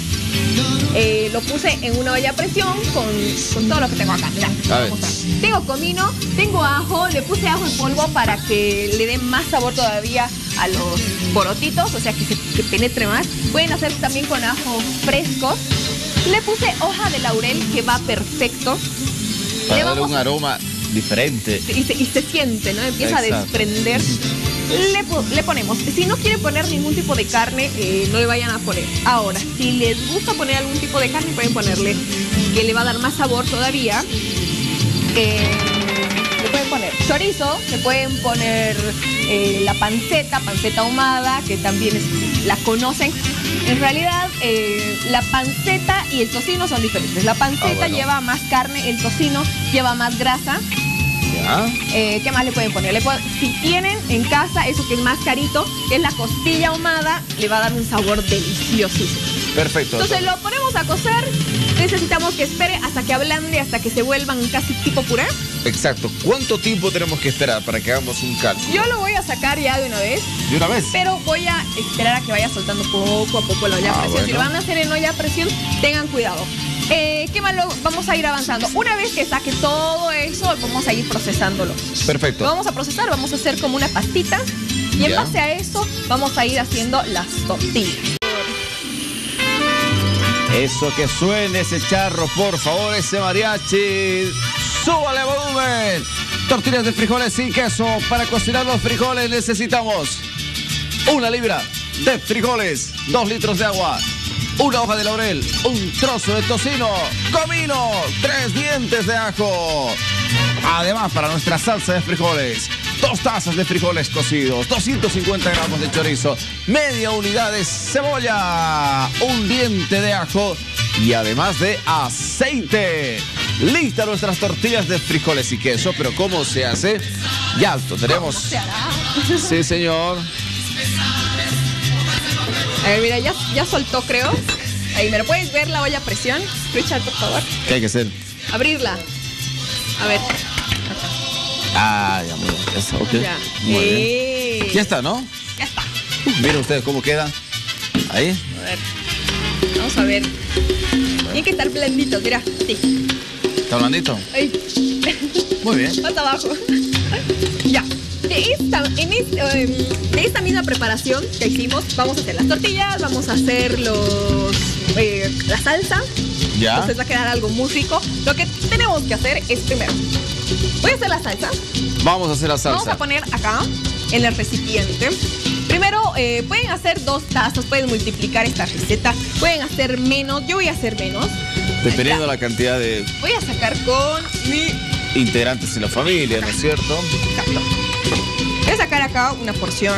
eh, lo puse en una olla a presión con, con todo lo que tengo acá. Mirá, tengo comino, tengo ajo, le puse ajo en polvo para que le dé más sabor todavía a los porotitos, o sea que se que penetre más. Pueden hacer también con ajo fresco. Le puse hoja de laurel, que va perfecto. Para darle un aroma diferente. Y se, y se siente, ¿no? Empieza Exacto. a desprender. Le, le ponemos. Si no quieren poner ningún tipo de carne, eh, no le vayan a poner. Ahora, si les gusta poner algún tipo de carne, pueden ponerle, que le va a dar más sabor todavía. Eh, le pueden poner chorizo, le pueden poner eh, la panceta, panceta ahumada, que también es, la conocen. En realidad, eh, la panceta y el tocino son diferentes. La panceta ah, bueno. lleva más carne, el tocino lleva más grasa. Ya. Eh, ¿Qué más le pueden poner? Le pueden, si tienen en casa eso que es más carito, que es la costilla ahumada, le va a dar un sabor deliciosísimo. Perfecto. Entonces lo ponemos a cocer. Necesitamos que espere hasta que ablande, hasta que se vuelvan casi tipo puré. Exacto. ¿Cuánto tiempo tenemos que esperar para que hagamos un cálculo? Yo lo voy a sacar ya de una vez. ¿De una vez? Pero voy a esperar a que vaya soltando poco a poco la olla a ah, presión. Bueno. Si lo van a hacer en olla a presión, tengan cuidado. Eh, ¿Qué más lo vamos a ir avanzando? Una vez que saque todo eso, vamos a ir procesándolo. Perfecto. Lo vamos a procesar, vamos a hacer como una pastita. Y en ya. base a eso, vamos a ir haciendo las tortillas. Eso, que suene ese charro, por favor, ese mariachi. ¡Súbale volumen! Tortillas de frijoles sin queso. Para cocinar los frijoles necesitamos una libra de frijoles, dos litros de agua, una hoja de laurel, un trozo de tocino, comino, tres dientes de ajo. Además, para nuestra salsa de frijoles, dos tazas de frijoles cocidos, doscientos cincuenta gramos de chorizo, media unidad de cebolla, un diente de ajo y además de aceite. Listas nuestras tortillas de frijoles y queso, pero ¿cómo se hace? Ya alto, tenemos... ¿Cómo se hará? Sí, señor. A ver, mira, ya, ya soltó, creo. Ahí, ¿me lo puedes ver la olla a presión? Richard, por favor. ¿Qué hay que hacer? Abrirla. A ver. Ah, ya, muy bien. Eso, ok. Ya. Muy eh. bien. Ya está, ¿no? Ya está. Uh, miren ustedes cómo queda. Ahí. A ver. Vamos a ver. Tiene que estar blandito, mira. Sí. ¿Está blandito? Ay. Muy bien. Más abajo. Ya. De esta, en esta, de esta misma preparación que hicimos, vamos a hacer las tortillas, vamos a hacer los eh, la salsa. Ya. Entonces va a quedar algo muy rico. Lo que tenemos que hacer es primero, voy a hacer la salsa. Vamos a hacer la salsa. Vamos a poner acá en el recipiente. Primero, eh, pueden hacer dos tazas, pueden multiplicar esta receta, pueden hacer menos, yo voy a hacer menos. Dependiendo de la cantidad de... Voy a sacar con mi... integrantes en la familia, ¿no es cierto? Exacto. Voy a sacar acá una porción.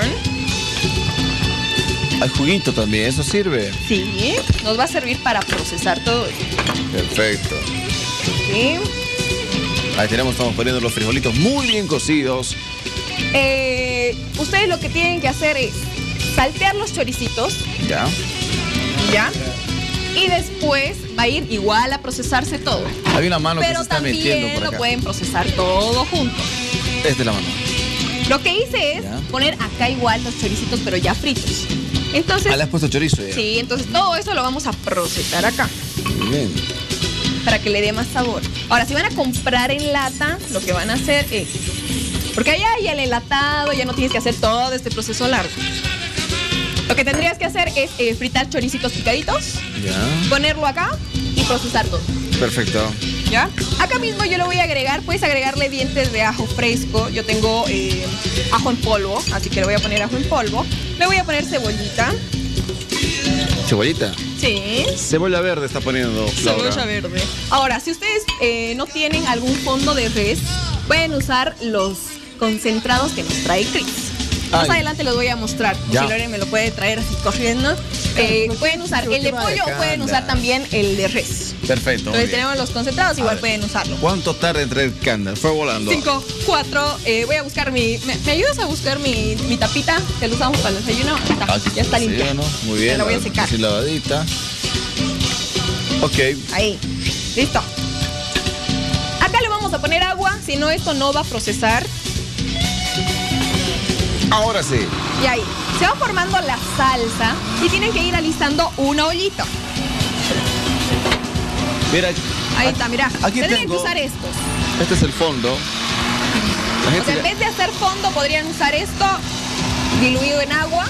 Hay juguito también, ¿eso sirve? Sí, nos va a servir para procesar todo esto. Perfecto. Sí. Ahí tenemos, estamos poniendo los frijolitos muy bien cocidos. Eh, ustedes lo que tienen que hacer es saltear los choricitos. Ya. Ya. Y después va a ir igual a procesarse todo. Hay una mano Pero que se está metiendo por acá. Pero también lo pueden procesar todo junto. Esta es la mano. Lo que hice es ya. poner acá igual los choricitos, pero ya fritos. Entonces, Ah, le has puesto chorizo ya. sí, entonces todo eso lo vamos a procesar acá. Muy bien. Para que le dé más sabor. Ahora, si van a comprar en lata, lo que van a hacer es... Porque allá hay el enlatado, ya no tienes que hacer todo este proceso largo. Lo que tendrías que hacer es eh, fritar choricitos picaditos, Ya. ponerlo acá y procesar todo. Perfecto. ¿Ya? Acá mismo yo le voy a agregar, puedes agregarle dientes de ajo fresco. Yo tengo eh, ajo en polvo, así que le voy a poner ajo en polvo. Le voy a poner cebollita. Cebollita. Sí. Cebolla verde está poniendo Laura. Cebolla verde. Ahora, si ustedes eh, no tienen algún fondo de res, pueden usar los concentrados que nos trae Chris. Más Ay. adelante les voy a mostrar. Ya. Si Lore me lo puede traer así corriendo. Eh, pueden usar el de pollo o pueden usar también el de res. Perfecto. muy Entonces bien. tenemos los concentrados, igual ver. pueden usarlo. ¿Cuánto tarda entre el candel? Fue volando. Cinco, cuatro, eh, voy a buscar mi... ¿Me, me ayudas a buscar mi, mi tapita que lo usamos para el desayuno? Ahí está, Aquí ya está sí, limpia. ¿no? Muy bien. Me la voy a ver, secar. así lavadita. Ok. Ahí, listo. Acá le vamos a poner agua, si no esto no va a procesar. Ahora sí. Y ahí, se va formando la salsa y tienen que ir alistando una ollita. Mira, Ahí está, mira. aquí Tendrían tengo- que usar estos. este es el fondo. La O gente sea, en ya- vez de hacer fondo, podrían usar esto diluido en agua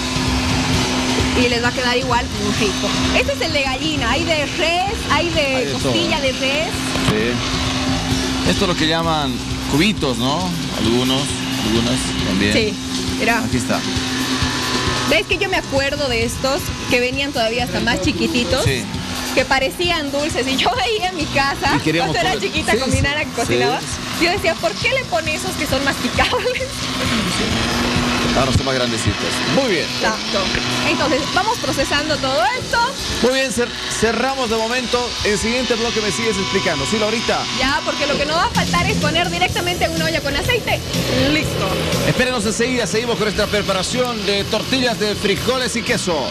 y les va a quedar igual muy rico. Este es el de gallina, hay de res, hay de Hay de costilla, todo. de res. Sí. Esto es lo que llaman cubitos, ¿no? Algunos, algunas también. Sí, mira. Aquí está. ¿Ves que yo me acuerdo de estos que venían todavía hasta más chiquititos? Sí. Que parecían dulces y yo veía en mi casa Y queríamos cuando era comer. chiquita Sí, con mi sí. nana que cocinaba, Sí. yo decía, ¿por qué le pone esos que son masticables? Ahora son más grandecitos. Muy bien. Exacto. Entonces, vamos procesando todo esto. Muy bien, cer- cerramos de momento. El siguiente bloque me sigues explicando. Sí, Laurita. Ya, porque lo que no va a faltar es poner directamente en una olla con aceite. Listo. Espérenos enseguida, seguimos con esta preparación de tortillas de frijoles y queso.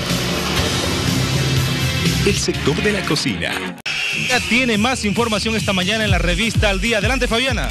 El sector de la cocina. Ya tiene más información esta mañana en la revista Al Día. Adelante, Fabiana.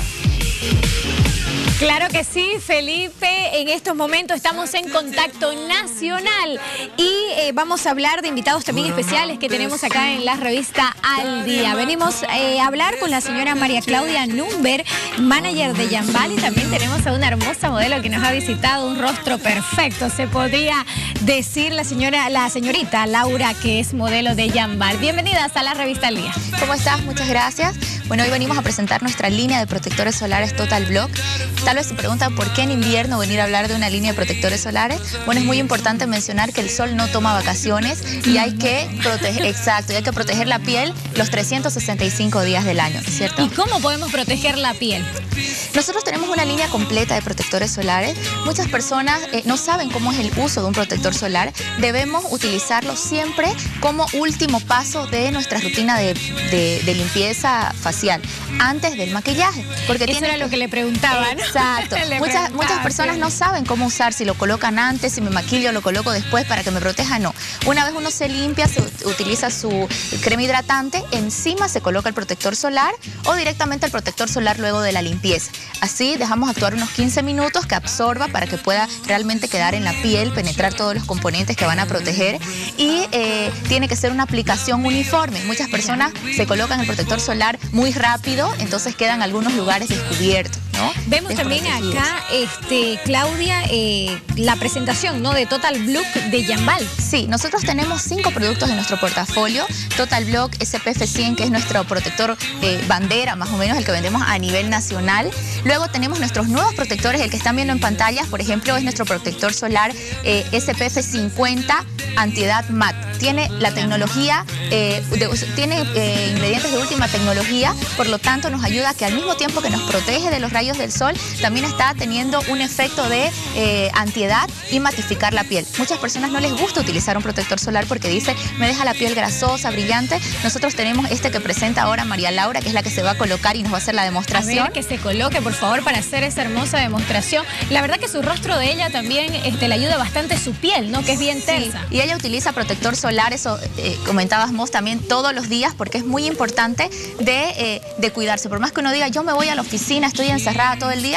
Claro que sí, Felipe. En estos momentos estamos en Contacto Nacional y eh, vamos a hablar de invitados también especiales que tenemos acá en la revista Al Día. Venimos eh, a hablar con la señora María Claudia Number, manager de Yambal, y también tenemos a una hermosa modelo que nos ha visitado, un rostro perfecto, se podría decir, la señora, la señorita Laura, que es modelo de Yambal. Bienvenidas a la revista Al Día. ¿Cómo estás? Muchas gracias. Bueno, hoy venimos a presentar nuestra línea de protectores solares Total Block. Tal vez se preguntan por qué en invierno venir a hablar de una línea de protectores solares. Bueno, es muy importante mencionar que el sol no toma vacaciones y hay que proteger, exacto, y hay que proteger la piel los trescientos sesenta y cinco días del año, ¿cierto? ¿Y cómo podemos proteger la piel? Nosotros tenemos una línea completa de protectores solares. Muchas personas eh, no saben cómo es el uso de un protector solar. Debemos utilizarlo siempre como último paso de nuestra rutina de, de- de limpieza facial, antes del maquillaje. Porque Eso tiene era lo que le preguntaban. Exacto. Le muchas, preguntaban, muchas personas sí. no saben cómo usar, si lo colocan antes, si me maquillo, lo coloco después para que me proteja, no. Una vez uno se limpia, se ut- utiliza su crema hidratante, encima se coloca el protector solar o directamente el protector solar luego de la limpieza. Así dejamos actuar unos quince minutos que absorba para que pueda realmente quedar en la piel, penetrar todos los componentes que van a proteger, y eh, tiene que ser una aplicación uniforme. Muchas personas se colocan el protector solar muy rápido, entonces quedan algunos lugares descubiertos, ¿no? Vemos también Desprotegidos. acá, este, Claudia, eh, la presentación, ¿no?, de Total Block de Yambal. Sí, nosotros tenemos cinco productos en nuestro portafolio. Total Block S P F cien, que es nuestro protector eh, bandera, más o menos el que vendemos a nivel nacional. Luego tenemos nuestros nuevos protectores, el que están viendo en pantallas, por ejemplo, es nuestro protector solar eh, S P F cincuenta Antiedad Matte. Tiene la tecnología, eh, de- tiene eh, ingredientes de última tecnología, por lo tanto nos ayuda a que al mismo tiempo que nos protege de los rayos del sol, también está teniendo un efecto de eh, antiedad y matificar la piel. Muchas personas no les gusta utilizar un protector solar porque dice, me deja la piel grasosa, brillante. Nosotros tenemos este que presenta ahora María Laura, que es la que se va a colocar y nos va a hacer la A demostración. ver, que se coloque, por favor, para hacer esa hermosa demostración. La verdad que su rostro de ella también este, le ayuda bastante su piel, ¿no?, que es bien Sí, tersa. y ella utiliza protector solar, eso eh, comentabas Mos, también todos los días, porque es muy importante de, eh, de cuidarse. Por más que uno diga, yo me voy a la oficina, estoy encerrada todo el día,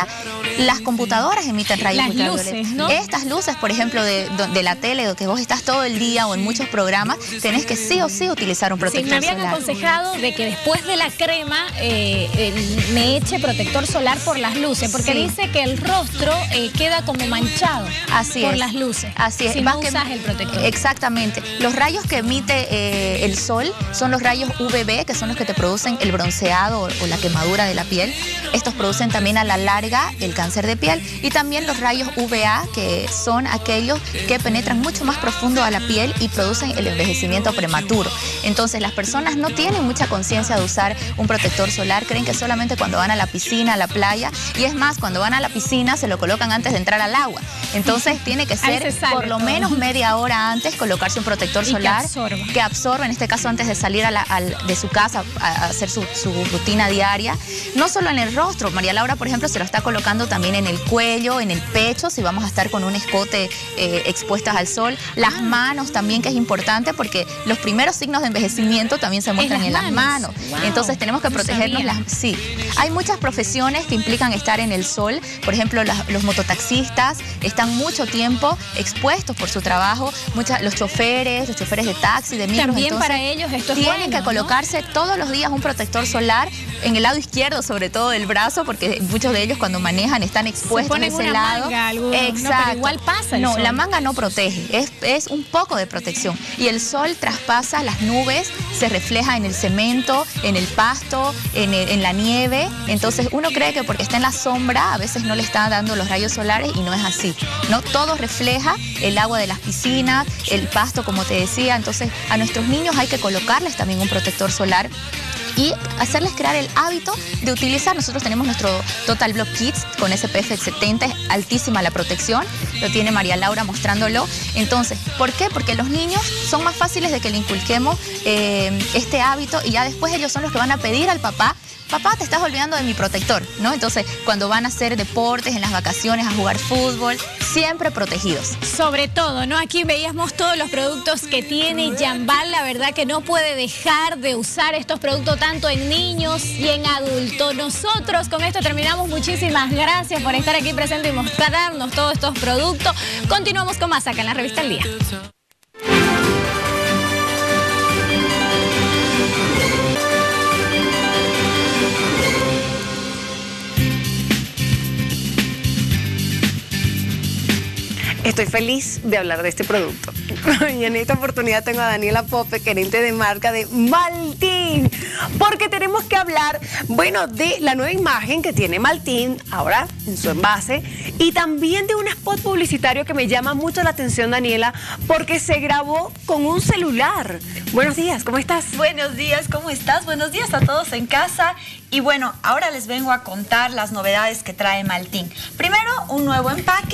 Las computadoras emiten rayos Las ultravioletas. luces, ¿no? Estas luces, por ejemplo, de, de la tele, de que vos estás todo el día o en muchos programas, tenés que sí o sí utilizar un protector Sí, me habían solar. aconsejado de que después de la crema eh, eh, me eche protector solar por las luces, porque Sí. dice que el rostro eh, queda como manchado Así por es. las luces. Así es. Si Vas no que- usas el protector. Exactamente. Los rayos que emite eh, el sol son los rayos U V B, que son los que te producen el bronceado o, o la quemadura de la piel. Estos producen también a la larga el cáncer de piel. Y también los rayos U V A, que son aquellos que penetran mucho más profundo a la piel y producen el envejecimiento prematuro. Entonces las personas no tienen mucha conciencia de usar un protector solar, creen que solamente cuando van a la piscina, a la playa, y es más, cuando van a la piscina se lo colocan antes de entrar al agua. Entonces tiene que Ahí ser se sale por lo todo. menos media hora antes colocarse un protector Y que solar absorba. que absorba, en este caso antes de salir a la- al- de su casa a, a hacer su, su rutina diaria. No solo en el rostro, María Laura, por ejemplo, se lo está colocando también en el cuello, en el pecho, si vamos a estar con un escote eh, expuestas al sol. Las manos también, que es importante porque los primeros signos de envejecimiento también se muestran las en las manos. manos. Wow, Entonces tenemos que no protegernos sabía. las... Sí, hay muchas profesiones que implican estar en el sol. Por ejemplo, las- los mototaxistas están mucho tiempo expuestos por su trabajo. Muchas, los choferes, los choferes de taxi, de micros. También entonces, para ellos esto es tienen bueno, que ¿no? colocarse todos los días un protector solar en el lado izquierdo, sobre todo del brazo, porque muchos de ellos cuando manejan están expuestos ponen en ese una lado. manga, algunos, ¿no? Pero Exacto. igual pasa el No, sol. la manga no protege, es, es un poco de protección. Y el sol traspasa las nubes, se refleja en el cemento, en el pasto, en, el- en la nieve. Entonces uno cree que porque está en la sombra a veces no le está dando los rayos solares y no es así. No todo refleja el agua de las piscinas, el pasto, como te decía. Entonces a nuestros niños hay que colocarles también un protector solar y hacerles crear el hábito de utilizar. Nosotros tenemos nuestro Total Block Kids con S P F setenta, es altísima la protección, lo tiene María Laura mostrándolo. Entonces, ¿por qué? Porque los niños son más fáciles de que le inculquemos eh, este hábito y ya después ellos son los que van a pedir al papá: papá, te estás olvidando de mi protector, ¿no? Entonces, cuando van a hacer deportes, en las vacaciones, a jugar fútbol, siempre protegidos. Sobre todo, ¿no? Aquí veíamos todos los productos que tiene Jambal. La verdad que no puede dejar de usar estos productos tanto en niños y en adultos. Nosotros con esto terminamos. Muchísimas gracias por estar aquí presente y mostrarnos todos estos productos. Continuamos con más acá en la Revista El Día. Estoy feliz de hablar de este producto. Y en esta oportunidad tengo a Daniela Pope, gerente de marca de Maltín, porque tenemos que hablar, bueno, de la nueva imagen que tiene Maltín ahora en su envase y también de un spot publicitario que me llama mucho la atención, Daniela, porque se grabó con un celular. Buenos días, ¿cómo estás? Buenos días, ¿cómo estás? Buenos días a todos en casa. Y bueno, ahora les vengo a contar las novedades que trae Maltín. Primero, un nuevo empaque.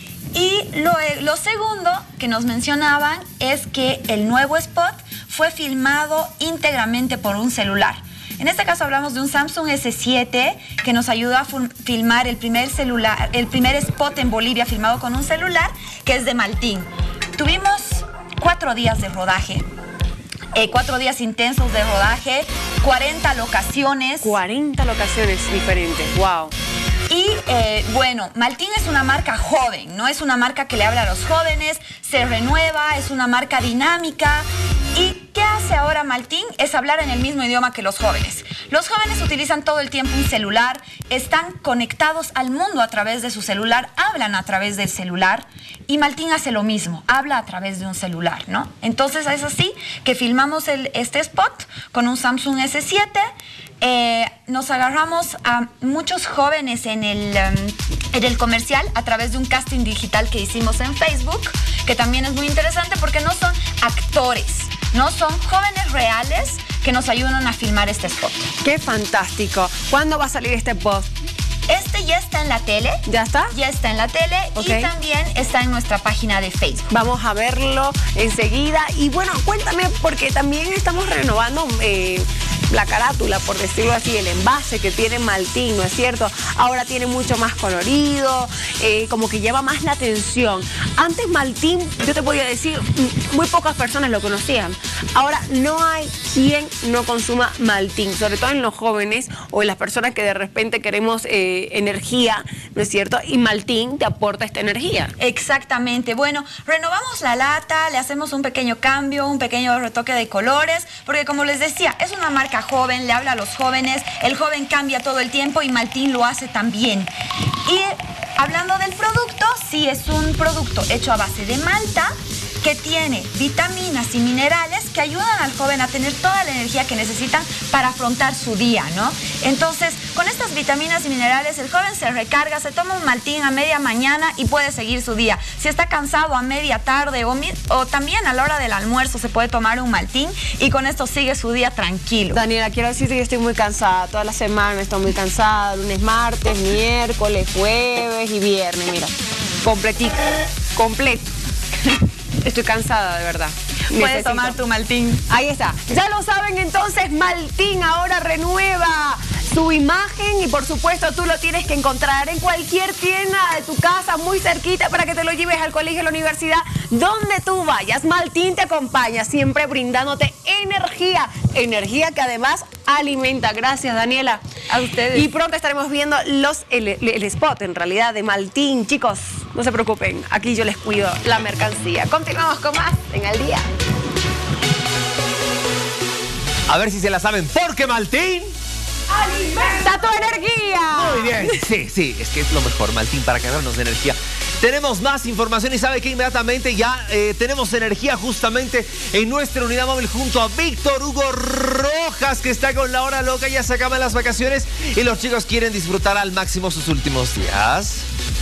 Y lo, lo segundo que nos mencionaban es que el nuevo spot fue filmado íntegramente por un celular. En este caso hablamos de un Samsung S siete que nos ayuda a filmar el primer celular, el primer spot en Bolivia filmado con un celular, que es de Maltín. Tuvimos cuatro días de rodaje. Eh, cuatro días intensos de rodaje, cuarenta locaciones. cuarenta locaciones diferentes, wow. Y eh, bueno, Maltín es una marca joven, no es una marca que le habla a los jóvenes, se renueva, es una marca dinámica. ¿Y qué hace ahora Maltín? Es hablar en el mismo idioma que los jóvenes. Los jóvenes utilizan todo el tiempo un celular, están conectados al mundo a través de su celular, hablan a través del celular, y Maltín hace lo mismo, habla a través de un celular, ¿no? Entonces es así que filmamos el, este spot con un Samsung S siete. Eh, nos agarramos a muchos jóvenes en el, um, en el comercial a través de un casting digital que hicimos en Facebook, que también es muy interesante porque no son actores, no son jóvenes reales que nos ayudan a filmar este spot. ¡Qué fantástico! ¿Cuándo va a salir este spot? Este ya está en la tele. ¿Ya está? Ya está en la tele Okay. y también está en nuestra página de Facebook. Vamos a verlo enseguida. Y bueno, cuéntame, porque también estamos renovando eh, la carátula, por decirlo así, el envase que tiene Maltín, ¿no es cierto? Ahora tiene mucho más colorido, eh, como que lleva más la atención. Antes Maltín, yo te podía decir, muy pocas personas lo conocían. Ahora no hay quien no consuma Maltín, sobre todo en los jóvenes o en las personas que de repente queremos eh, energía, ¿no es cierto? Y Maltín te aporta esta energía. Exactamente. Bueno, renovamos la lata, le hacemos un pequeño cambio, un pequeño retoque de colores, porque como les decía, es una marca joven, le habla a los jóvenes, el joven cambia todo el tiempo y Maltín lo hace también. Y hablando del producto, sí es un producto hecho a base de malta, que tiene vitaminas y minerales que ayudan al joven a tener toda la energía que necesitan para afrontar su día, ¿no? Entonces, con estas vitaminas y minerales, el joven se recarga, se toma un Maltín a media mañana y puede seguir su día. Si está cansado a media tarde o, o también a la hora del almuerzo se puede tomar un Maltín y con esto sigue su día tranquilo. Daniela, quiero decirte que estoy muy cansada, toda la semana estoy muy cansada, lunes, martes, miércoles, jueves y viernes, mira, completito, completo. Estoy cansada, de verdad. Puedes Necesito. tomar tu Maltín. Ahí está. Ya lo saben entonces, Maltín ahora renueva su imagen y por supuesto tú lo tienes que encontrar en cualquier tienda de tu casa, muy cerquita, para que te lo lleves al colegio, a la universidad, donde tú vayas. Maltín te acompaña, siempre brindándote energía, energía que además alimenta. Gracias, Daniela. A ustedes. Y pronto estaremos viendo los, el, el spot, en realidad, de Maltín. Chicos, no se preocupen, aquí yo les cuido la mercancía. Continuamos con más en Al Día. A ver si se la saben, porque Maltín alimenta tu energía. Muy bien, sí, sí, es que es lo mejor, Maltín, para cargarnos de energía. Tenemos más información y sabe que inmediatamente ya eh, tenemos energía justamente en nuestra unidad móvil junto a Víctor Hugo Rojas, que está con la hora loca. Ya se acaban las vacaciones y los chicos quieren disfrutar al máximo sus últimos días.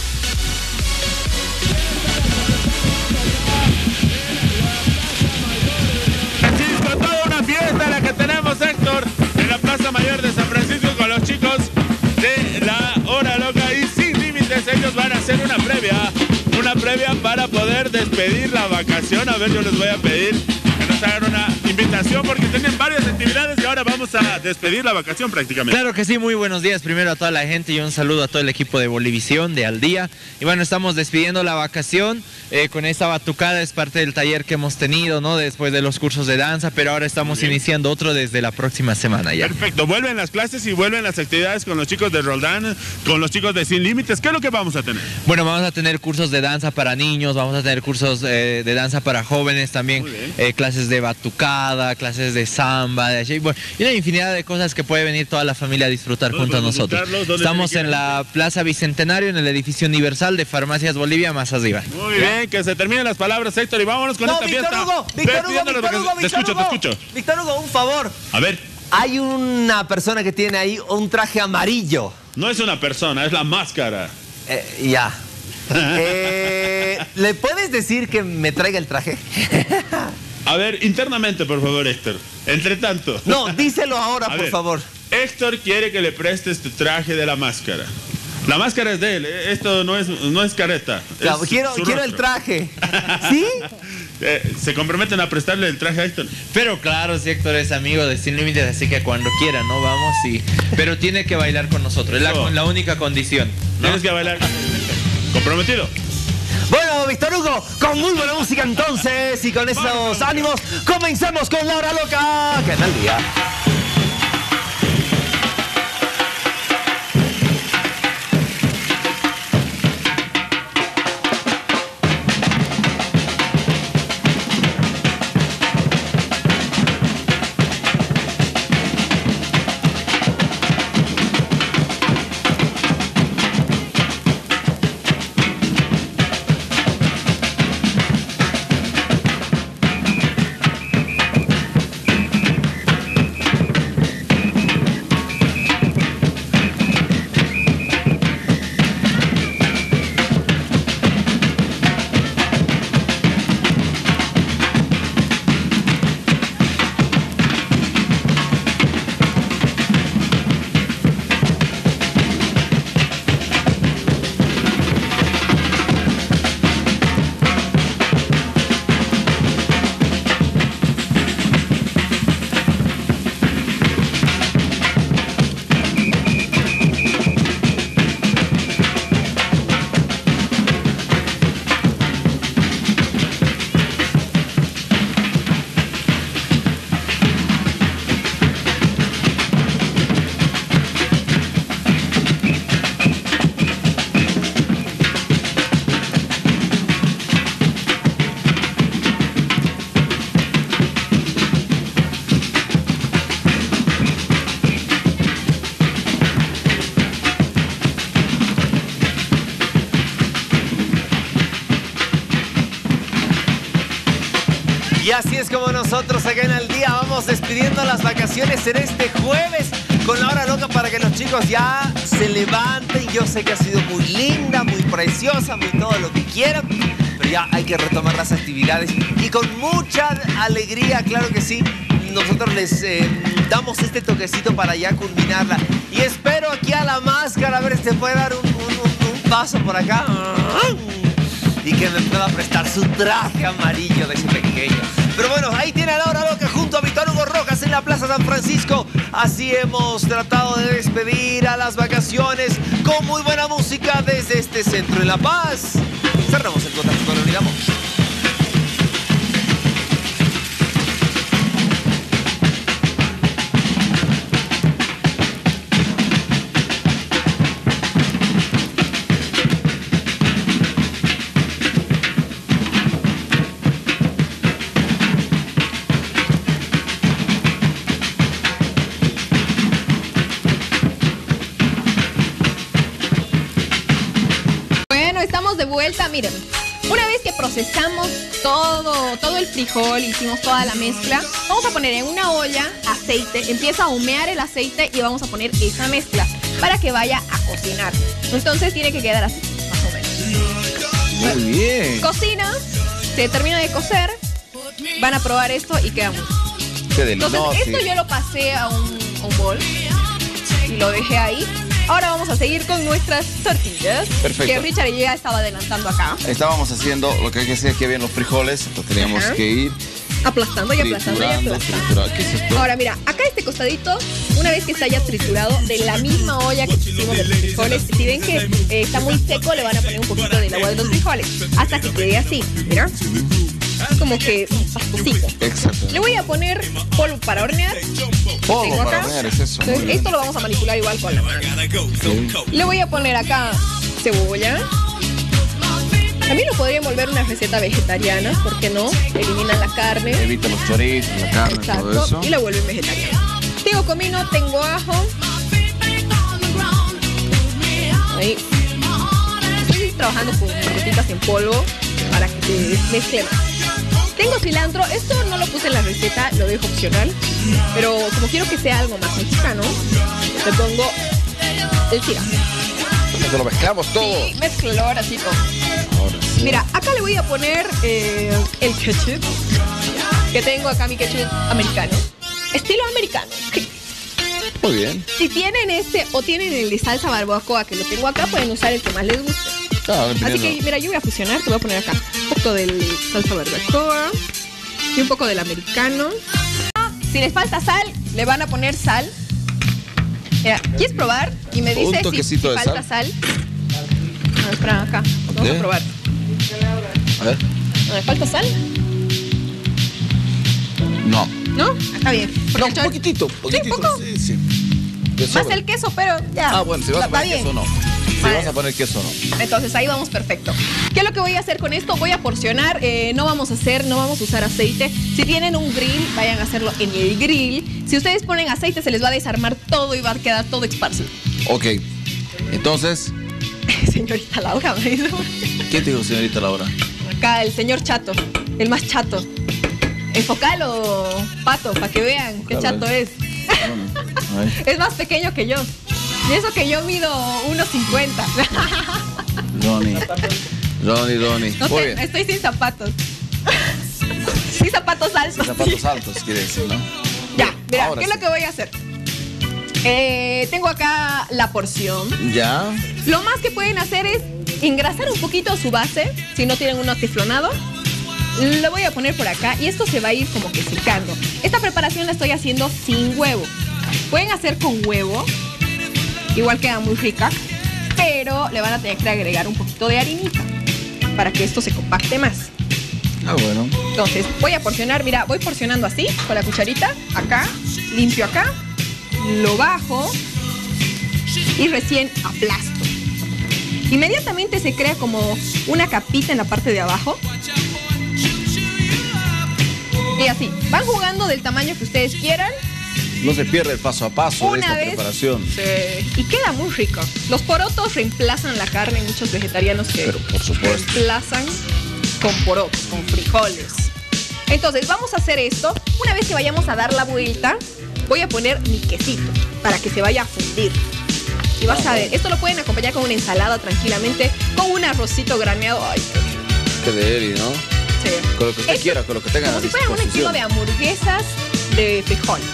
Francisco, toda una fiesta la que tenemos, Héctor, en la Plaza Mayor de San Francisco con los chicos de la hora loca y sin límites. Ellos van a hacer una previa, una previa para poder despedir la vacación. A ver, yo les voy a pedir que nos hagan una invitación porque tienen varias actividades y ahora vamos a despedir la vacación prácticamente. Claro que sí, muy buenos días primero a toda la gente y un saludo a todo el equipo de Bolivisión, de Al Día. Y bueno, estamos despidiendo la vacación eh, con esta batucada, es parte del taller que hemos tenido, ¿no? Después de los cursos de danza, pero ahora estamos iniciando otro desde la próxima semana ya. Perfecto, vuelven las clases y vuelven las actividades con los chicos de Roldán, con los chicos de Sin Límites. ¿Qué es lo que vamos a tener? Bueno, vamos a tener cursos de danza para niños, vamos a tener cursos eh, de danza para jóvenes también, eh, clases de batucada, clases de samba, de bueno, y una infinidad de cosas que puede venir toda la familia a disfrutar junto a nosotros. Estamos en la Plaza Bicentenario, en el edificio universal de Farmacias Bolivia, más arriba. Muy bien, que se terminen las palabras, Héctor, y vámonos con no, esta Víctor fiesta. Hugo, Víctor Hugo, Víctor Hugo, te, te escucho, Hugo. te escucho. Víctor Hugo, un favor. A ver. Hay una persona que tiene ahí un traje amarillo. No es una persona, es la máscara. Eh, ya. eh, ¿Le puedes decir que me traiga el traje? A ver, internamente, por favor, Héctor. Entre tanto. No, díselo ahora, A por ver, favor. Héctor quiere que le prestes tu traje de la máscara. La máscara es de él, esto no es, no es careta. Claro, es quiero quiero el traje. ¿Sí? Eh, ¿Se comprometen a prestarle el traje a Héctor? Pero claro, si Héctor es amigo de Sin Límites, así que cuando quiera, ¿no? Vamos y... Pero tiene que bailar con nosotros, es la, No. la única condición, ¿no? Tienes que bailar. ¿Comprometido? Bueno, Víctor Hugo, con muy buena música entonces y con esos ánimos, comenzamos con la hora loca. Que en Al Día. ustedes como nosotros acá en Al Día. Vamos despidiendo las vacaciones en este jueves con la hora loca para que los chicos ya se levanten. Yo sé que ha sido muy linda, muy preciosa, muy todo lo que quieran, pero ya hay que retomar las actividades y con mucha alegría, claro que sí, nosotros les eh, damos este toquecito para ya culminarla. Y espero aquí a la máscara, a ver si se puede dar un, un, un, un paso por acá y que me pueda prestar su traje amarillo de ese pequeño. Pero bueno, ahí tiene a la hora loca junto a Víctor Hugo Rojas en la Plaza San Francisco. Así hemos tratado de despedir a las vacaciones con muy buena música desde este centro de La Paz. Cerramos el contacto con Unidamos. De vuelta, miren, una vez que procesamos todo, todo el frijol, hicimos toda la mezcla, vamos a poner en una olla aceite, empieza a humear el aceite y vamos a poner esa mezcla para que vaya a cocinar. Entonces tiene que quedar así, más o menos. Muy bien. Cocina, se termina de cocer, van a probar esto y queda muy bien. Qué delicioso. Entonces esto yo lo pasé a un, a un bol y lo dejé ahí. Ahora vamos a seguir con nuestras tortillas. Perfecto. Que Richard ya estaba adelantando acá. Estábamos haciendo lo que hay que hacer, que habían los frijoles, entonces teníamos Ajá. que ir Aplastando y aplastando y triturando, aplastando. triturando. ¿Qué es esto? Ahora mira, acá este costadito, una vez que está ya triturado, de la misma olla que pusimos de los frijoles, si ven que eh, está muy seco, le van a poner un poquito del agua de los frijoles, hasta que quede así, mira. Como que pastosito. Exacto. Le voy a poner polvo para hornear. Polvo Tengo para acá. hornear, es eso. Entonces, Muy bien. esto lo vamos a manipular igual con la mano. Sí. Le voy a poner acá cebolla. También lo podría envolver una receta vegetariana, ¿por qué no? Eliminan la carne. Evita los chorizos, la carne, todo Exacto. eso. Y la vuelven vegetariana. Tengo comino, tengo ajo. Ahí. Estoy trabajando con gotitas en polvo para que se mezcle más. Tengo cilantro, esto no lo puse en la receta, lo dejo opcional, pero como quiero que sea algo más mexicano, le pongo el cilantro. Entonces lo mezclamos todo. Sí, mezclo ahora sí todo. Ahora sí. Mira, acá le voy a poner eh, el ketchup, que tengo acá mi ketchup americano, estilo americano. Muy bien. Si tienen este o tienen el de salsa barbacoa que lo tengo acá, pueden usar el que más les guste. Claro, Así dependiendo. que, mira, yo voy a fusionar, te voy a poner acá un poco del salsa barbacoa y un poco del americano. Si les falta sal, le van a poner sal. Mira, ¿quieres probar? Y me Un dice si, si toquecito de falta sal. A ver, espera, acá. Vamos Ok. a probar. A ver. ¿Me falta sal? No. ¿No? Está bien. No, un poquitito, poquitito. ¿Sí, poco? Sí, sí. De Más sobra. el queso, pero ya. Ah, bueno, si vas a Va poner bien. queso o no. Si Bueno. vas a poner queso o no. Entonces ahí vamos perfecto. ¿Qué es lo que voy a hacer con esto? Voy a porcionar, eh, no vamos a hacer, no vamos a usar aceite. Si tienen un grill, vayan a hacerlo en el grill. Si ustedes ponen aceite, se les va a desarmar todo y va a quedar todo esparcido. Ok. Entonces, Señorita Laura, me dijo. ¿qué te dijo, señorita Laura? Acá el señor chato, el más chato. Enfocalo, Pato, para que vean qué Ojalá. chato es. A ver. Es más pequeño que yo. Y eso que yo mido uno cincuenta. Ronnie. Ronnie, Ronnie. No Muy sé, bien. estoy sin zapatos. Sin zapatos altos. Zapatos altos, quiere decir, ¿no? Ya, mira, Ahora ¿qué es sí. lo que voy a hacer? Eh, tengo acá la porción. Ya. Lo más que pueden hacer es engrasar un poquito su base, si no tienen uno teflonado. Lo voy a poner por acá y esto se va a ir como que secando. Esta preparación la estoy haciendo sin huevo. Pueden hacer con huevo, igual queda muy rica, pero le van a tener que agregar un poquito de harinita para que esto se compacte más. Ah, bueno. Entonces voy a porcionar, mira, voy porcionando así, con la cucharita, acá, limpio acá, lo bajo y recién aplasto. Inmediatamente se crea como una capita en la parte de abajo. Y así, van jugando del tamaño que ustedes quieran. No se pierde el paso a paso de Una esta vez- preparación. Sí. Y queda muy rico. Los porotos reemplazan la carne, hay muchos vegetarianos que Pero por supuesto. reemplazan con porotos, con frijoles. Entonces, vamos a hacer esto. Una vez que vayamos a dar la vuelta, voy a poner mi quesito para que se vaya a fundir. Y vas a ver, esto lo pueden acompañar con una ensalada tranquilamente, con un arrocito graneado. Ay, qué deli, ¿no? Sí. Con lo que usted Esto, quiera, con lo que tenga. Como si fuera un estilo de hamburguesas de frijoles.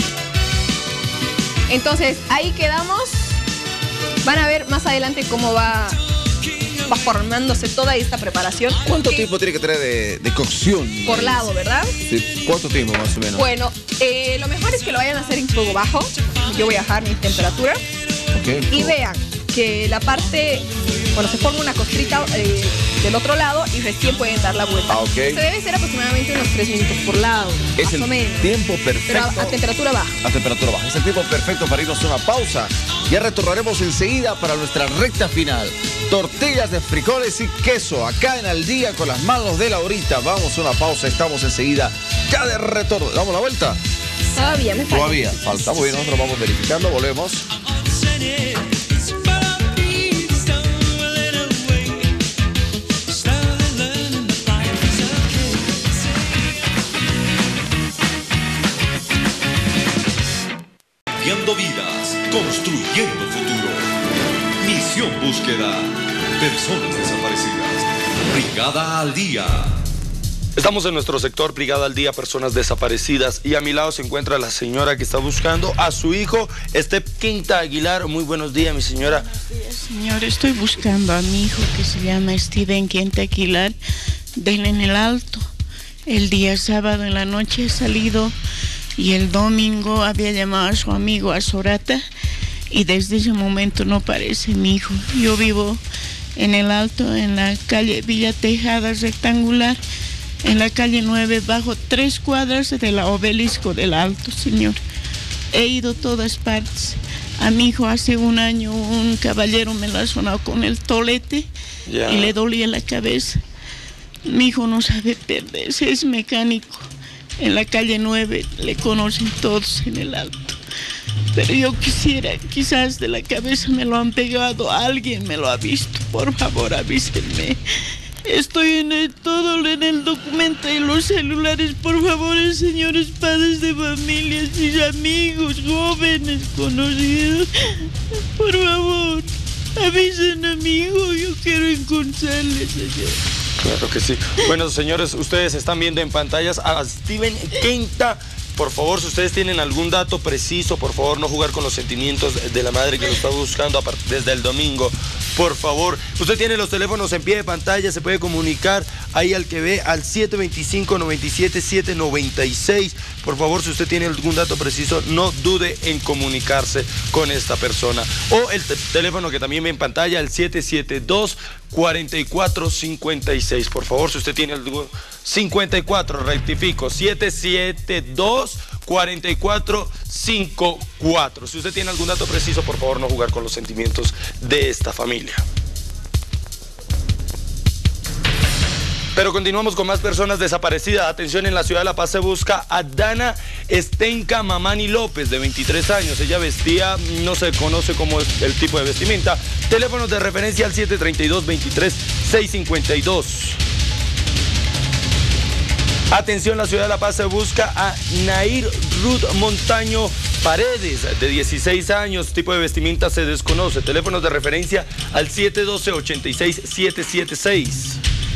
Entonces, ahí quedamos. Van a ver más adelante cómo va, va formándose toda esta preparación. ¿Cuánto tiempo tiene que tener de, de cocción? Por lado, ¿verdad? Sí. ¿Cuánto tiempo más o menos? Bueno, eh, lo mejor es que lo vayan a hacer en fuego bajo. Yo voy a bajar mi temperatura. Okay. Y vean que la parte, bueno, se forma una costrita eh, del otro lado y recién pueden dar la vuelta. Ah, okay. Se debe ser aproximadamente unos tres minutos por lado, es más el o menos. tiempo perfecto. Pero a, a temperatura baja. A temperatura baja. Es el tiempo perfecto para irnos a una pausa. Ya retornaremos enseguida para nuestra recta final. Tortillas de frijoles y queso, acá en Al Día con las manos de Laurita. Vamos a una pausa, estamos enseguida ya de retorno. ¿Damos la vuelta? Todavía me falta. Todavía falta. Muy bien, nosotros vamos verificando, volvemos. Cambiando vidas, construyendo futuro. Misión Búsqueda. Personas desaparecidas. Brigada al Día. Estamos en nuestro sector Brigada al Día, personas desaparecidas, y a mi lado se encuentra la señora que está buscando a su hijo, Estep Quinta Aguilar. Muy buenos días, mi señora. Buenos días, señor. Estoy buscando a mi hijo que se llama Steven Quinta Aguilar, del En el Alto. El día sábado en la noche he salido y el domingo había llamado a su amigo a Sorata y desde ese momento no aparece mi hijo. Yo vivo en el Alto, en la calle Villa Tejada rectangular, en la calle nueve, bajo tres cuadras de la Obelisco del Alto, señor. He ido a todas partes. A mi hijo hace un año un caballero me lo ha sonado con el tolete yeah. y le dolía la cabeza. Mi hijo no sabe perderse, es mecánico. En la calle nueve le conocen todos en el Alto. Pero yo quisiera, quizás de la cabeza me lo han pegado, alguien me lo ha visto. Por favor, avísenme. Estoy en el, todo en el documento y los celulares. Por favor, señores padres de familia, sus amigos, jóvenes, conocidos. Por favor, avisen a mi hijo, yo quiero encontrarle, señor. Claro que sí. Bueno, señores, ustedes están viendo en pantallas a Steven Quinta. Por favor, si ustedes tienen algún dato preciso, por favor, no jugar con los sentimientos de la madre que lo está buscando desde el domingo. Por favor, usted tiene los teléfonos en pie de pantalla, se puede comunicar ahí al que ve al siete dos cinco, nueve siete siete, nueve seis. Por favor, si usted tiene algún dato preciso, no dude en comunicarse con esta persona. O el teléfono que también ve en pantalla, el siete siete dos, cuatro cuatro cinco seis. Por favor, si usted tiene algún... cincuenta y cuatro, rectifico, siete siete dos, cuatro cuatro cinco cuatro. Si usted tiene algún dato preciso, por favor, no jugar con los sentimientos de esta familia. Pero continuamos con más personas desaparecidas. Atención, en la ciudad de La Paz se busca a Dana Estenca Mamani López, de veintitrés años. Ella vestía, no se conoce cómo es el tipo de vestimenta. Teléfonos de referencia al siete tres dos, veintitrés, seiscientos cincuenta y dos. Atención, la ciudad de La Paz se busca a Nair Ruth Montaño Paredes, de dieciséis años, tipo de vestimenta se desconoce. Teléfonos de referencia al siete uno dos, ocho seis, siete siete seis.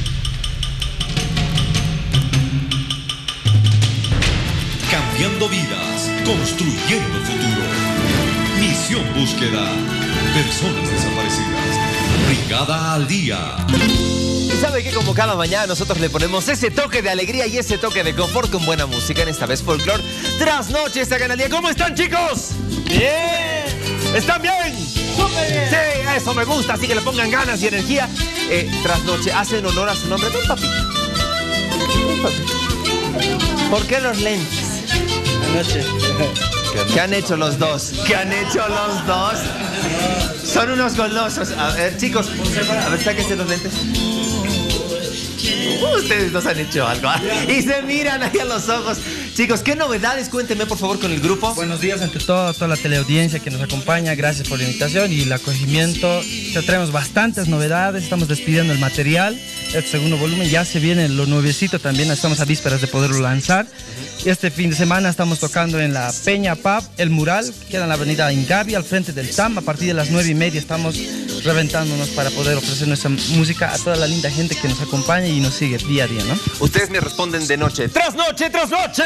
Cambiando vidas, construyendo futuro. Misión Búsqueda. Personas desaparecidas. Brigada al Día. Y sabe que como cada mañana nosotros le ponemos ese toque de alegría y ese toque de confort con buena música, en esta vez folclore. Trasnoche está acá en el día. ¿Cómo están, chicos? Bien. ¿Están bien? Súper bien. Sí, eso me gusta, así que le pongan ganas y energía. Eh, Trasnoche, hacen honor a su nombre. Ven, papi. Ven, papi. ¿Por qué los lentes? Anoche. ¿Qué han hecho los dos? ¿Qué han hecho los dos? Son unos golosos. A ver, chicos, a ver, sáquense los lentes. Ustedes nos han hecho algo. Y se miran ahí a los ojos. Chicos, ¿qué novedades? Cuéntenme por favor con el grupo. Buenos días ante todo, toda la teleaudiencia que nos acompaña. Gracias por la invitación y el acogimiento. Ya traemos bastantes novedades, estamos despidiendo el material. Este segundo volumen ya se viene lo nuevecito también, estamos a vísperas de poderlo lanzar. Este fin de semana estamos tocando en la Peña Pub, El Mural, que queda en la avenida Ingavi, al frente del T A M. A partir de las nueve y media estamos reventándonos para poder ofrecer nuestra música a toda la linda gente que nos acompaña y nos sigue día a día, ¿no? Ustedes me responden de noche. ¡Tras noche, tras noche!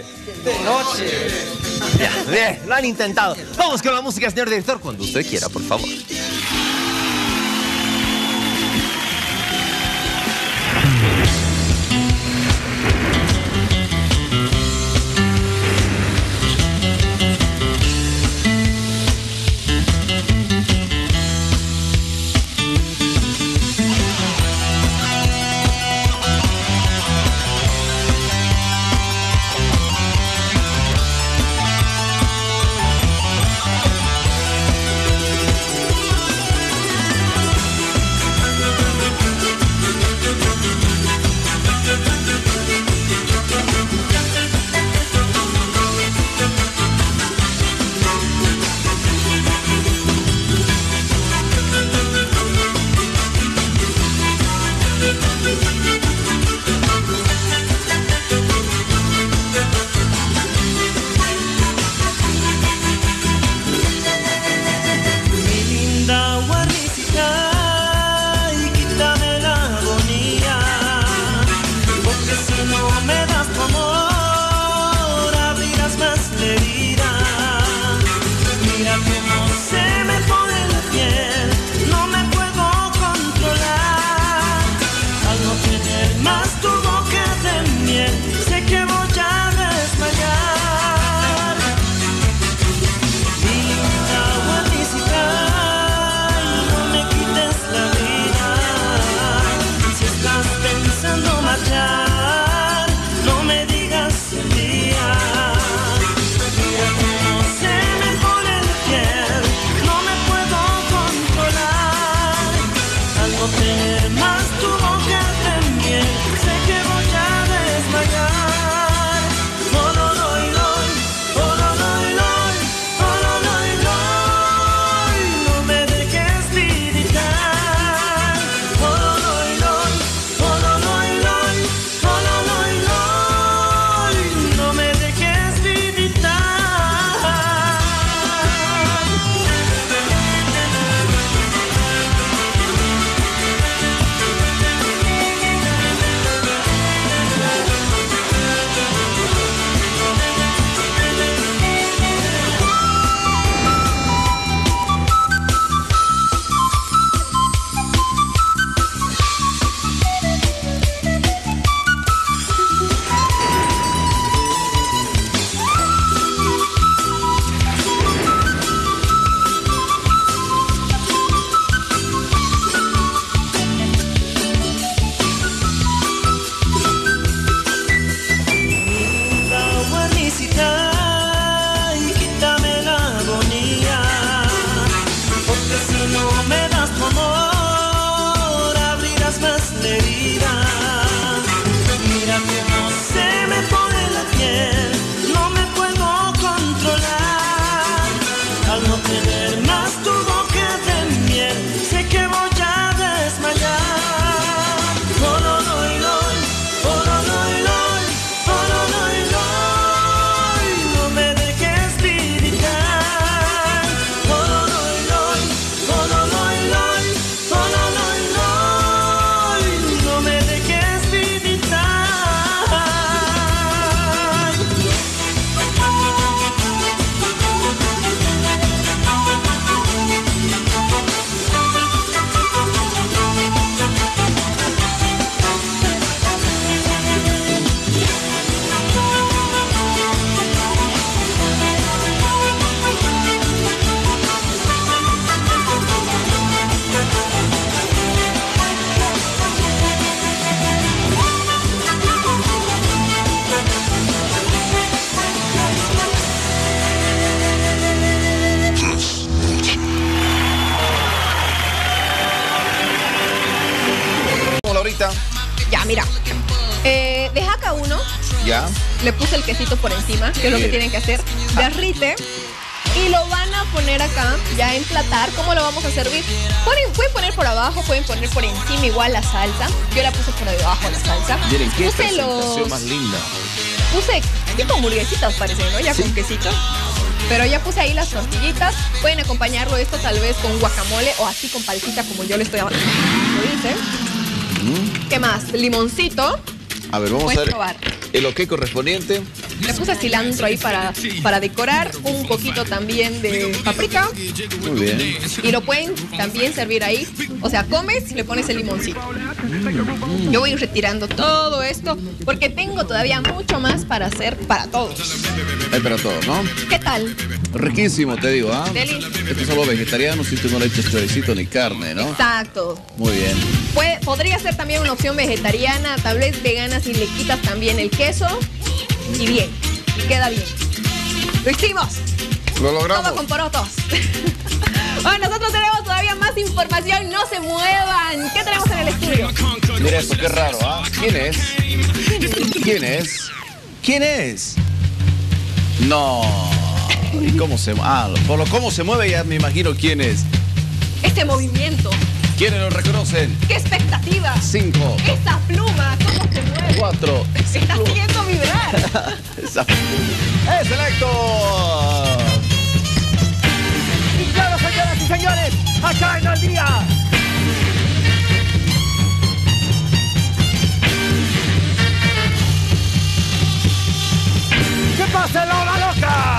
De noche. Ya, bien, lo han intentado. Vamos con la música, señor director, cuando usted quiera, por favor. Ya, mira. Eh, de Jaca uno Ya. Le puse el quesito por encima, que es lo que Bien. tienen que hacer. Derrite. Y lo van a poner acá, ya a emplatar. ¿Cómo lo vamos a servir? Pueden, pueden poner por abajo, pueden poner por encima igual la salsa. Yo la puse por debajo la salsa. Miren, qué Puse presentación los... más linda. Puse tipo hamburguesitas parece, ¿no? Ya Sí. con quesito. Pero ya puse ahí las tortillitas. Pueden acompañarlo esto tal vez con guacamole o así con palcita como yo le estoy hablando. Lo hice. Mm. ¿Qué más? Limoncito. A ver, vamos Puedes a ver probar. el ok correspondiente. Le puse cilantro ahí para, para decorar. Un poquito también de paprika. Muy bien. Y lo pueden también servir ahí. O sea, comes y le pones el limoncito. Yo voy retirando todo esto porque tengo todavía mucho más para hacer para todos. Hay para todo, ¿no? ¿Qué tal? Riquísimo, te digo, ¿ah? Deli. Esto es algo vegetariano si tú no le echas choricito ni carne, ¿no? Exacto. Muy bien. Puede- podría ser también una opción vegetariana, tal vez vegana si le quitas también el queso. Y bien, y queda bien. ¡Lo hicimos! Lo logramos. Toma con porotos. Bueno, nosotros tenemos todavía más información. No se muevan. ¿Qué tenemos en el estudio? Mira esto, qué raro, ¿ah? ¿Quién es? ¿Quién es? ¿Quién es? No. ¿Y cómo se Ah, por lo cómo se mueve ya me imagino quién es. Este movimiento. ¿Quiénes lo reconocen? ¡Qué expectativa! Cinco. Esa pluma, ¿cómo se mueve? Cuatro. Se está haciendo vibrar. Esa pluma. ¡Es el Héctor! Y claro, señoras y señores, acá en Al Día. ¿Qué pasa, la hora loca?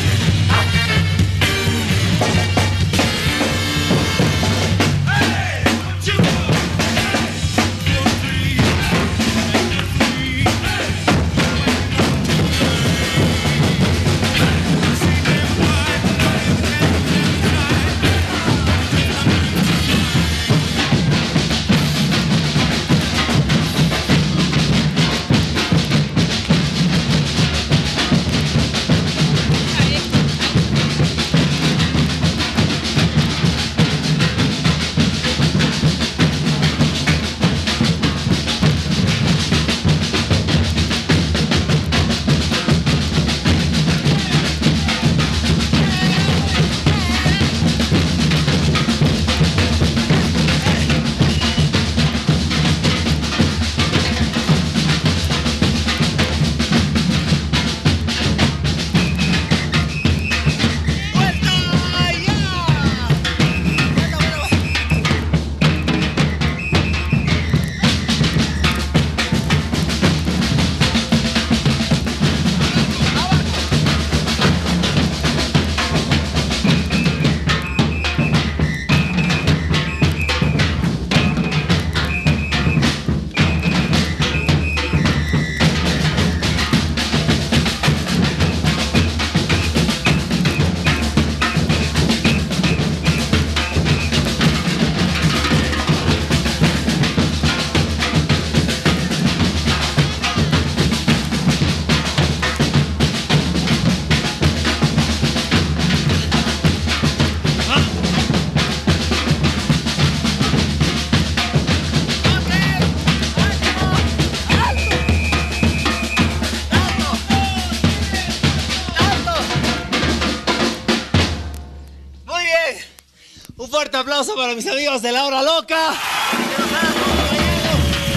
Un fuerte aplauso para mis amigos de La Hora Loca. Que nos han acompañado.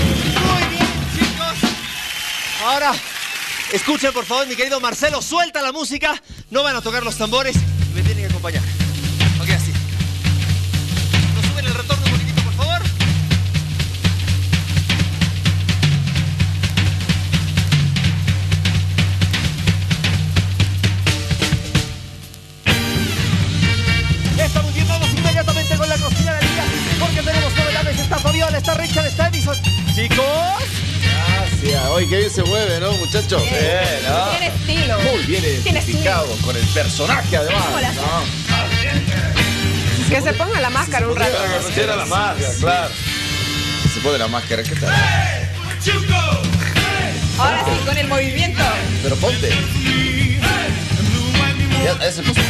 Muy bien, chicos. Ahora, escuchen por favor, mi querido Marcelo, suelta la música. No van a tocar los tambores y me tienen que acompañar. Ok, así. Nos suben el retorno un poquitito, por favor. Estamos bien, vamos inmediatamente con la cocina del día, porque tenemos novedades. Está Fabiola, está Richard, está Edison. Chicos. Gracias. Hoy qué bien se mueve, ¿no, muchachos? Bien, ¿no? Tiene estilo. Muy bien Tiene identificado con el personaje, además. Hola. ¿no? Que se ponga la máscara un rato. Que se pusiera la máscara, claro. Si se pone la máscara, ¿qué tal? Ahora sí, con el movimiento. Pero ponte. Ya, ese puso.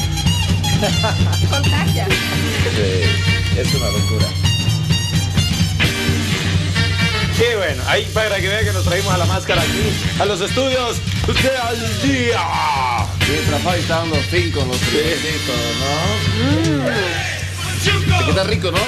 Contagia. Sí, es una locura. Bueno, ahí para que vean que nos trajimos a la máscara aquí, a los estudios de Al Día. Mientras Fabi está dando fin con los frijolitos, ¿no? Mm. Está rico, ¿no?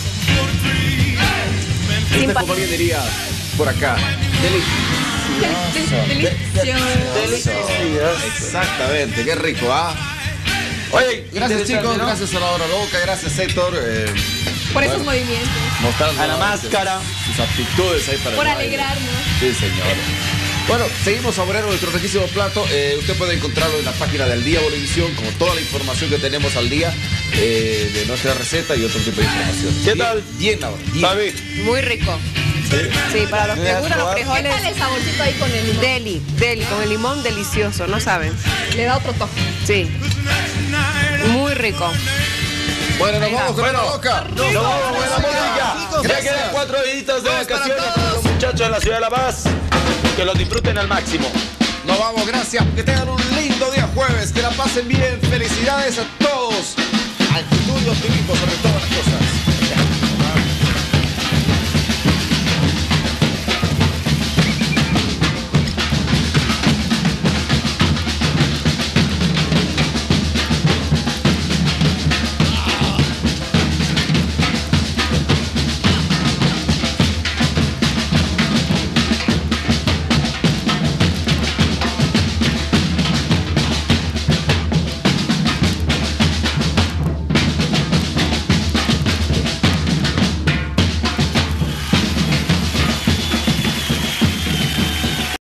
Este, como alguien diría por acá, delicioso. Delicioso. Exactamente, qué rico, ¿ah? Oye, gracias chicos, ¿no? Gracias a la hora loca, gracias Héctor. Eh, por bueno, esos movimientos. Mostrando a la máscara. Sus aptitudes ahí para por el baile. alegrarnos. Sí, señor. Bueno, seguimos saboreando nuestro riquísimo plato. Eh, usted puede encontrarlo en la página de Al Día Bolivisión, como toda la información que tenemos al día eh, de nuestra receta y otro tipo de información. ¿Qué tal? Bien, bien. Fabi. Muy rico. Sí, sí para los que les gustan los frijoles. ¿Qué tal el saborcito ahí con el limón? Deli, deli, con el limón delicioso, ¿no saben? Le da otro toque. Sí. Muy rico. Bueno, nos vamos con bueno, la boca. Nos vamos con la música. Ya quedan cuatro días de vacaciones para los muchachos en la ciudad de La Paz. Que los disfruten al máximo. Nos vamos, gracias. Que tengan un lindo día jueves. Que la pasen bien. Felicidades a todos. Actitud y optimismo sobre todas las cosas.